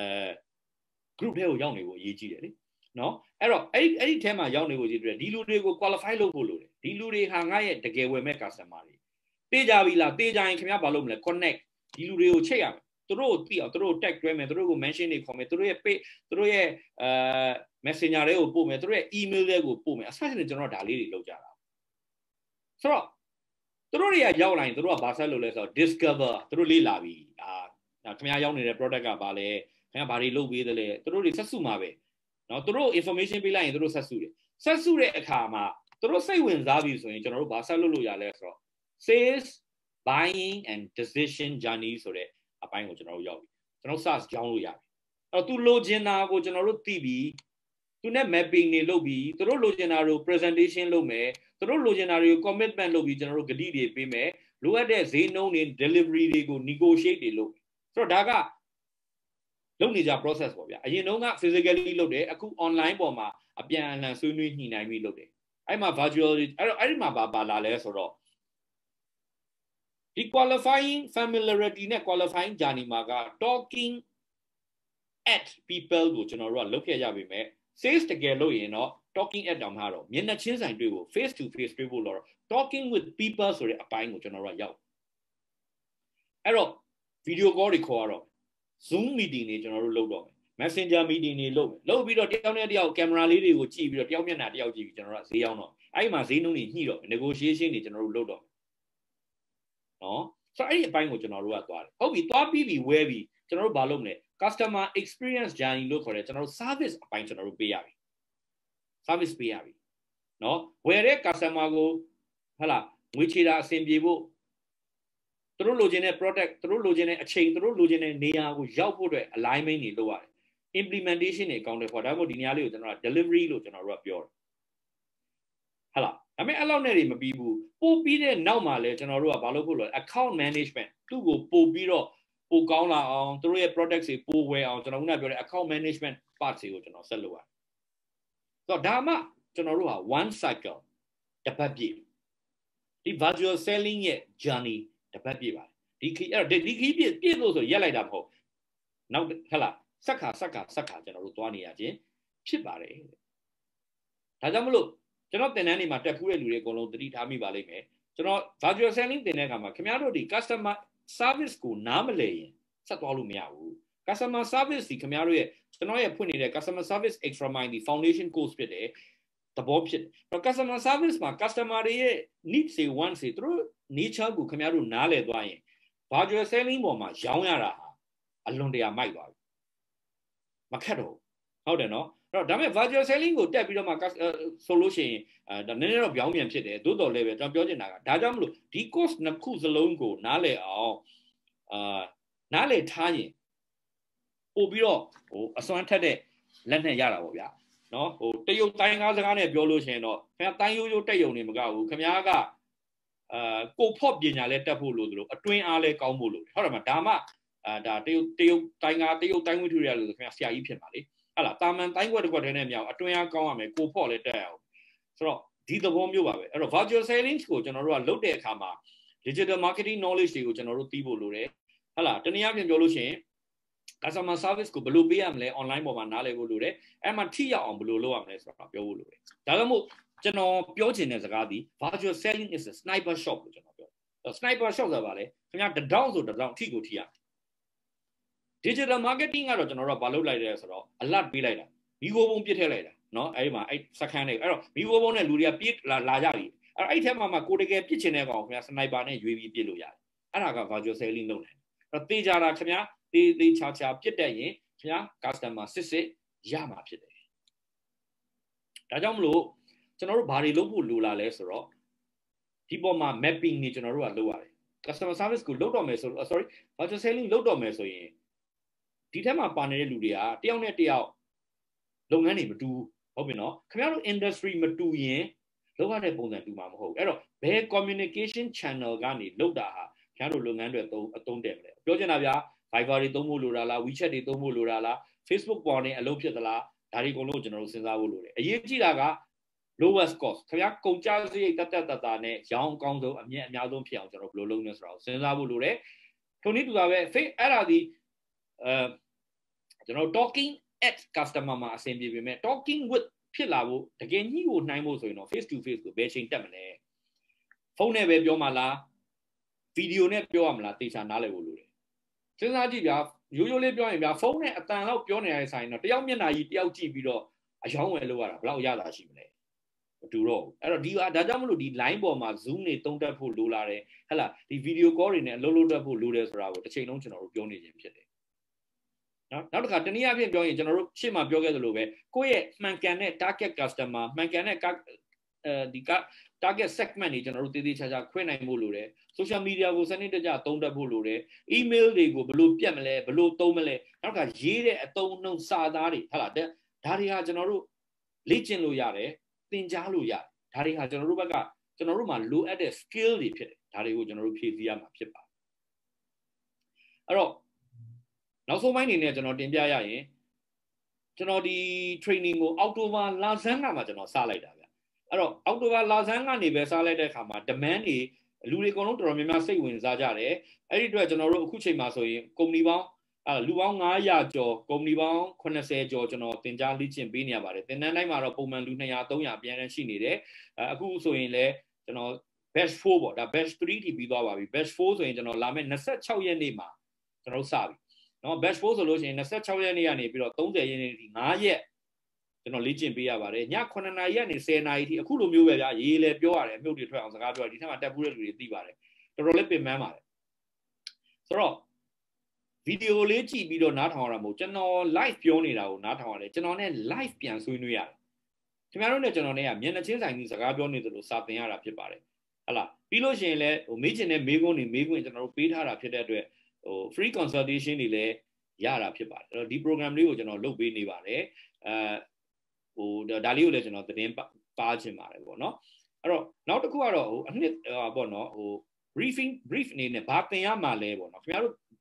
group ထဲကိုရောက်နေဖို့အရေးကြီးတယ်လေနော်အဲ့တော့အဲ့ဒီအဲ့ဒီထဲမှာရောက်နေဖို့ကြီးတွေ့ဒီလူတွေကို qualify လုပ်ဖို့လိုတယ်ဒီလူတွေဟာငါရဲ့တကယ်ဝယ်မဲ့ customer တွေတေးကြပြီလားတေးကြရင်ခင်ဗျားဘာလုပ်မလဲ connect ဒီလူတွေကိုချိတ်ရမယ်သူတို့ကိုသိအောင်သူတို့ tag တွဲမယ်သူတို့ကို mention တွေခေါ်မယ်သူတို့ရဲ့ page သူတို့ရဲ့အဲ messenger တွေကိုပို့မယ်သူတို့ရဲ့ email တွေကိုပို့မယ်အစစနဲ့ကျွန်တော်ဒါလေးတွေလုပ်ကြတာဆိုတော့သူတို့တွေကရောက်လာရင်သူတို့ကဘာဆက်လုပ်လဲဆိုတော့ discover သူတို့လေ့လာပြီအာခင်ဗျားရောက်နေတဲ့ product ကဘာလဲခင်ဗျားဘာတွေလုပ်ပေးသလဲသူတို့တွေဆက်စုမှာပဲနော်သူတို့ information ပေးလိုက်ရင်သူတို့ဆက်စုတယ်ဆက်စုတဲ့အခါမှာသူတို့စိတ်ဝင်စားပြီဆိုရင်ကျွန်တော်တို့ဘာဆက်လုပ်လို့ရလဲဆိုတော့ sales buying and decision journey ဆိုတဲ့အပိုင်းကိုကျွန်တော်တို့ရောက်ပြီကျွန်တော် search ကြောင်းလို့ရပြီအဲ့တော့သူလိုချင်တာကိုကျွန်တော်တို့သိပြီသူနဲ့ mapping တွေလုပ်ပြီးသူတို့လိုချင်တာကို presentation လုပ်မယ်သူတို့လိုချင်တာတွေကို commitment လုပ်ပြီးကျွန်တော်တို့ဂတိတွေပေးမယ်လိုအပ်တဲ့ဈေးနှုန်းတွေ delivery တွေကို negotiate တွေလုပ်ဆိုတော့ဒါကလုပ်နေကြ process ပေါ့ဗျာအရင်တုန်းက physically လုပ်တယ်အခု online ပေါ်မှာအပြန်အလှန်ဆွေးနွေးညှိနှိုင်းပြီးလုပ်တယ်အဲ့မှာ virtual အဲ့တော့အဲ့ဒီမှာဘာပါလာလဲဆိုတော့ဒီ qualifying familiarity နဲ့ qualifying journey မှာက talking at people ကိုကျွန်တော်တို့ကလုပ်ခဲ့ရပြီမဲ့ sales တကယ်လို့ရင်တော့ talking at တောင်မှာတော့မျက်နှာချင်းဆိုင်တွေ့ဖို့ face to face တွေ့ဖို့လို့တော့ talking with people ဆိုတဲ့အပိုင်းကိုကျွန်တော်တို့ကရောက်အဲ့တော့ video call တွေခေါ်ရတော့ zoom meeting တွေကျွန်တော်တို့လုပ်တော့မယ် messenger meeting တွေလုပ်မယ်လုပ်ပြီးတော့တယောက်နဲ့တယောက် camera လေးတွေကိုကြည့်ပြီးတော့တယောက်မျက်နှာတယောက်ကြည့်ပြီးကျွန်တော်တို့ကဈေးရောက်တော့အဲ့ဒီမှာဈေးနှုန်းတွေညှိတော့ negotiation တွေကျွန်တော်တို့လုပ်တော့နော်ဆိုတော့အဲ့ဒီအပိုင်းကိုကျွန်တော်တို့ကသွားတယ်ဟုတ်ပြီသွားပြီးပြီဝဲပြီကျွန်တော်တို့ဘာလုပ်မလဲ customer experience journey လို့ခေါ်တယ်ကျွန်တော်တို့ service အပိုင်းကျွန်တော်တို့ပေးရပြီ service ပေးရပြီနော်ဝယ်တဲ့ customer ကိုဟလာငွေချေတာအဆင်ပြေဖို့သူတို့လိုချင်တဲ့ product သူတို့လိုချင်တဲ့အချိန်သူတို့လိုချင်တဲ့နေရာကိုရောက်ဖို့အတွက် alignment တွေလုပ်ရတယ် implementation တွေအကောင့်တွေခေါ်ဒါမှမဟုတ်ဒီနေရာလေးကိုကျွန်တော်က delivery လို့ကျွန်တော်တို့ကပြောတယ်ဟလာဒါပေမဲ့အဲ့လောက်နဲ့တွေမပြီးဘူးပို့ပြီးတဲ့နောက်မှာလဲကျွန်တော်တို့ကဘာလုပ်ဖို့လဲ account management သူ့ကိုပို့ပြီးတော့ပိုကောင်းလာအောင်သူတို့ရဲ့ product တွေပိုဝယ်အောင်ကျွန်တော်ခုနပြောတဲ့ account management part တွေကိုကျွန်တော်ဆက်လုပ်ရတယ်ဆိုတော့ဒါမှကျွန်တော်တို့ဟာ one cycle တစ်ပတ်ပြည့်ဒီ virtual selling ရဲ့ journey တစ်ပတ်ပြည့်ပါတယ်ဒီခီအဲ့တော့ဒီခီပြည့်ပြည့်လို့ဆိုရက်လိုက်တာမဟုတ်နောက်ဟဲ့လားစက်ခါစက်ခါစက်ခါကျွန်တော်တို့သွားနေရခြင်းဖြစ်ပါတယ်ဒါကြောင့်မလို့ကျွန်တော်သင်တန်းတွေမှာတက်ဖူးတဲ့လူတွေအကုန်လုံးသတိထားမိပါလိမ့်မယ်ကျွန်တော် virtual selling သင်တဲ့အခါမှာခင်ဗျားတို့ဒီ customer service ကိုနားမလည်ရင်ဆက်သွားလို့မရဘူး customer service ဒီခင်ဗျားတို့ရဲ့ကျွန်တော်ရဲ့ဖွင့်နေတဲ့ customer service extra mile ဒီ foundation course ဖြစ်တယ်သဘောဖြစ်တယ် customer service မှာ customer တွေရဲ့ needs တွေ wants တွေသူတို့ nature ကိုခင်ဗျားတို့နားလည်သွားရင် virtual selling ပေါ်မှာရောင်းရတာဟာအလွန်တရာမိုက်သွားပြီမခက်တော့ဟုတ်တယ်နော်အဲ့တော့ဒါပေမဲ့ virtual selling ကိုတက်ပြီးတော့မှဆိုလို့ရှိရင်အဲဒါနည်းနည်းတော့ပြောင်းပြန်ဖြစ်တယ်သို့တော်လည်းပဲကျွန်တော်ပြောချင်တာကဒါကြောင့်မလို့ဒီ course နှစ်ခုစလုံးကိုနားလည်အောင်အာနားလည်ထားရင်ပို့ပြီးတော့ဟိုအစွမ်းထက်တဲ့လက်နဲ့ရတာပေါ့ဗျာနော်ဟိုတရုတ်တိုင်းကားစကားနဲ့ပြောလို့ရှိရင်တော့ခင်ဗျာတိုင်းရိုးရိုးတက်ယုံနေမကဘူးခင်ဗျာကအာကိုဖော့ပညာလဲတက်ဖို့လို့သလိုအတွင်းအားလဲကောင်းဖို့လို့ဟုတ်တယ်မဒါမှအာဒါတရုတ်တရုတ်တိုင်းကားတရုတ်တိုင်းဝိထုရလို့ခင်ဗျာဆရာကြီးဖြစ်ပါလေဟာလားတာမန်တိုင်းခွက်တစ်ခွက်တည်းနဲ့မြောက်အတွင်းအားကောင်းရမယ်ကိုဖော့လဲတက်ရအောင်ဆိုတော့ဒီသဘောမျိုးပါပဲအဲ့တော့ virtual selling ကိုကျွန်တော်တို့ကလုပ်တဲ့အခါမှာ digital marketing knowledge တွေကိုကျွန်တော်တို့သိဖို့လိုတယ်ဟာလားတနည်းအားဖြင့်ပြောလို့ရှိရင် customer service ကိုဘယ်လိုပေးရမလဲ online ပေါ်မှာနားလည်ဖို့လိုတယ်အဲ့မှာထိရောက်အောင်ဘယ်လိုလုပ်ရမလဲဆိုတာပြောဖို့လိုတယ်ဒါကြောင့်မို့ကျွန်တော်ပြောချင်တဲ့စကားဒီ virtual selling is a sniper shot လို့ကျွန်တော်ပြော sniper shot ဆိုတာဗာလေခင်ဗျာတဒေါင်းဆိုတဒေါင်းထိကိုထိရ digital marketing ကတော့ကျွန်တော်တို့ကဘာလုပ်လိုက်လဲဆိုတော့ alert ပေးလိုက်တာမီဂိုပုံပြစ်ထည့်လိုက်တာเนาะအဲ့ဒီမှာအဲ့စကန်တွေအဲ့တော့မီဂိုပုံနဲ့လူတွေကပြစ်လာလာကြပြီအဲ့အဲ့ထဲမှာမှကိုတကယ်ပြစ်ချင်တဲ့ကောင်ခင်ဗျာ sniper နဲ့ရွေးပြီးပြစ်လို့ရတယ်အဲ့ဒါက virtual selling လုပ်တယ်အဲ့တော့တေးကြတာခင်ဗျာတေးသေးချာချာပြစ်တဲ့ရင်ခင်ဗျာ customer စစ်စစ်ရမှာဖြစ်တယ်ဒါကြောင့်မလို့ကျွန်တော်တို့ဘာတွေလုပ်ဖို့လိုလာလဲဆိုတော့ဒီပေါ်မှာ mapping နေကျွန်တော်တို့ကလုပ်ရတယ် customer service ကိုလုပ်တော့မယ်ဆို sorry virtual selling လုပ်တော့မယ်ဆိုရင်ဒီထက်မှာပါနေတဲ့လူတွေကတယောက်နဲ့တယောက်လုပ်ငန်းတွေမတူဟုတ်ပြီနော်ခင်ဗျားတို့ industry မတူရင်လုပ်ရတဲ့ပုံစံတူမှာမဟုတ်ဘူးအဲ့တော့ဘယ် communication channel ကနေလုပ်တာဟာခင်ဗျားတို့လုပ်ငန်းတွေအသုံးအသုံးတယ်မလဲပြောချင်တာဗျာ Viber တွေသုံးဖို့လိုတာလား WeChat တွေသုံးဖို့လိုတာလား Facebook ပေါ်နေအလုပ်ဖြစ်သလားဒါတွေအကုန်လုံးကျွန်တော်တို့စဉ်းစားဖို့လိုတယ်အရေးကြီးတာက lowest cost ခင်ဗျားကုန်ကျစရိတ်တက်တက်တတာနဲ့ရောင်းအကောင်းဆုံးအမြင့်အများဆုံးဖြစ်အောင်ကျွန်တော်ဘယ်လိုလုပ်လဲဆိုတာကိုစဉ်းစားဖို့လိုတယ်ထုံနည်းတူတာပဲ face အဲ့ဒါဒီအဲကျွန်တော် talking at customer မှာအဆင်ပြေပေမဲ့ talking with ဖြစ်လာဖို့တကယ်ညှိကိုနှိုင်းဖို့ဆိုရင်တော့ face to face ကိုဘယ်ချိန်တက်မလဲဖုန်းနဲ့ပဲပြောမှလားဗီဒီယိုနဲ့ပြောရမလားတေချာနားလည်ဖို့လိုတယ်စဉ်းစားကြည့်ဗျာရိုးရိုးလေးပြောရင်ဗျာဖုန်းနဲ့အတန်လောက်ပြောနေရတဲ့ဆိုင်တော့တယောက်မျက်နှာကြီးတယောက်ကြည့်ပြီးတော့အယောင်းဝယ်လုပ်ရတာဘယ်လောက်ရတာရှိမလဲမတူတော့ဘူးအဲ့တော့ဒီဟာဒါကြောင့်မလို့ဒီ line ပေါ်မှာ zoom နေတုံးတက်ဖို့လိုလာတယ်ဟဲ့လားဒီ video call တွေနဲ့အလုပ်လုပ်တတ်ဖို့လိုတယ်ဆိုတာကိုတစ်ချိန်လုံးကျွန်တော်တို့ပြောနေခြင်းဖြစ်တယ်နော်နောက်တစ်ခါတနည်းအားဖြင့်ပြောရင်ကျွန်တော်တို့ရှေ့မှာပြောခဲ့သလိုပဲကိုယ့်ရဲ့မှန်ကန်တဲ့ target customer မှန်ကန်တဲ့အဲဒီ target segment တွေကျွန်တော်တို့တည်တည်ချာချာခွင့်နိုင်ဖို့လိုတယ် social media ကိုစနစ်တကျသုံးတတ်ဖို့လိုတယ် email တွေကိုဘယ်လိုပြတ်မလဲဘယ်လိုသုံးမလဲနောက်တစ်ခါရေးတဲ့အသုံးအနှုန်းစာသားတွေဟုတ်လားဒါတွေဟာကျွန်တော်တို့လေ့ကျင့်လို့ရတယ်သင်ကြားလို့ရတယ်ဒါတွေဟာကျွန်တော်တို့ဘက်ကကျွန်တော်တို့မှာလိုအပ်တဲ့ skill တွေဖြစ်တယ်ဒါတွေကိုကျွန်တော်တို့ဖြည့်ဆည်းရမှာဖြစ်ပါတယ်အဲ့တော့နောက်ဆုံးပိုင်းအနေနဲ့ကျွန်တော်တင်ပြရရင်ကျွန်တော်ဒီ training ကိုအောက်တိုဘာလဆန်းကမှကျွန်တော်စလိုက်တာဗျအဲ့တော့အောက်တိုဘာလဆန်းကနေပဲစလိုက်တဲ့အခါမှာ demand တွေလူတွေအကုန်လုံးတော်တော်များများစိတ်ဝင်စားကြတယ်အဲ့ဒီအတွက်ကျွန်တော်တို့အခုချိန်မှာဆိုရင် company ပေါင်းအဲလူပေါင်း၅ရာကျော် company ပေါင်း၇၀ကျော်ကျွန်တော်တင်ကြားလေ့ကျင့်ပေးနေရပါတယ်သင်တန်းတိုင်းမှာတော့ပုံမှန်လူ၂၀၀ ၃၀၀အပြန်အလှန်ရှိနေတယ်အခုဆိုရင်လည်းကျွန်တော် batch four ပေါ့ဒါ batch three ထိပြီးသွားပါပြီ batch four ဆိုရင်ကျွန်တော်လာမယ့်၂၆ရက်နေ့မှာကျွန်တော်စပြီနော် batch four ဆိုလို့ရှိရင်၂၆ရက်နေ့ကနေပြီးတော့၃၀ရက်နေ့ထိ၅ရက်ကျွန်တော်လေ့ကျင့်ပေးရပါတယ်ည9နာရီကနေ10နာရီထိအခုလိုမျိုးပဲဗျာရေးလဲပြောရတယ်အမြုပ်တွေထွက်အောင်စကားပြောရဒီထက်မှတက်ဘူးတဲ့လူတွေသိပါတယ်တော်တော်လေးပင်ပန်းပါတယ်ဆိုတော့ဗီဒီယိုလေးကြည့်ပြီးတော့နားထောင်ရတာမဟုတ်ကျွန်တော် live ပြောနေတာကိုနားထောင်ရတယ်ကျွန်တော်နဲ့ live ပြန်ဆွေးနွေးရတယ်ခင်ဗျားတို့နဲ့ကျွန်တော်နဲ့ကမျက်နှာချင်းဆိုင်ပြီးစကားပြောနေသလိုစာသင်ရတာဖြစ်ပါတယ်ဟလာပြီးလို့ရှိရင်လည်းဟိုမေးချင်တဲ့မေးခွန်းတွေမေးခွင့်ကျွန်တော်တို့ပေးထားတာဖြစ်တဲ့အတွက်ဟို free consultation တွေလည်းရတာဖြစ်ပါတယ်အဲ့တော့ဒီ program လေးကိုကျွန်တော်လုပ်ပေးနေပါတယ်အဲဟိုဒါလေးကိုလည်းကျွန်တော်သတင်းပါချင်ပါတယ်ပေါ့နော်အဲ့တော့နောက်တစ်ခုကတော့ဟိုအနှစ်ပေါ့နော်ဟို briefing brief အနေနဲ့ဘာသင်ရမှာလဲပေါ့နော်ခင်ဗျားတို့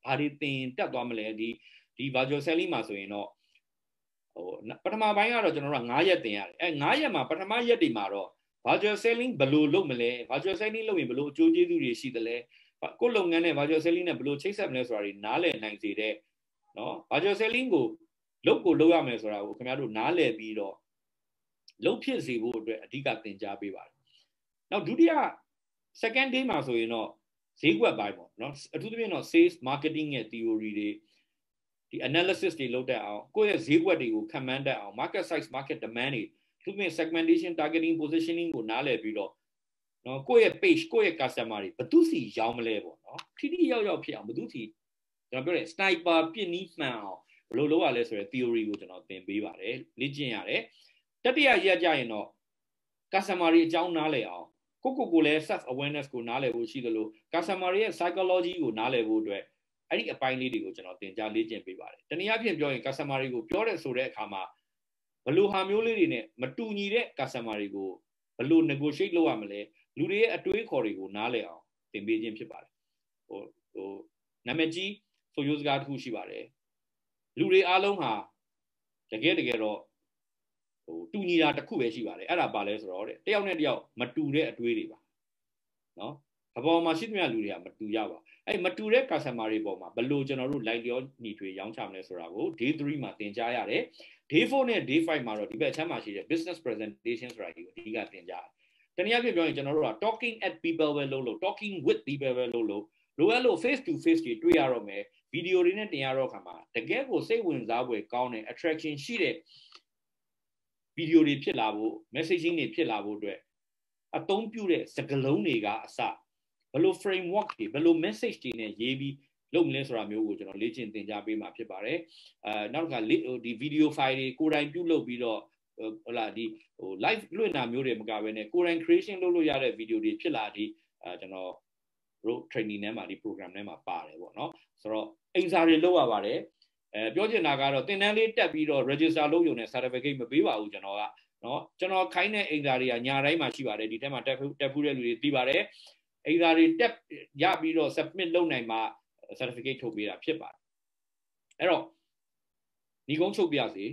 ဘာတွေသင်တက်သွားမလဲဒီဒီ virtual selling မှာဆိုရင်တော့ဟိုပထမပိုင်းကတော့ကျွန်တော်တို့ကnineရက်သင်ရတယ်အဲnineရက်မှာပထမရက်တွေမှာတော့ virtual selling ဘယ်လိုလုပ်မလဲ virtual selling လုပ်ရင်ဘယ်လိုအကျိုးကျေးဇူးတွေရှိသလဲကိုယ်လုပ်ငန်းနဲ့ virtual selling နဲ့ဘယ်လိုချိတ်ဆက်မလဲဆိုတာတွေနားလည်နိုင်စေတဲ့နော် virtual selling ကိုလုပ်ကိုလုပ်ရမယ်ဆိုတာကိုခင်ဗျားတို့နားလည်ပြီးတော့လုပ်ဖြစ်စေဖို့အတွက်အဓိကသင်ကြားပေးပါတယ်။နောက်ဒုတိယ second day မှာဆိုရင်တော့ဈေးကွက်ပိုင်းပေါ့နော်အထူးသဖြင့်တော့ sales marketing ရဲ့ theory တွေဒီ analysis တွေလုပ်တတ်အောင်ကိုယ့်ရဲ့ဈေးကွက်တွေကိုခံမှန်းတတ်အောင် market size market demand တွေအထူးသဖြင့် segmentation targeting positioning ကိုနားလည်ပြီးတော့နော်ကိုယ့်ရဲ့ page ကိုယ့်ရဲ့ customer တွေဘယ်သူစီရောင်းမလဲပေါ့နော်ထိထိရောက်ရောက်ဖြစ်အောင်ဘယ်သူစီကျွန်တော်ပြောတယ် sniper ပြစ်နီးမှန်အောင်ဘယ်လိုလုပ်ရလဲဆိုတဲ့ theory ကိုကျွန်တော်သင်ပေးပါတယ်လေ့ကျင့်ရတယ်တတိယရက်ကြရင်တော့ customer တွေအကြောင်းနားလည်အောင်ကိုကိုကိုလည်း self awareness ကိုနားလည်ဖို့ရှိသလို customer တွေရဲ့ psychology ကိုနားလည်ဖို့အတွက်အဲ့ဒီအပိုင်းလေးတွေကိုကျွန်တော်သင်ကြားလေ့ကျင့်ပေးပါတယ်တနည်းအားဖြင့်ပြောရင် customer တွေကိုပြောတဲ့ဆိုတဲ့အခါမှာဘယ်လိုဟာမျိုးလေးတွေနဲ့မတူညီတဲ့ customer တွေကိုဘယ်လို negotiate လုပ်ရမလဲလူတွေရဲ့အတွေးခေါ်တွေကိုနားလည်အောင်သင်ပေးခြင်းဖြစ်ပါတယ်ဟိုဟိုနာမည်ကြီးဆိုရိုးစကားတစ်ခုရှိပါတယ်လူတွေအားလုံးဟာတကယ်တကယ်တော့ဟိုတူညီတာတစ်ခုပဲရှိပါတယ်အဲ့ဒါပါလဲဆိုတော့တဲ့တယောက်နဲ့တယောက်မတူတဲ့အတွေးတွေပါနော်အပေါ်မှာရှိသမျှလူတွေကမတူရပါအဲ့မတူတဲ့ customer တွေပေါ်မှာဘယ်လိုကျွန်တော်တို့ light ရောညီထွေရောင်းချမလဲဆိုတာကို day three မှာသင်ကြားရတယ် day four နဲ့ day five မှာတော့ဒီဘက်အချမ်းမှာရှိတဲ့ business presentation ဆိုတာကိုအဓိကသင်ကြားတယ်တနည်းအားဖြင့်ပြောရင်ကျွန်တော်တို့က talking at people ပဲလုပ်လို့ talking with people ပဲလုပ်လို့လိုအပ်လို့ face to face တွေတွေ့ရတော့မယ်ဗီဒီယိုတွေနဲ့တင်ရတော့ခါမှာတကယ်ကိုစိတ်ဝင်စားဖွယ်ကောင်းတဲ့ attraction ရှိတဲ့ဗီဒီယိုတွေဖြစ်လာဖို့ messaging တွေဖြစ်လာဖို့အတွက်အသုံးပြုတဲ့စကားလုံးတွေကအစဘယ်လို framework တွေဘယ်လို message တွေနဲ့ရေးပြီးလုပ်မလဲဆိုတာမျိုးကိုကျွန်တော်လေ့ကျင့်သင်ကြားပေးမှာဖြစ်ပါတယ်အဲနောက်တစ်ခါဒီ video file တွေကိုယ်တိုင်ပြုလုပ်ပြီးတော့ဟိုလာဒီဟို live လွှင့်တာမျိုးတွေမကဘဲနဲ့ကိုယ်တိုင် creation လုပ်လို့ရတဲ့ video တွေဖြစ်လာဒီအဲကျွန်တော်တို့ training ထဲမှာဒီ program ထဲမှာပါတယ်ပေါ့နော်ဆိုတော့အိမ်စာတွေလုပ်ရပါတယ်အဲပြောချင်တာကတော့သင်တန်းလေးတက်ပြီးတော့ register လုပ်ရုံနဲ့ certificate မပေးပါဘူးကျွန်တော်ကနော်ကျွန်တော်ခိုင်းတဲ့အိမ်စာတွေကညာတိုင်းမှာရှိပါတယ်ဒီထဲမှာတက်တက်ဖူးတဲ့လူတွေသိပါတယ်အိမ်စာတွေတက်ရပြီးတော့ submit လုပ်နိုင်မှ certificate ထုတ်ပေးတာဖြစ်ပါတယ်အဲ့တော့ဒီကုန်းချုပ်ပြစီ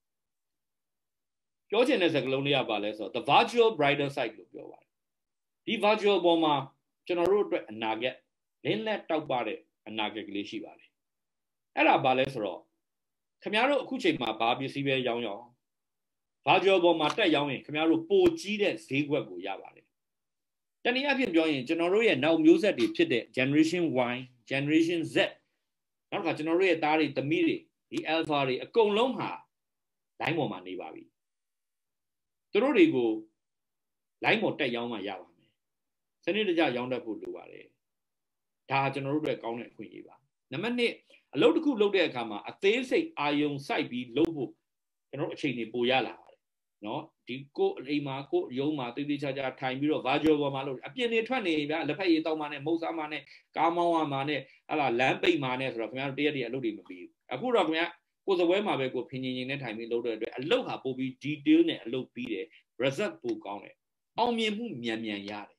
ပြောချင်တဲ့စကားလုံးလေးကပါလဲဆိုတော့ the virtual bridal site လို့ပြောပါတယ်ဒီ virtual ပေါ်မှာကျွန်တော်တို့အတွက်အနာဂတ်လင်းလက်တောက်ပတဲ့အနာဂတ်ကလေးရှိပါတယ်အဲ့ဒါပါလဲဆိုတော့ခင်ဗျားတို့အခုချိန်မှာဘာပစ္စည်းပဲရောင်းရောင်း virtual ပေါ်မှာတက်ရောင်းရင်ခင်ဗျားတို့ပိုကြီးတဲ့ဈေးကွက်ကိုရပါတယ်တနည်းအားဖြင့်ပြောရင်ကျွန်တော်တို့ရဲ့နောက်မျိုးဆက်တွေဖြစ်တဲ့ generation Y generation Z နောက်ကကျွန်တော်တို့ရဲ့သားတွေသမီးတွေဒီ alpha တွေအကုန်လုံးဟာ line ပေါ်မှာနေပါပြီသူတို့တွေကို line ပေါ်တက်ရောင်းမှရပါမယ်စနစ်တကျရောင်းတတ်ဖို့လိုပါတယ်ဒါကျွန်တော်တို့အတွက်ကောင်းတဲ့အခွင့်အရေးပါနံပါတ်twoအလုပ်တစ်ခုလုပ်တဲ့အခါမှာအသေးစိတ်အာယုံစိုက်ပြီးလုပ်ဖို့ကျွန်တော်တို့အချိန်တွေပိုရလာပါတယ်နော်ဒီကိုအိမ်မှာကိုရုံးမှာတိတိကျကျထိုင်ပြီးတော့ virtual ပေါ်မှာလုပ်အပြင်တွေထွက်နေဗျာလက်ဖက်ရည်တောက်မှနဲ့မုတ်စားမှနဲ့ကားမောင်းရမှနဲ့ဟာလာလမ်းပိတ်မှနဲ့ဆိုတော့ခင်ဗျားတို့တရက်တည်းအလုပ်တွေမပြီးဘူးအခုတော့ခင်ဗျာကိုယ်စပွဲမှာပဲကိုဖင်ញင်ញင်နဲ့ထိုင်ပြီးလုပ်တဲ့အတွက်အလုပ်ဟာပိုပြီး detail နဲ့အလုပ်ပြီးတယ် result ပိုကောင်းတယ်အောင်မြင်မှုမြန်မြန်ရတယ်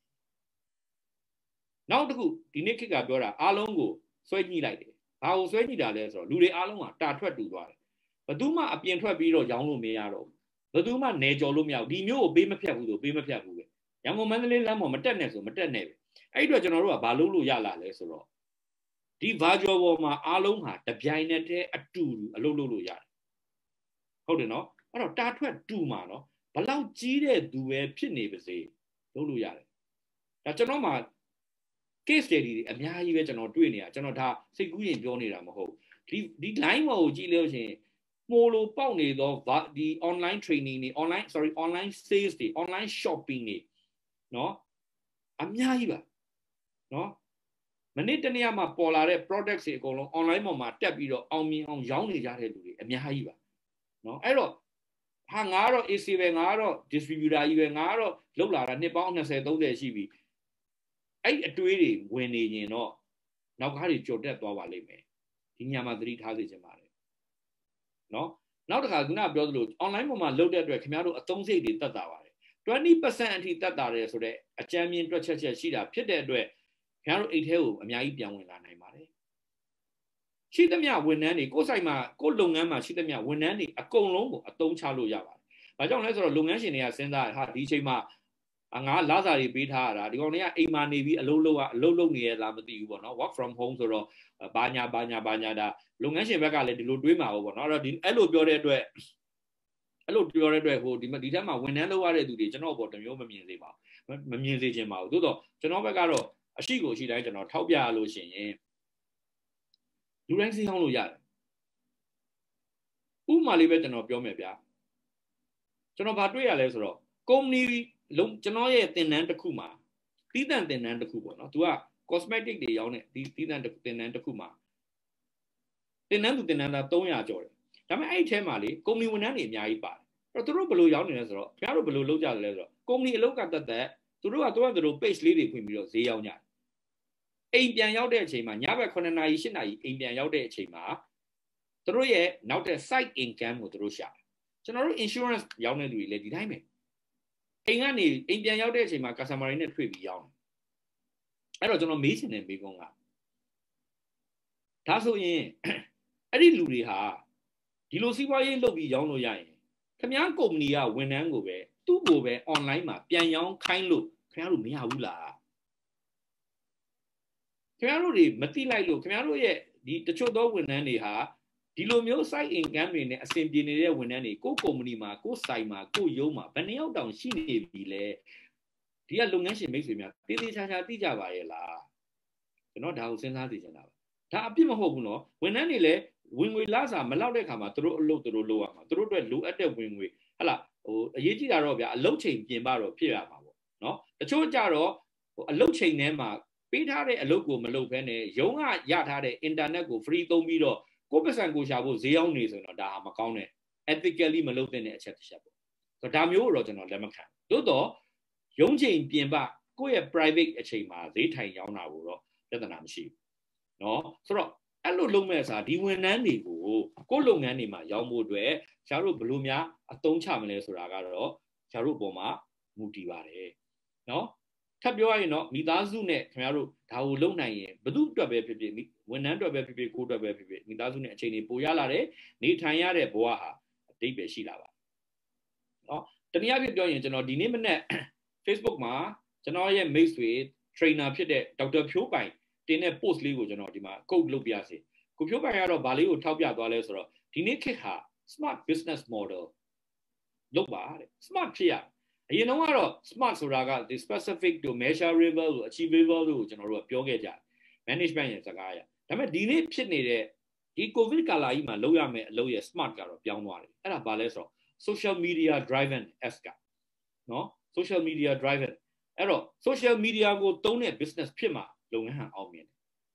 နောက်တစ်ခုဒီနေ့ခေတ်ကပြောတာအားလုံးကိုဆွဲညှိလိုက်တယ်ဘာကိုဆွဲညှိတာလဲဆိုတော့လူတွေအားလုံးကတာထွက်တူသွားတယ်ဘယ်သူမှအပြင်ထွက်ပြီးတော့ရောင်းလို့မရတော့ဘူးဘယ်သူမှနေကြော်လို့မရဘူးဒီမျိုးကိုပေးမဖြတ်ဘူးဆိုပေးမဖြတ်ဘူးပဲရန်ကုန်မန္တလေးလမ်းပေါ်မတက်နဲ့ဆိုမတက်နဲ့ပဲအဲ့ဒီတော့ကျွန်တော်တို့ကဘာလုပ်လို့ရလာလဲဆိုတော့ဒီ virtual ပေါ်မှာအားလုံးဟာတပြိုင်နက်တည်းအတူတူအလုပ်လုပ်လို့ရတယ်ဟုတ်တယ်နော်အဲ့တော့တာထွက်တူမှာနော်ဘလောက်ကြီးတဲ့သူပဲဖြစ်နေပါစေလုပ်လို့ရတယ်ဒါကျွန်တော်မှ case study တွေအများကြီးပဲကျွန်တော်တွေ့နေတာကျွန်တော်ဒါစိတ်ကူးရင်ပြောနေတာမဟုတ်ဒီဒီ line ပေါ်ကိုကြည့်လို့ရှိရင်မိုလိုပေါက်နေသောဒီ online training တွေ online sorry online sales တွေ online shopping တွေနော်အများကြီးပါနော်မနေ့တနေ့မှပေါ်လာတဲ့ products တွေအကုန်လုံး online ပေါ်မှာတက်ပြီးတော့အောင်မြင်အောင်ရောင်းနေကြတဲ့လူတွေအများကြီးပါနော်အဲ့တော့ဟာငါကတော့ A C ပဲငါကတော့ distributor ကြီးပဲငါကတော့လောက်လာတာနှစ်ပေါင်းtwenty thirtyရှိပြီအဲ့အတွေးတွေဝင်နေရင်တော့နောက်ကားတွေကြော်တက်သွားပါလိမ့်မယ်ဒီညမှာသတိထားစေချင်ပါတယ်နော်နောက်တစ်ခါခုနပြောသလို online ပေါ်မှာလုပ်တဲ့အတွက်ခင်ဗျားတို့အသုံးစရိတ်တွေတက်တာပါတယ်twenty percent အထိတက်တာတယ်ဆိုတော့အကြမ်းမြင်တွက်ချက်ချက်ရှိတာဖြစ်တဲ့အတွက်ခင်ဗျားတို့အိတ်ထဲကိုအများကြီးပြန်ဝင်လာနိုင်ပါတယ်ရှိသမျှဝန်ထမ်းတွေကိုယ်ဆိုင်မှာကိုယ်လုပ်ငန်းမှာရှိသမျှဝန်ထမ်းတွေအကုန်လုံးကိုအသုံးချလို့ရပါတယ်။ဘာကြောင့်လဲဆိုတော့လုပ်ငန်းရှင်တွေကစဉ်းစားဟာဒီအချိန်မှာငါလာစာတွေပေးထားရတာဒီကောင်တွေကအိမ်မှာနေပြီးအလုပ်လုပ်အလုပ်လုပ်နေရလားမသိဘူးပေါ့နော် work from home ဆိုတော့ဘာညာဘာညာဘာညာဒါလုပ်ငန်းရှင်ဘက်ကလည်းဒီလိုတွေးမှာပေါ့နော်အဲ့တော့ဒီအဲ့လိုပြောတဲ့အတွက်အဲ့လိုပြောတဲ့အတွက်ဟိုဒီဒီထက်မှာဝန်ထမ်းလုပ်ရတဲ့သူတွေကျွန်တော်ပေါ်တမျိုးမမြင်စေပါဘူးမမြင်စေချင်ပါဘူးသို့တော့ကျွန်တော်ဘက်ကတော့အရှိကိုအရှိတိုင်းကျွန်တော်ထောက်ပြရလို့ရှိရင်လူတိုင်းစီးအောင်လို့ရတယ်ဥပမာလေးပဲကျွန်တော်ပြောမယ်ဗျာကျွန်တော်ဗာတွေ့ရလဲဆိုတော့ကုမ္ပဏီလုံးကျွန်တော်ရဲ့တင်နန်းတစ်ခုမှာတီးတန့်တင်နန်းတစ်ခုပေါ့နော် तू က cosmetic တွေရောင်းတဲ့ဒီတီးတန့်တင်နန်းတစ်ခုမှာတင်နန်းသူတင်နန်းသားသုံးရာကျော်တယ်ဒါပေမဲ့အဲ့ဒီထဲမှာလေကုမ္ပဏီဝန်ထမ်းတွေအများကြီးပါတယ်အဲ့တော့သူတို့ဘယ်လိုရောင်းနေလဲဆိုတော့ခင်ဗျားတို့ဘယ်လိုလုပ်ကြလဲဆိုတော့ကုမ္ပဏီအလုပ်ကတတ်သက်သူတို့ကသူတို့ page လေးတွေဖွင့်ပြီးတော့ဈေးရောင်းကြတယ်အိမ်ပြန်ရောက်တဲ့အချိန်မှာညဘက်ခုနှစ်နာရီရှစ်နာရီအိမ်ပြန်ရောက်တဲ့အချိန်မှာသူတို့ရဲ့နောက်တဲ့ side income ကိုသူတို့ရှာတယ်ကျွန်တော်တို့ insurance ရောင်းတဲ့လူတွေလည်းဒီတိုင်းပဲအိမ်ကနေအိမ်ပြန်ရောက်တဲ့အချိန်မှာ customer တွေနဲ့တွေ့ပြီးရောင်းတယ်အဲ့တော့ကျွန်တော်မေးချင်တဲ့မေးခွန်းကဒါဆိုရင်အဲ့ဒီလူတွေဟာဒီလိုစီးပွားရေးလုပ်ပြီးရောင်းလို့ရရင်ခင်ဗျားကုမ္ပဏီကဝန်ထမ်းကိုပဲသူ့ကိုပဲ online မှာပြန်ရောင်းခိုင်းလို့ခင်ဗျားတို့မရဘူးလားခင်ဗျားတို့တွေမသိလိုက်လို့ခင်ဗျားတို့ရဲ့ဒီတချို့သောဝန်ထမ်းတွေဟာဒီလိုမျိုး side income တွေနဲ့အဆင်ပြေနေတဲ့ဝန်ထမ်းတွေကိုကုမ္ပဏီမှာကိုယ်ဆိုင်မှာကိုရုံးမှာဘယ်နှယောက်တောင်ရှိနေပြီလဲဒီကလုပ်ငန်းရှင်မိတ်ဆွေများတေးသေးချာချာသိကြပါရဲ့လားကျွန်တော်ဒါကိုစဉ်းစားသိချင်တာပါဒါအပြစ်မဟုတ်ဘူးနော်ဝန်ထမ်းတွေလည်းဝင်ငွေလာစာမလောက်တဲ့ခါမှာသူတို့အလုပ်သူတို့လုပ်ရမှာသူတို့အတွက်လိုအပ်တဲ့ဝင်ငွေဟလာဟိုအရေးကြီးတာတော့ဗျာအလုပ်ချိန်ပြင်ပတော့ဖြစ်ရမှာပေါ့နော်တချို့ကြတော့ဟိုအလုပ်ချိန်ထဲမှာပေးထားတဲ့အလုပ်ကိုမလုပ်ဘဲနဲ့ရုံးကရထားတဲ့ internet ကို free သုံးပြီးတော့ကိုယ့်ပတ်စံကိုရှာဖို့ဈေးရောက်နေဆိုတော့ဒါဟာမကောင်းတဲ့ ethically မလုပ်တဲ့အချက်တစ်ချက်ပေါ့ဆိုတော့ဒါမျိုးတော့ကျွန်တော်လက်မခံသို့တော့ရုံးချိန်ပြင်ပကိုယ့်ရဲ့ private အချိန်မှာဈေးထိုင်ရောင်းတာကိုတော့ပြဿနာမရှိဘူးเนาะဆိုတော့အဲ့လိုလုပ်မဲ့အစားဒီဝန်ထမ်းတွေကိုကိုယ့်လုပ်ငန်းတွေမှာရောင်းဖို့အတွက်ဆရာတို့ဘယ်လိုများအသုံးချမလဲဆိုတာကတော့ဆရာတို့အပေါ်မှာမူတည်ပါတယ်เนาะထပ်ပြောရရင်တော့မိသားစုနဲ့ခင်ဗျားတို့ဒါကိုလုပ်နိုင်ရင်ဘယ်သူအတွက်ပဲဖြစ်ဖြစ်ဝန်ထမ်းအတွက်ပဲဖြစ်ဖြစ်ကိုယ်အတွက်ပဲဖြစ်ဖြစ်မိသားစုနဲ့အချိန်တွေပိုရလာတယ်နေထိုင်ရတဲ့ဘဝဟာအတိတ်ပဲရှိလာပါเนาะတနည်းအားဖြင့်ပြောရင်ကျွန်တော်ဒီနေ့မနေ့ Facebook မှာကျွန်တော်ရဲ့မိတ်ဆွေ trainer ဖြစ်တဲ့ဒေါက်တာဖြိုးပိုင်တင်တဲ့ post လေးကိုကျွန်တော်ဒီမှာ code လုပ်ပြစေကိုဖြိုးပိုင်ကတော့ဗာလေးကိုထောက်ပြသွားလဲဆိုတော့ဒီနေ့ခေတ်ဟာ smart business model လုပ်ပါတဲ့ smart ဖြစ်ရအရင်တော့ကတော့ smart ဆိုတာက the specific to measurable လို့ achievable လို့ကျွန်တော်တို့ကပြောခဲ့ကြတယ် management ရဲ့စကားအရဒါပေမဲ့ဒီနေ့ဖြစ်နေတဲ့ဒီ covid ကာလကြီးမှာလုပ်ရမယ့်အလုပ်ရဲ့ smart ကတော့ပြောင်းသွားတယ်အဲ့ဒါဘာလဲဆိုတော့ social media driven s ကနော် social media driven အဲ့တော့ social media ကိုသုံးတဲ့ business ဖြစ်မှာလုပ်ငန်းဟန်အောင်မြင်တယ်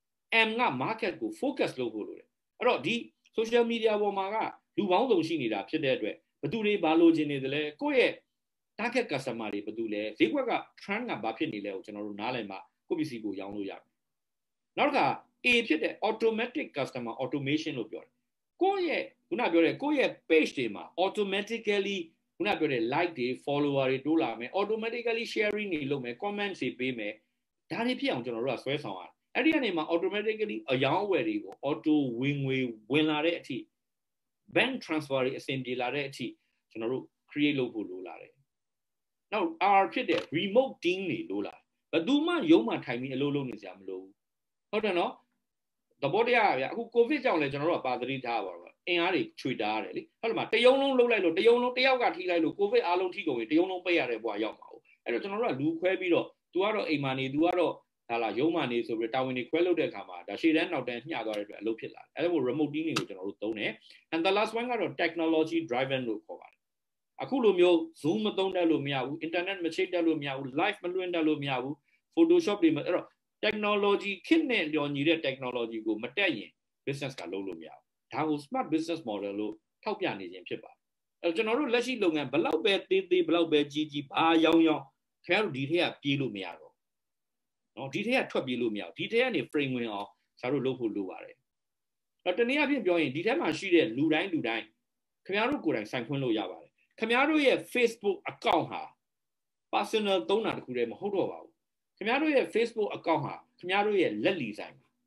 M က market ကို focus လုပ်ဖို့လိုတယ်အဲ့တော့ဒီ social media ပေါ်မှာကလူပေါင်းစုံရှိနေတာဖြစ်တဲ့အတွက်ဘယ်သူတွေဘာလိုချင်နေတယ်လဲကိုယ့်ရဲ့ target customer တွေဘယ်သူလဲဈေးကွက်က trend ကဘာဖြစ်နေလဲကိုကျွန်တော်တို့နားလည်မှကိုယ့်ပစ္စည်းကိုရောင်းလို့ရတယ်နောက်တစ်ခါ A ဖြစ်တဲ့ automatic customer automation လို့ပြောတယ်ကိုယ့်ရဲ့ခုနပြောတဲ့ကိုယ့်ရဲ့ page တွေမှာ automatically ခုနပြောတဲ့ like တွေ follower တွေတိုးလာမယ် automatically sharing တွေလုပ်မယ် comment တွေပေးမယ်ဒါတွေဖြစ်အောင်ကျွန်တော်တို့ကဆွဲဆောင်ရတယ်အဲ့ဒီကနေမှာ automatically အယောင်းအဝယ်တွေကို auto ဝင်ငွေဝင်လာတဲ့အထိ bank transfer တွေအဆင်ပြေလာတဲ့အထိကျွန်တော်တို့ create လုပ်ဖို့လိုလာတယ်နောက် R ဖြစ်တဲ့ remote team တွေလိုလာဘယ်သူမှရုံးမှထိုင်ပြီးအလုပ်လုပ်နေကြမလို့ဟုတ်တယ်နော်သဘောတရားဗျာအခု covid ကြောင့်လည်းကျွန်တော်တို့ကပါသတိထားပါတော့အင်အားတွေချွေတာရတယ်လေဟုတ်တယ်မတရုံလုံးလုံးလိုက်လို့တရုံလုံးတယောက်ကထိလိုက်လို့ covid အားလုံးထိကုန်ပြီတရုံလုံးပိတ်ရတဲ့ဘဝရောက်မှာဟုတ်အဲ့တော့ကျွန်တော်တို့ကလူခွဲပြီးတော့ तू ကတော့အိမ်မှာနေ तू ကတော့ဒါလာရုံးမှနေဆိုပြီးတာဝန်တွေခွဲလုပ်တဲ့အခါမှာဒါရှေ့တန်းနောက်တန်းညှသွားတဲ့အတွက်အလုပ်ဖြစ်လာတယ်အဲ့ဒါကို remote team တွေကိုကျွန်တော်တို့သုံးတယ် and the last one ကတော့ technology driven လို့ခေါ်ပါတယ်အခုလိုမျိုး zoom မသုံးတတ်လို့မရဘူး internet မချိတ်တတ်လို့မရဘူး live မလွှင့်တတ်လို့မရဘူး photoshop တွေအဲ့တော့ technology ခေတ်နဲ့လျော်ညီတဲ့ technology ကိုမတက်ရင် business ကလုပ်လို့မရဘူးဒါကို smart business model လို့ထောက်ပြနေခြင်းဖြစ်ပါတယ်အဲ့တော့ကျွန်တော်တို့လက်ရှိလုပ်ငန်းဘလောက်ပဲသေးသေးဘလောက်ပဲကြီးကြီးဘာရောင်းရောင်းခင်ဗျားတို့ဒီထက်ကပြေးလို့မရတော့နော်ဒီထက်ကထွက်ပြေးလို့မရဘူးဒီထက်ကနေ frame ဝင်အောင်ဆရာတို့လုပ်ဖို့လိုပါတယ်အဲ့တော့တနည်းအားဖြင့်ပြောရင်ဒီထက်မှာရှိတဲ့လူတိုင်းလူတိုင်းခင်ဗျားတို့ကိုယ်တိုင်စိုင်ခွင့်လို့ရပါတယ်ခင်ဗျားတို့ရဲ့ Facebook account ဟာ personal သုံးတာတခုတည်းမဟုတ်တော့ပါဘူးခင်ဗျားတို့ရဲ့ Facebook account ဟာခင်ဗျားတို့ရဲ့လက်လီဆိုင်ခင်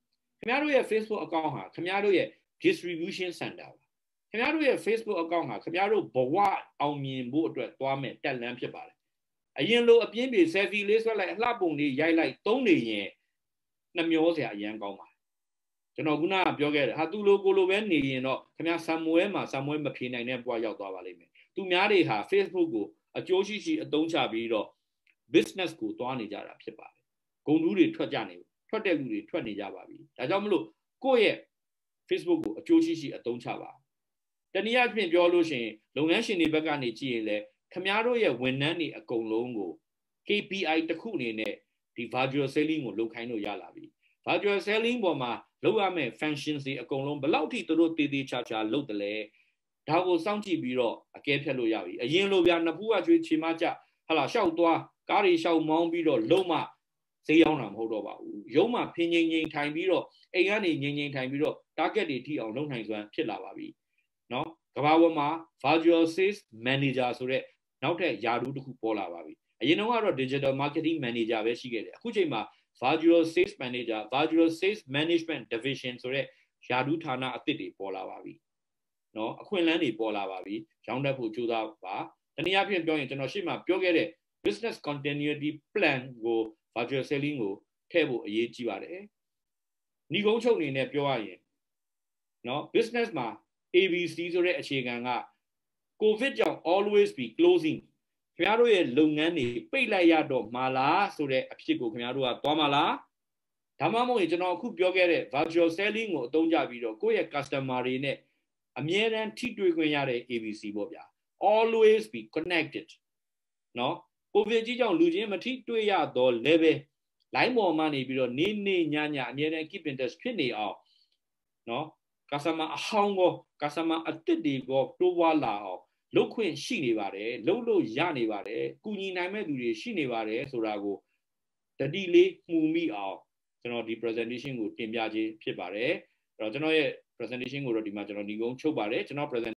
ခင်ဗျားတို့ရဲ့ Facebook account ဟာခင်ဗျားတို့ရဲ့ distribution center ပါခင်ဗျားတို့ရဲ့ Facebook account ဟာခင်ဗျားတို့ဘဝအောင်မြင်ဖို့အတွက်သွားမယ်တက်လန်းဖြစ်ပါတယ်အရင်လိုအပြင်းပြေ selfie လေးဆွဲလိုက်အလှပုံလေးရိုက်လိုက်သုံးနေရင်နှမျောစရာအရန်ကောင်းပါတယ်ကျွန်တော်ခုနကပြောခဲ့တယ်ဟာသူလိုကိုလိုပဲနေရင်တော့ခင်ဗျားဆံမွဲမှာဆံမွဲမဖြေနိုင်တဲ့ဘဝရောက်သွားပါလိမ့်မယ်သူများတွေဟာ Facebook ကိုအကျိုးရှိရှိအသုံးချပြီးတော့ business ကိုသွားနေကြတာဖြစ်ပါတယ်ဂုဏ်တူးတွေထွက်ကြနေထွက်တဲ့လူတွေထွက်နေကြပါပြီဒါကြောင့်မလို့ကိုယ့်ရဲ့ Facebook ကိုအကျိုးရှိရှိအသုံးချပါတနည်းအားဖြင့်ပြောလို့ရှိရင်လုပ်ငန်းရှင်တွေဘက်ကနေကြည့်ရင်လည်းခင်ဗျားတို့ရဲ့ဝန်ထမ်းတွေအကုန်လုံးကို K P I တစ်ခုအနေနဲ့ဒီ virtual selling ကိုလုပ်ခိုင်းလို့ရလာပြီ virtual selling ပေါ်မှာလုပ်ရမယ့် functions တွေအကုန်လုံးဘယ်လောက်ထိသူတို့တည်တည်ချာချာလုပ်တယ်လဲဒါကိုစောင့်ကြည့်ပြီးတော့အကဲဖြတ်လို့ရပြီအရင်လိုဗျာနှစ်ဖူးကကျွေးချေမကြဟာလာရှောက်သွားကားတွေရှောက်မောင်းပြီးတော့လုံးမဈေးရောက်တာမဟုတ်တော့ပါဘူးရုံးမှာဖင်ငိမ့်ငိမ့်ထိုင်ပြီးတော့အိမ်ကနေငိမ့်ငိမ့်ထိုင်ပြီးတော့ target တွေထိအောင်လုပ်နိုင်စွမ်းဖြစ်လာပါပြီเนาะကမ္ဘာပေါ်မှာ virtual sales manager ဆိုတဲ့နောက်ထပ်ယာတူးတစ်ခုပေါ်လာပါပြီအရင်ကတော့ digital marketing manager ပဲရှိခဲ့တယ်အခုချိန်မှာ virtual sales manager virtual sales management division ဆိုတဲ့ယာတူးဌာနအသစ်တွေပေါ်လာပါပြီเนาะအခွင့်အလမ်းတွေပေါ်လာပါပြီရောင်းတတ်ဖို့ကြိုးစားပါတနည်းအားဖြင့်ပြောရင်ကျွန်တော်ရှေ့မှာပြောခဲ့တဲ့ business continuity plan ကို virtual selling ကိုထည့်ဖို့အရေးကြီးပါတယ်ညီကုန်းချုပ်အနေနဲ့ပြောရရင်เนาะ business မှာ A B C ဆိုတဲ့အခြေခံက COVID ကြောင့် always be closing ခင်ဗျားတို့ရဲ့လုပ်ငန်းတွေပိတ်လိုက်ရတော့မှာလားဆိုတဲ့အဖြစ်ကိုခင်ဗျားတို့ကသွားမှာလားဒါမှမဟုတ်ရင်ကျွန်တော်အခုပြောခဲ့တဲ့ virtual selling ကိုအသုံးချပြီးတော့ကိုယ့်ရဲ့ customer တွေနဲ့အမြဲတမ်းထိတွေ့ခွင့်ရတဲ့ A B C ပေါ့ဗျာ always be connected เนาะ COVID ကြီးကြောင့်လူချင်းမထိတွေ့ရတော့ level လိုင်းပေါ်မှာနေပြီးတော့နေနေညညအမြဲတမ်း keep in touch ဖြစ်နေအောင်เนาะ customer အဟောင်းကို customer အသစ်တွေကိုတိုးပွားလာအောင်လုပ်ခွင့်ရှိနေပါတယ်လုပ်လို့ရနေပါတယ်ကူညီနိုင်မဲ့သူတွေရှိနေပါတယ်ဆိုတာကိုတတိလေးမှုမိအောင်ကျွန်တော်ဒီ presentation ကိုတင်ပြခြင်းဖြစ်ပါတယ်အဲ့တော့ကျွန်တော်ရဲ့ presentation ကိုတော့ဒီမှာကျွန်တော်ညီကုန်းချုပ်ပါတယ်ကျွန်တော် present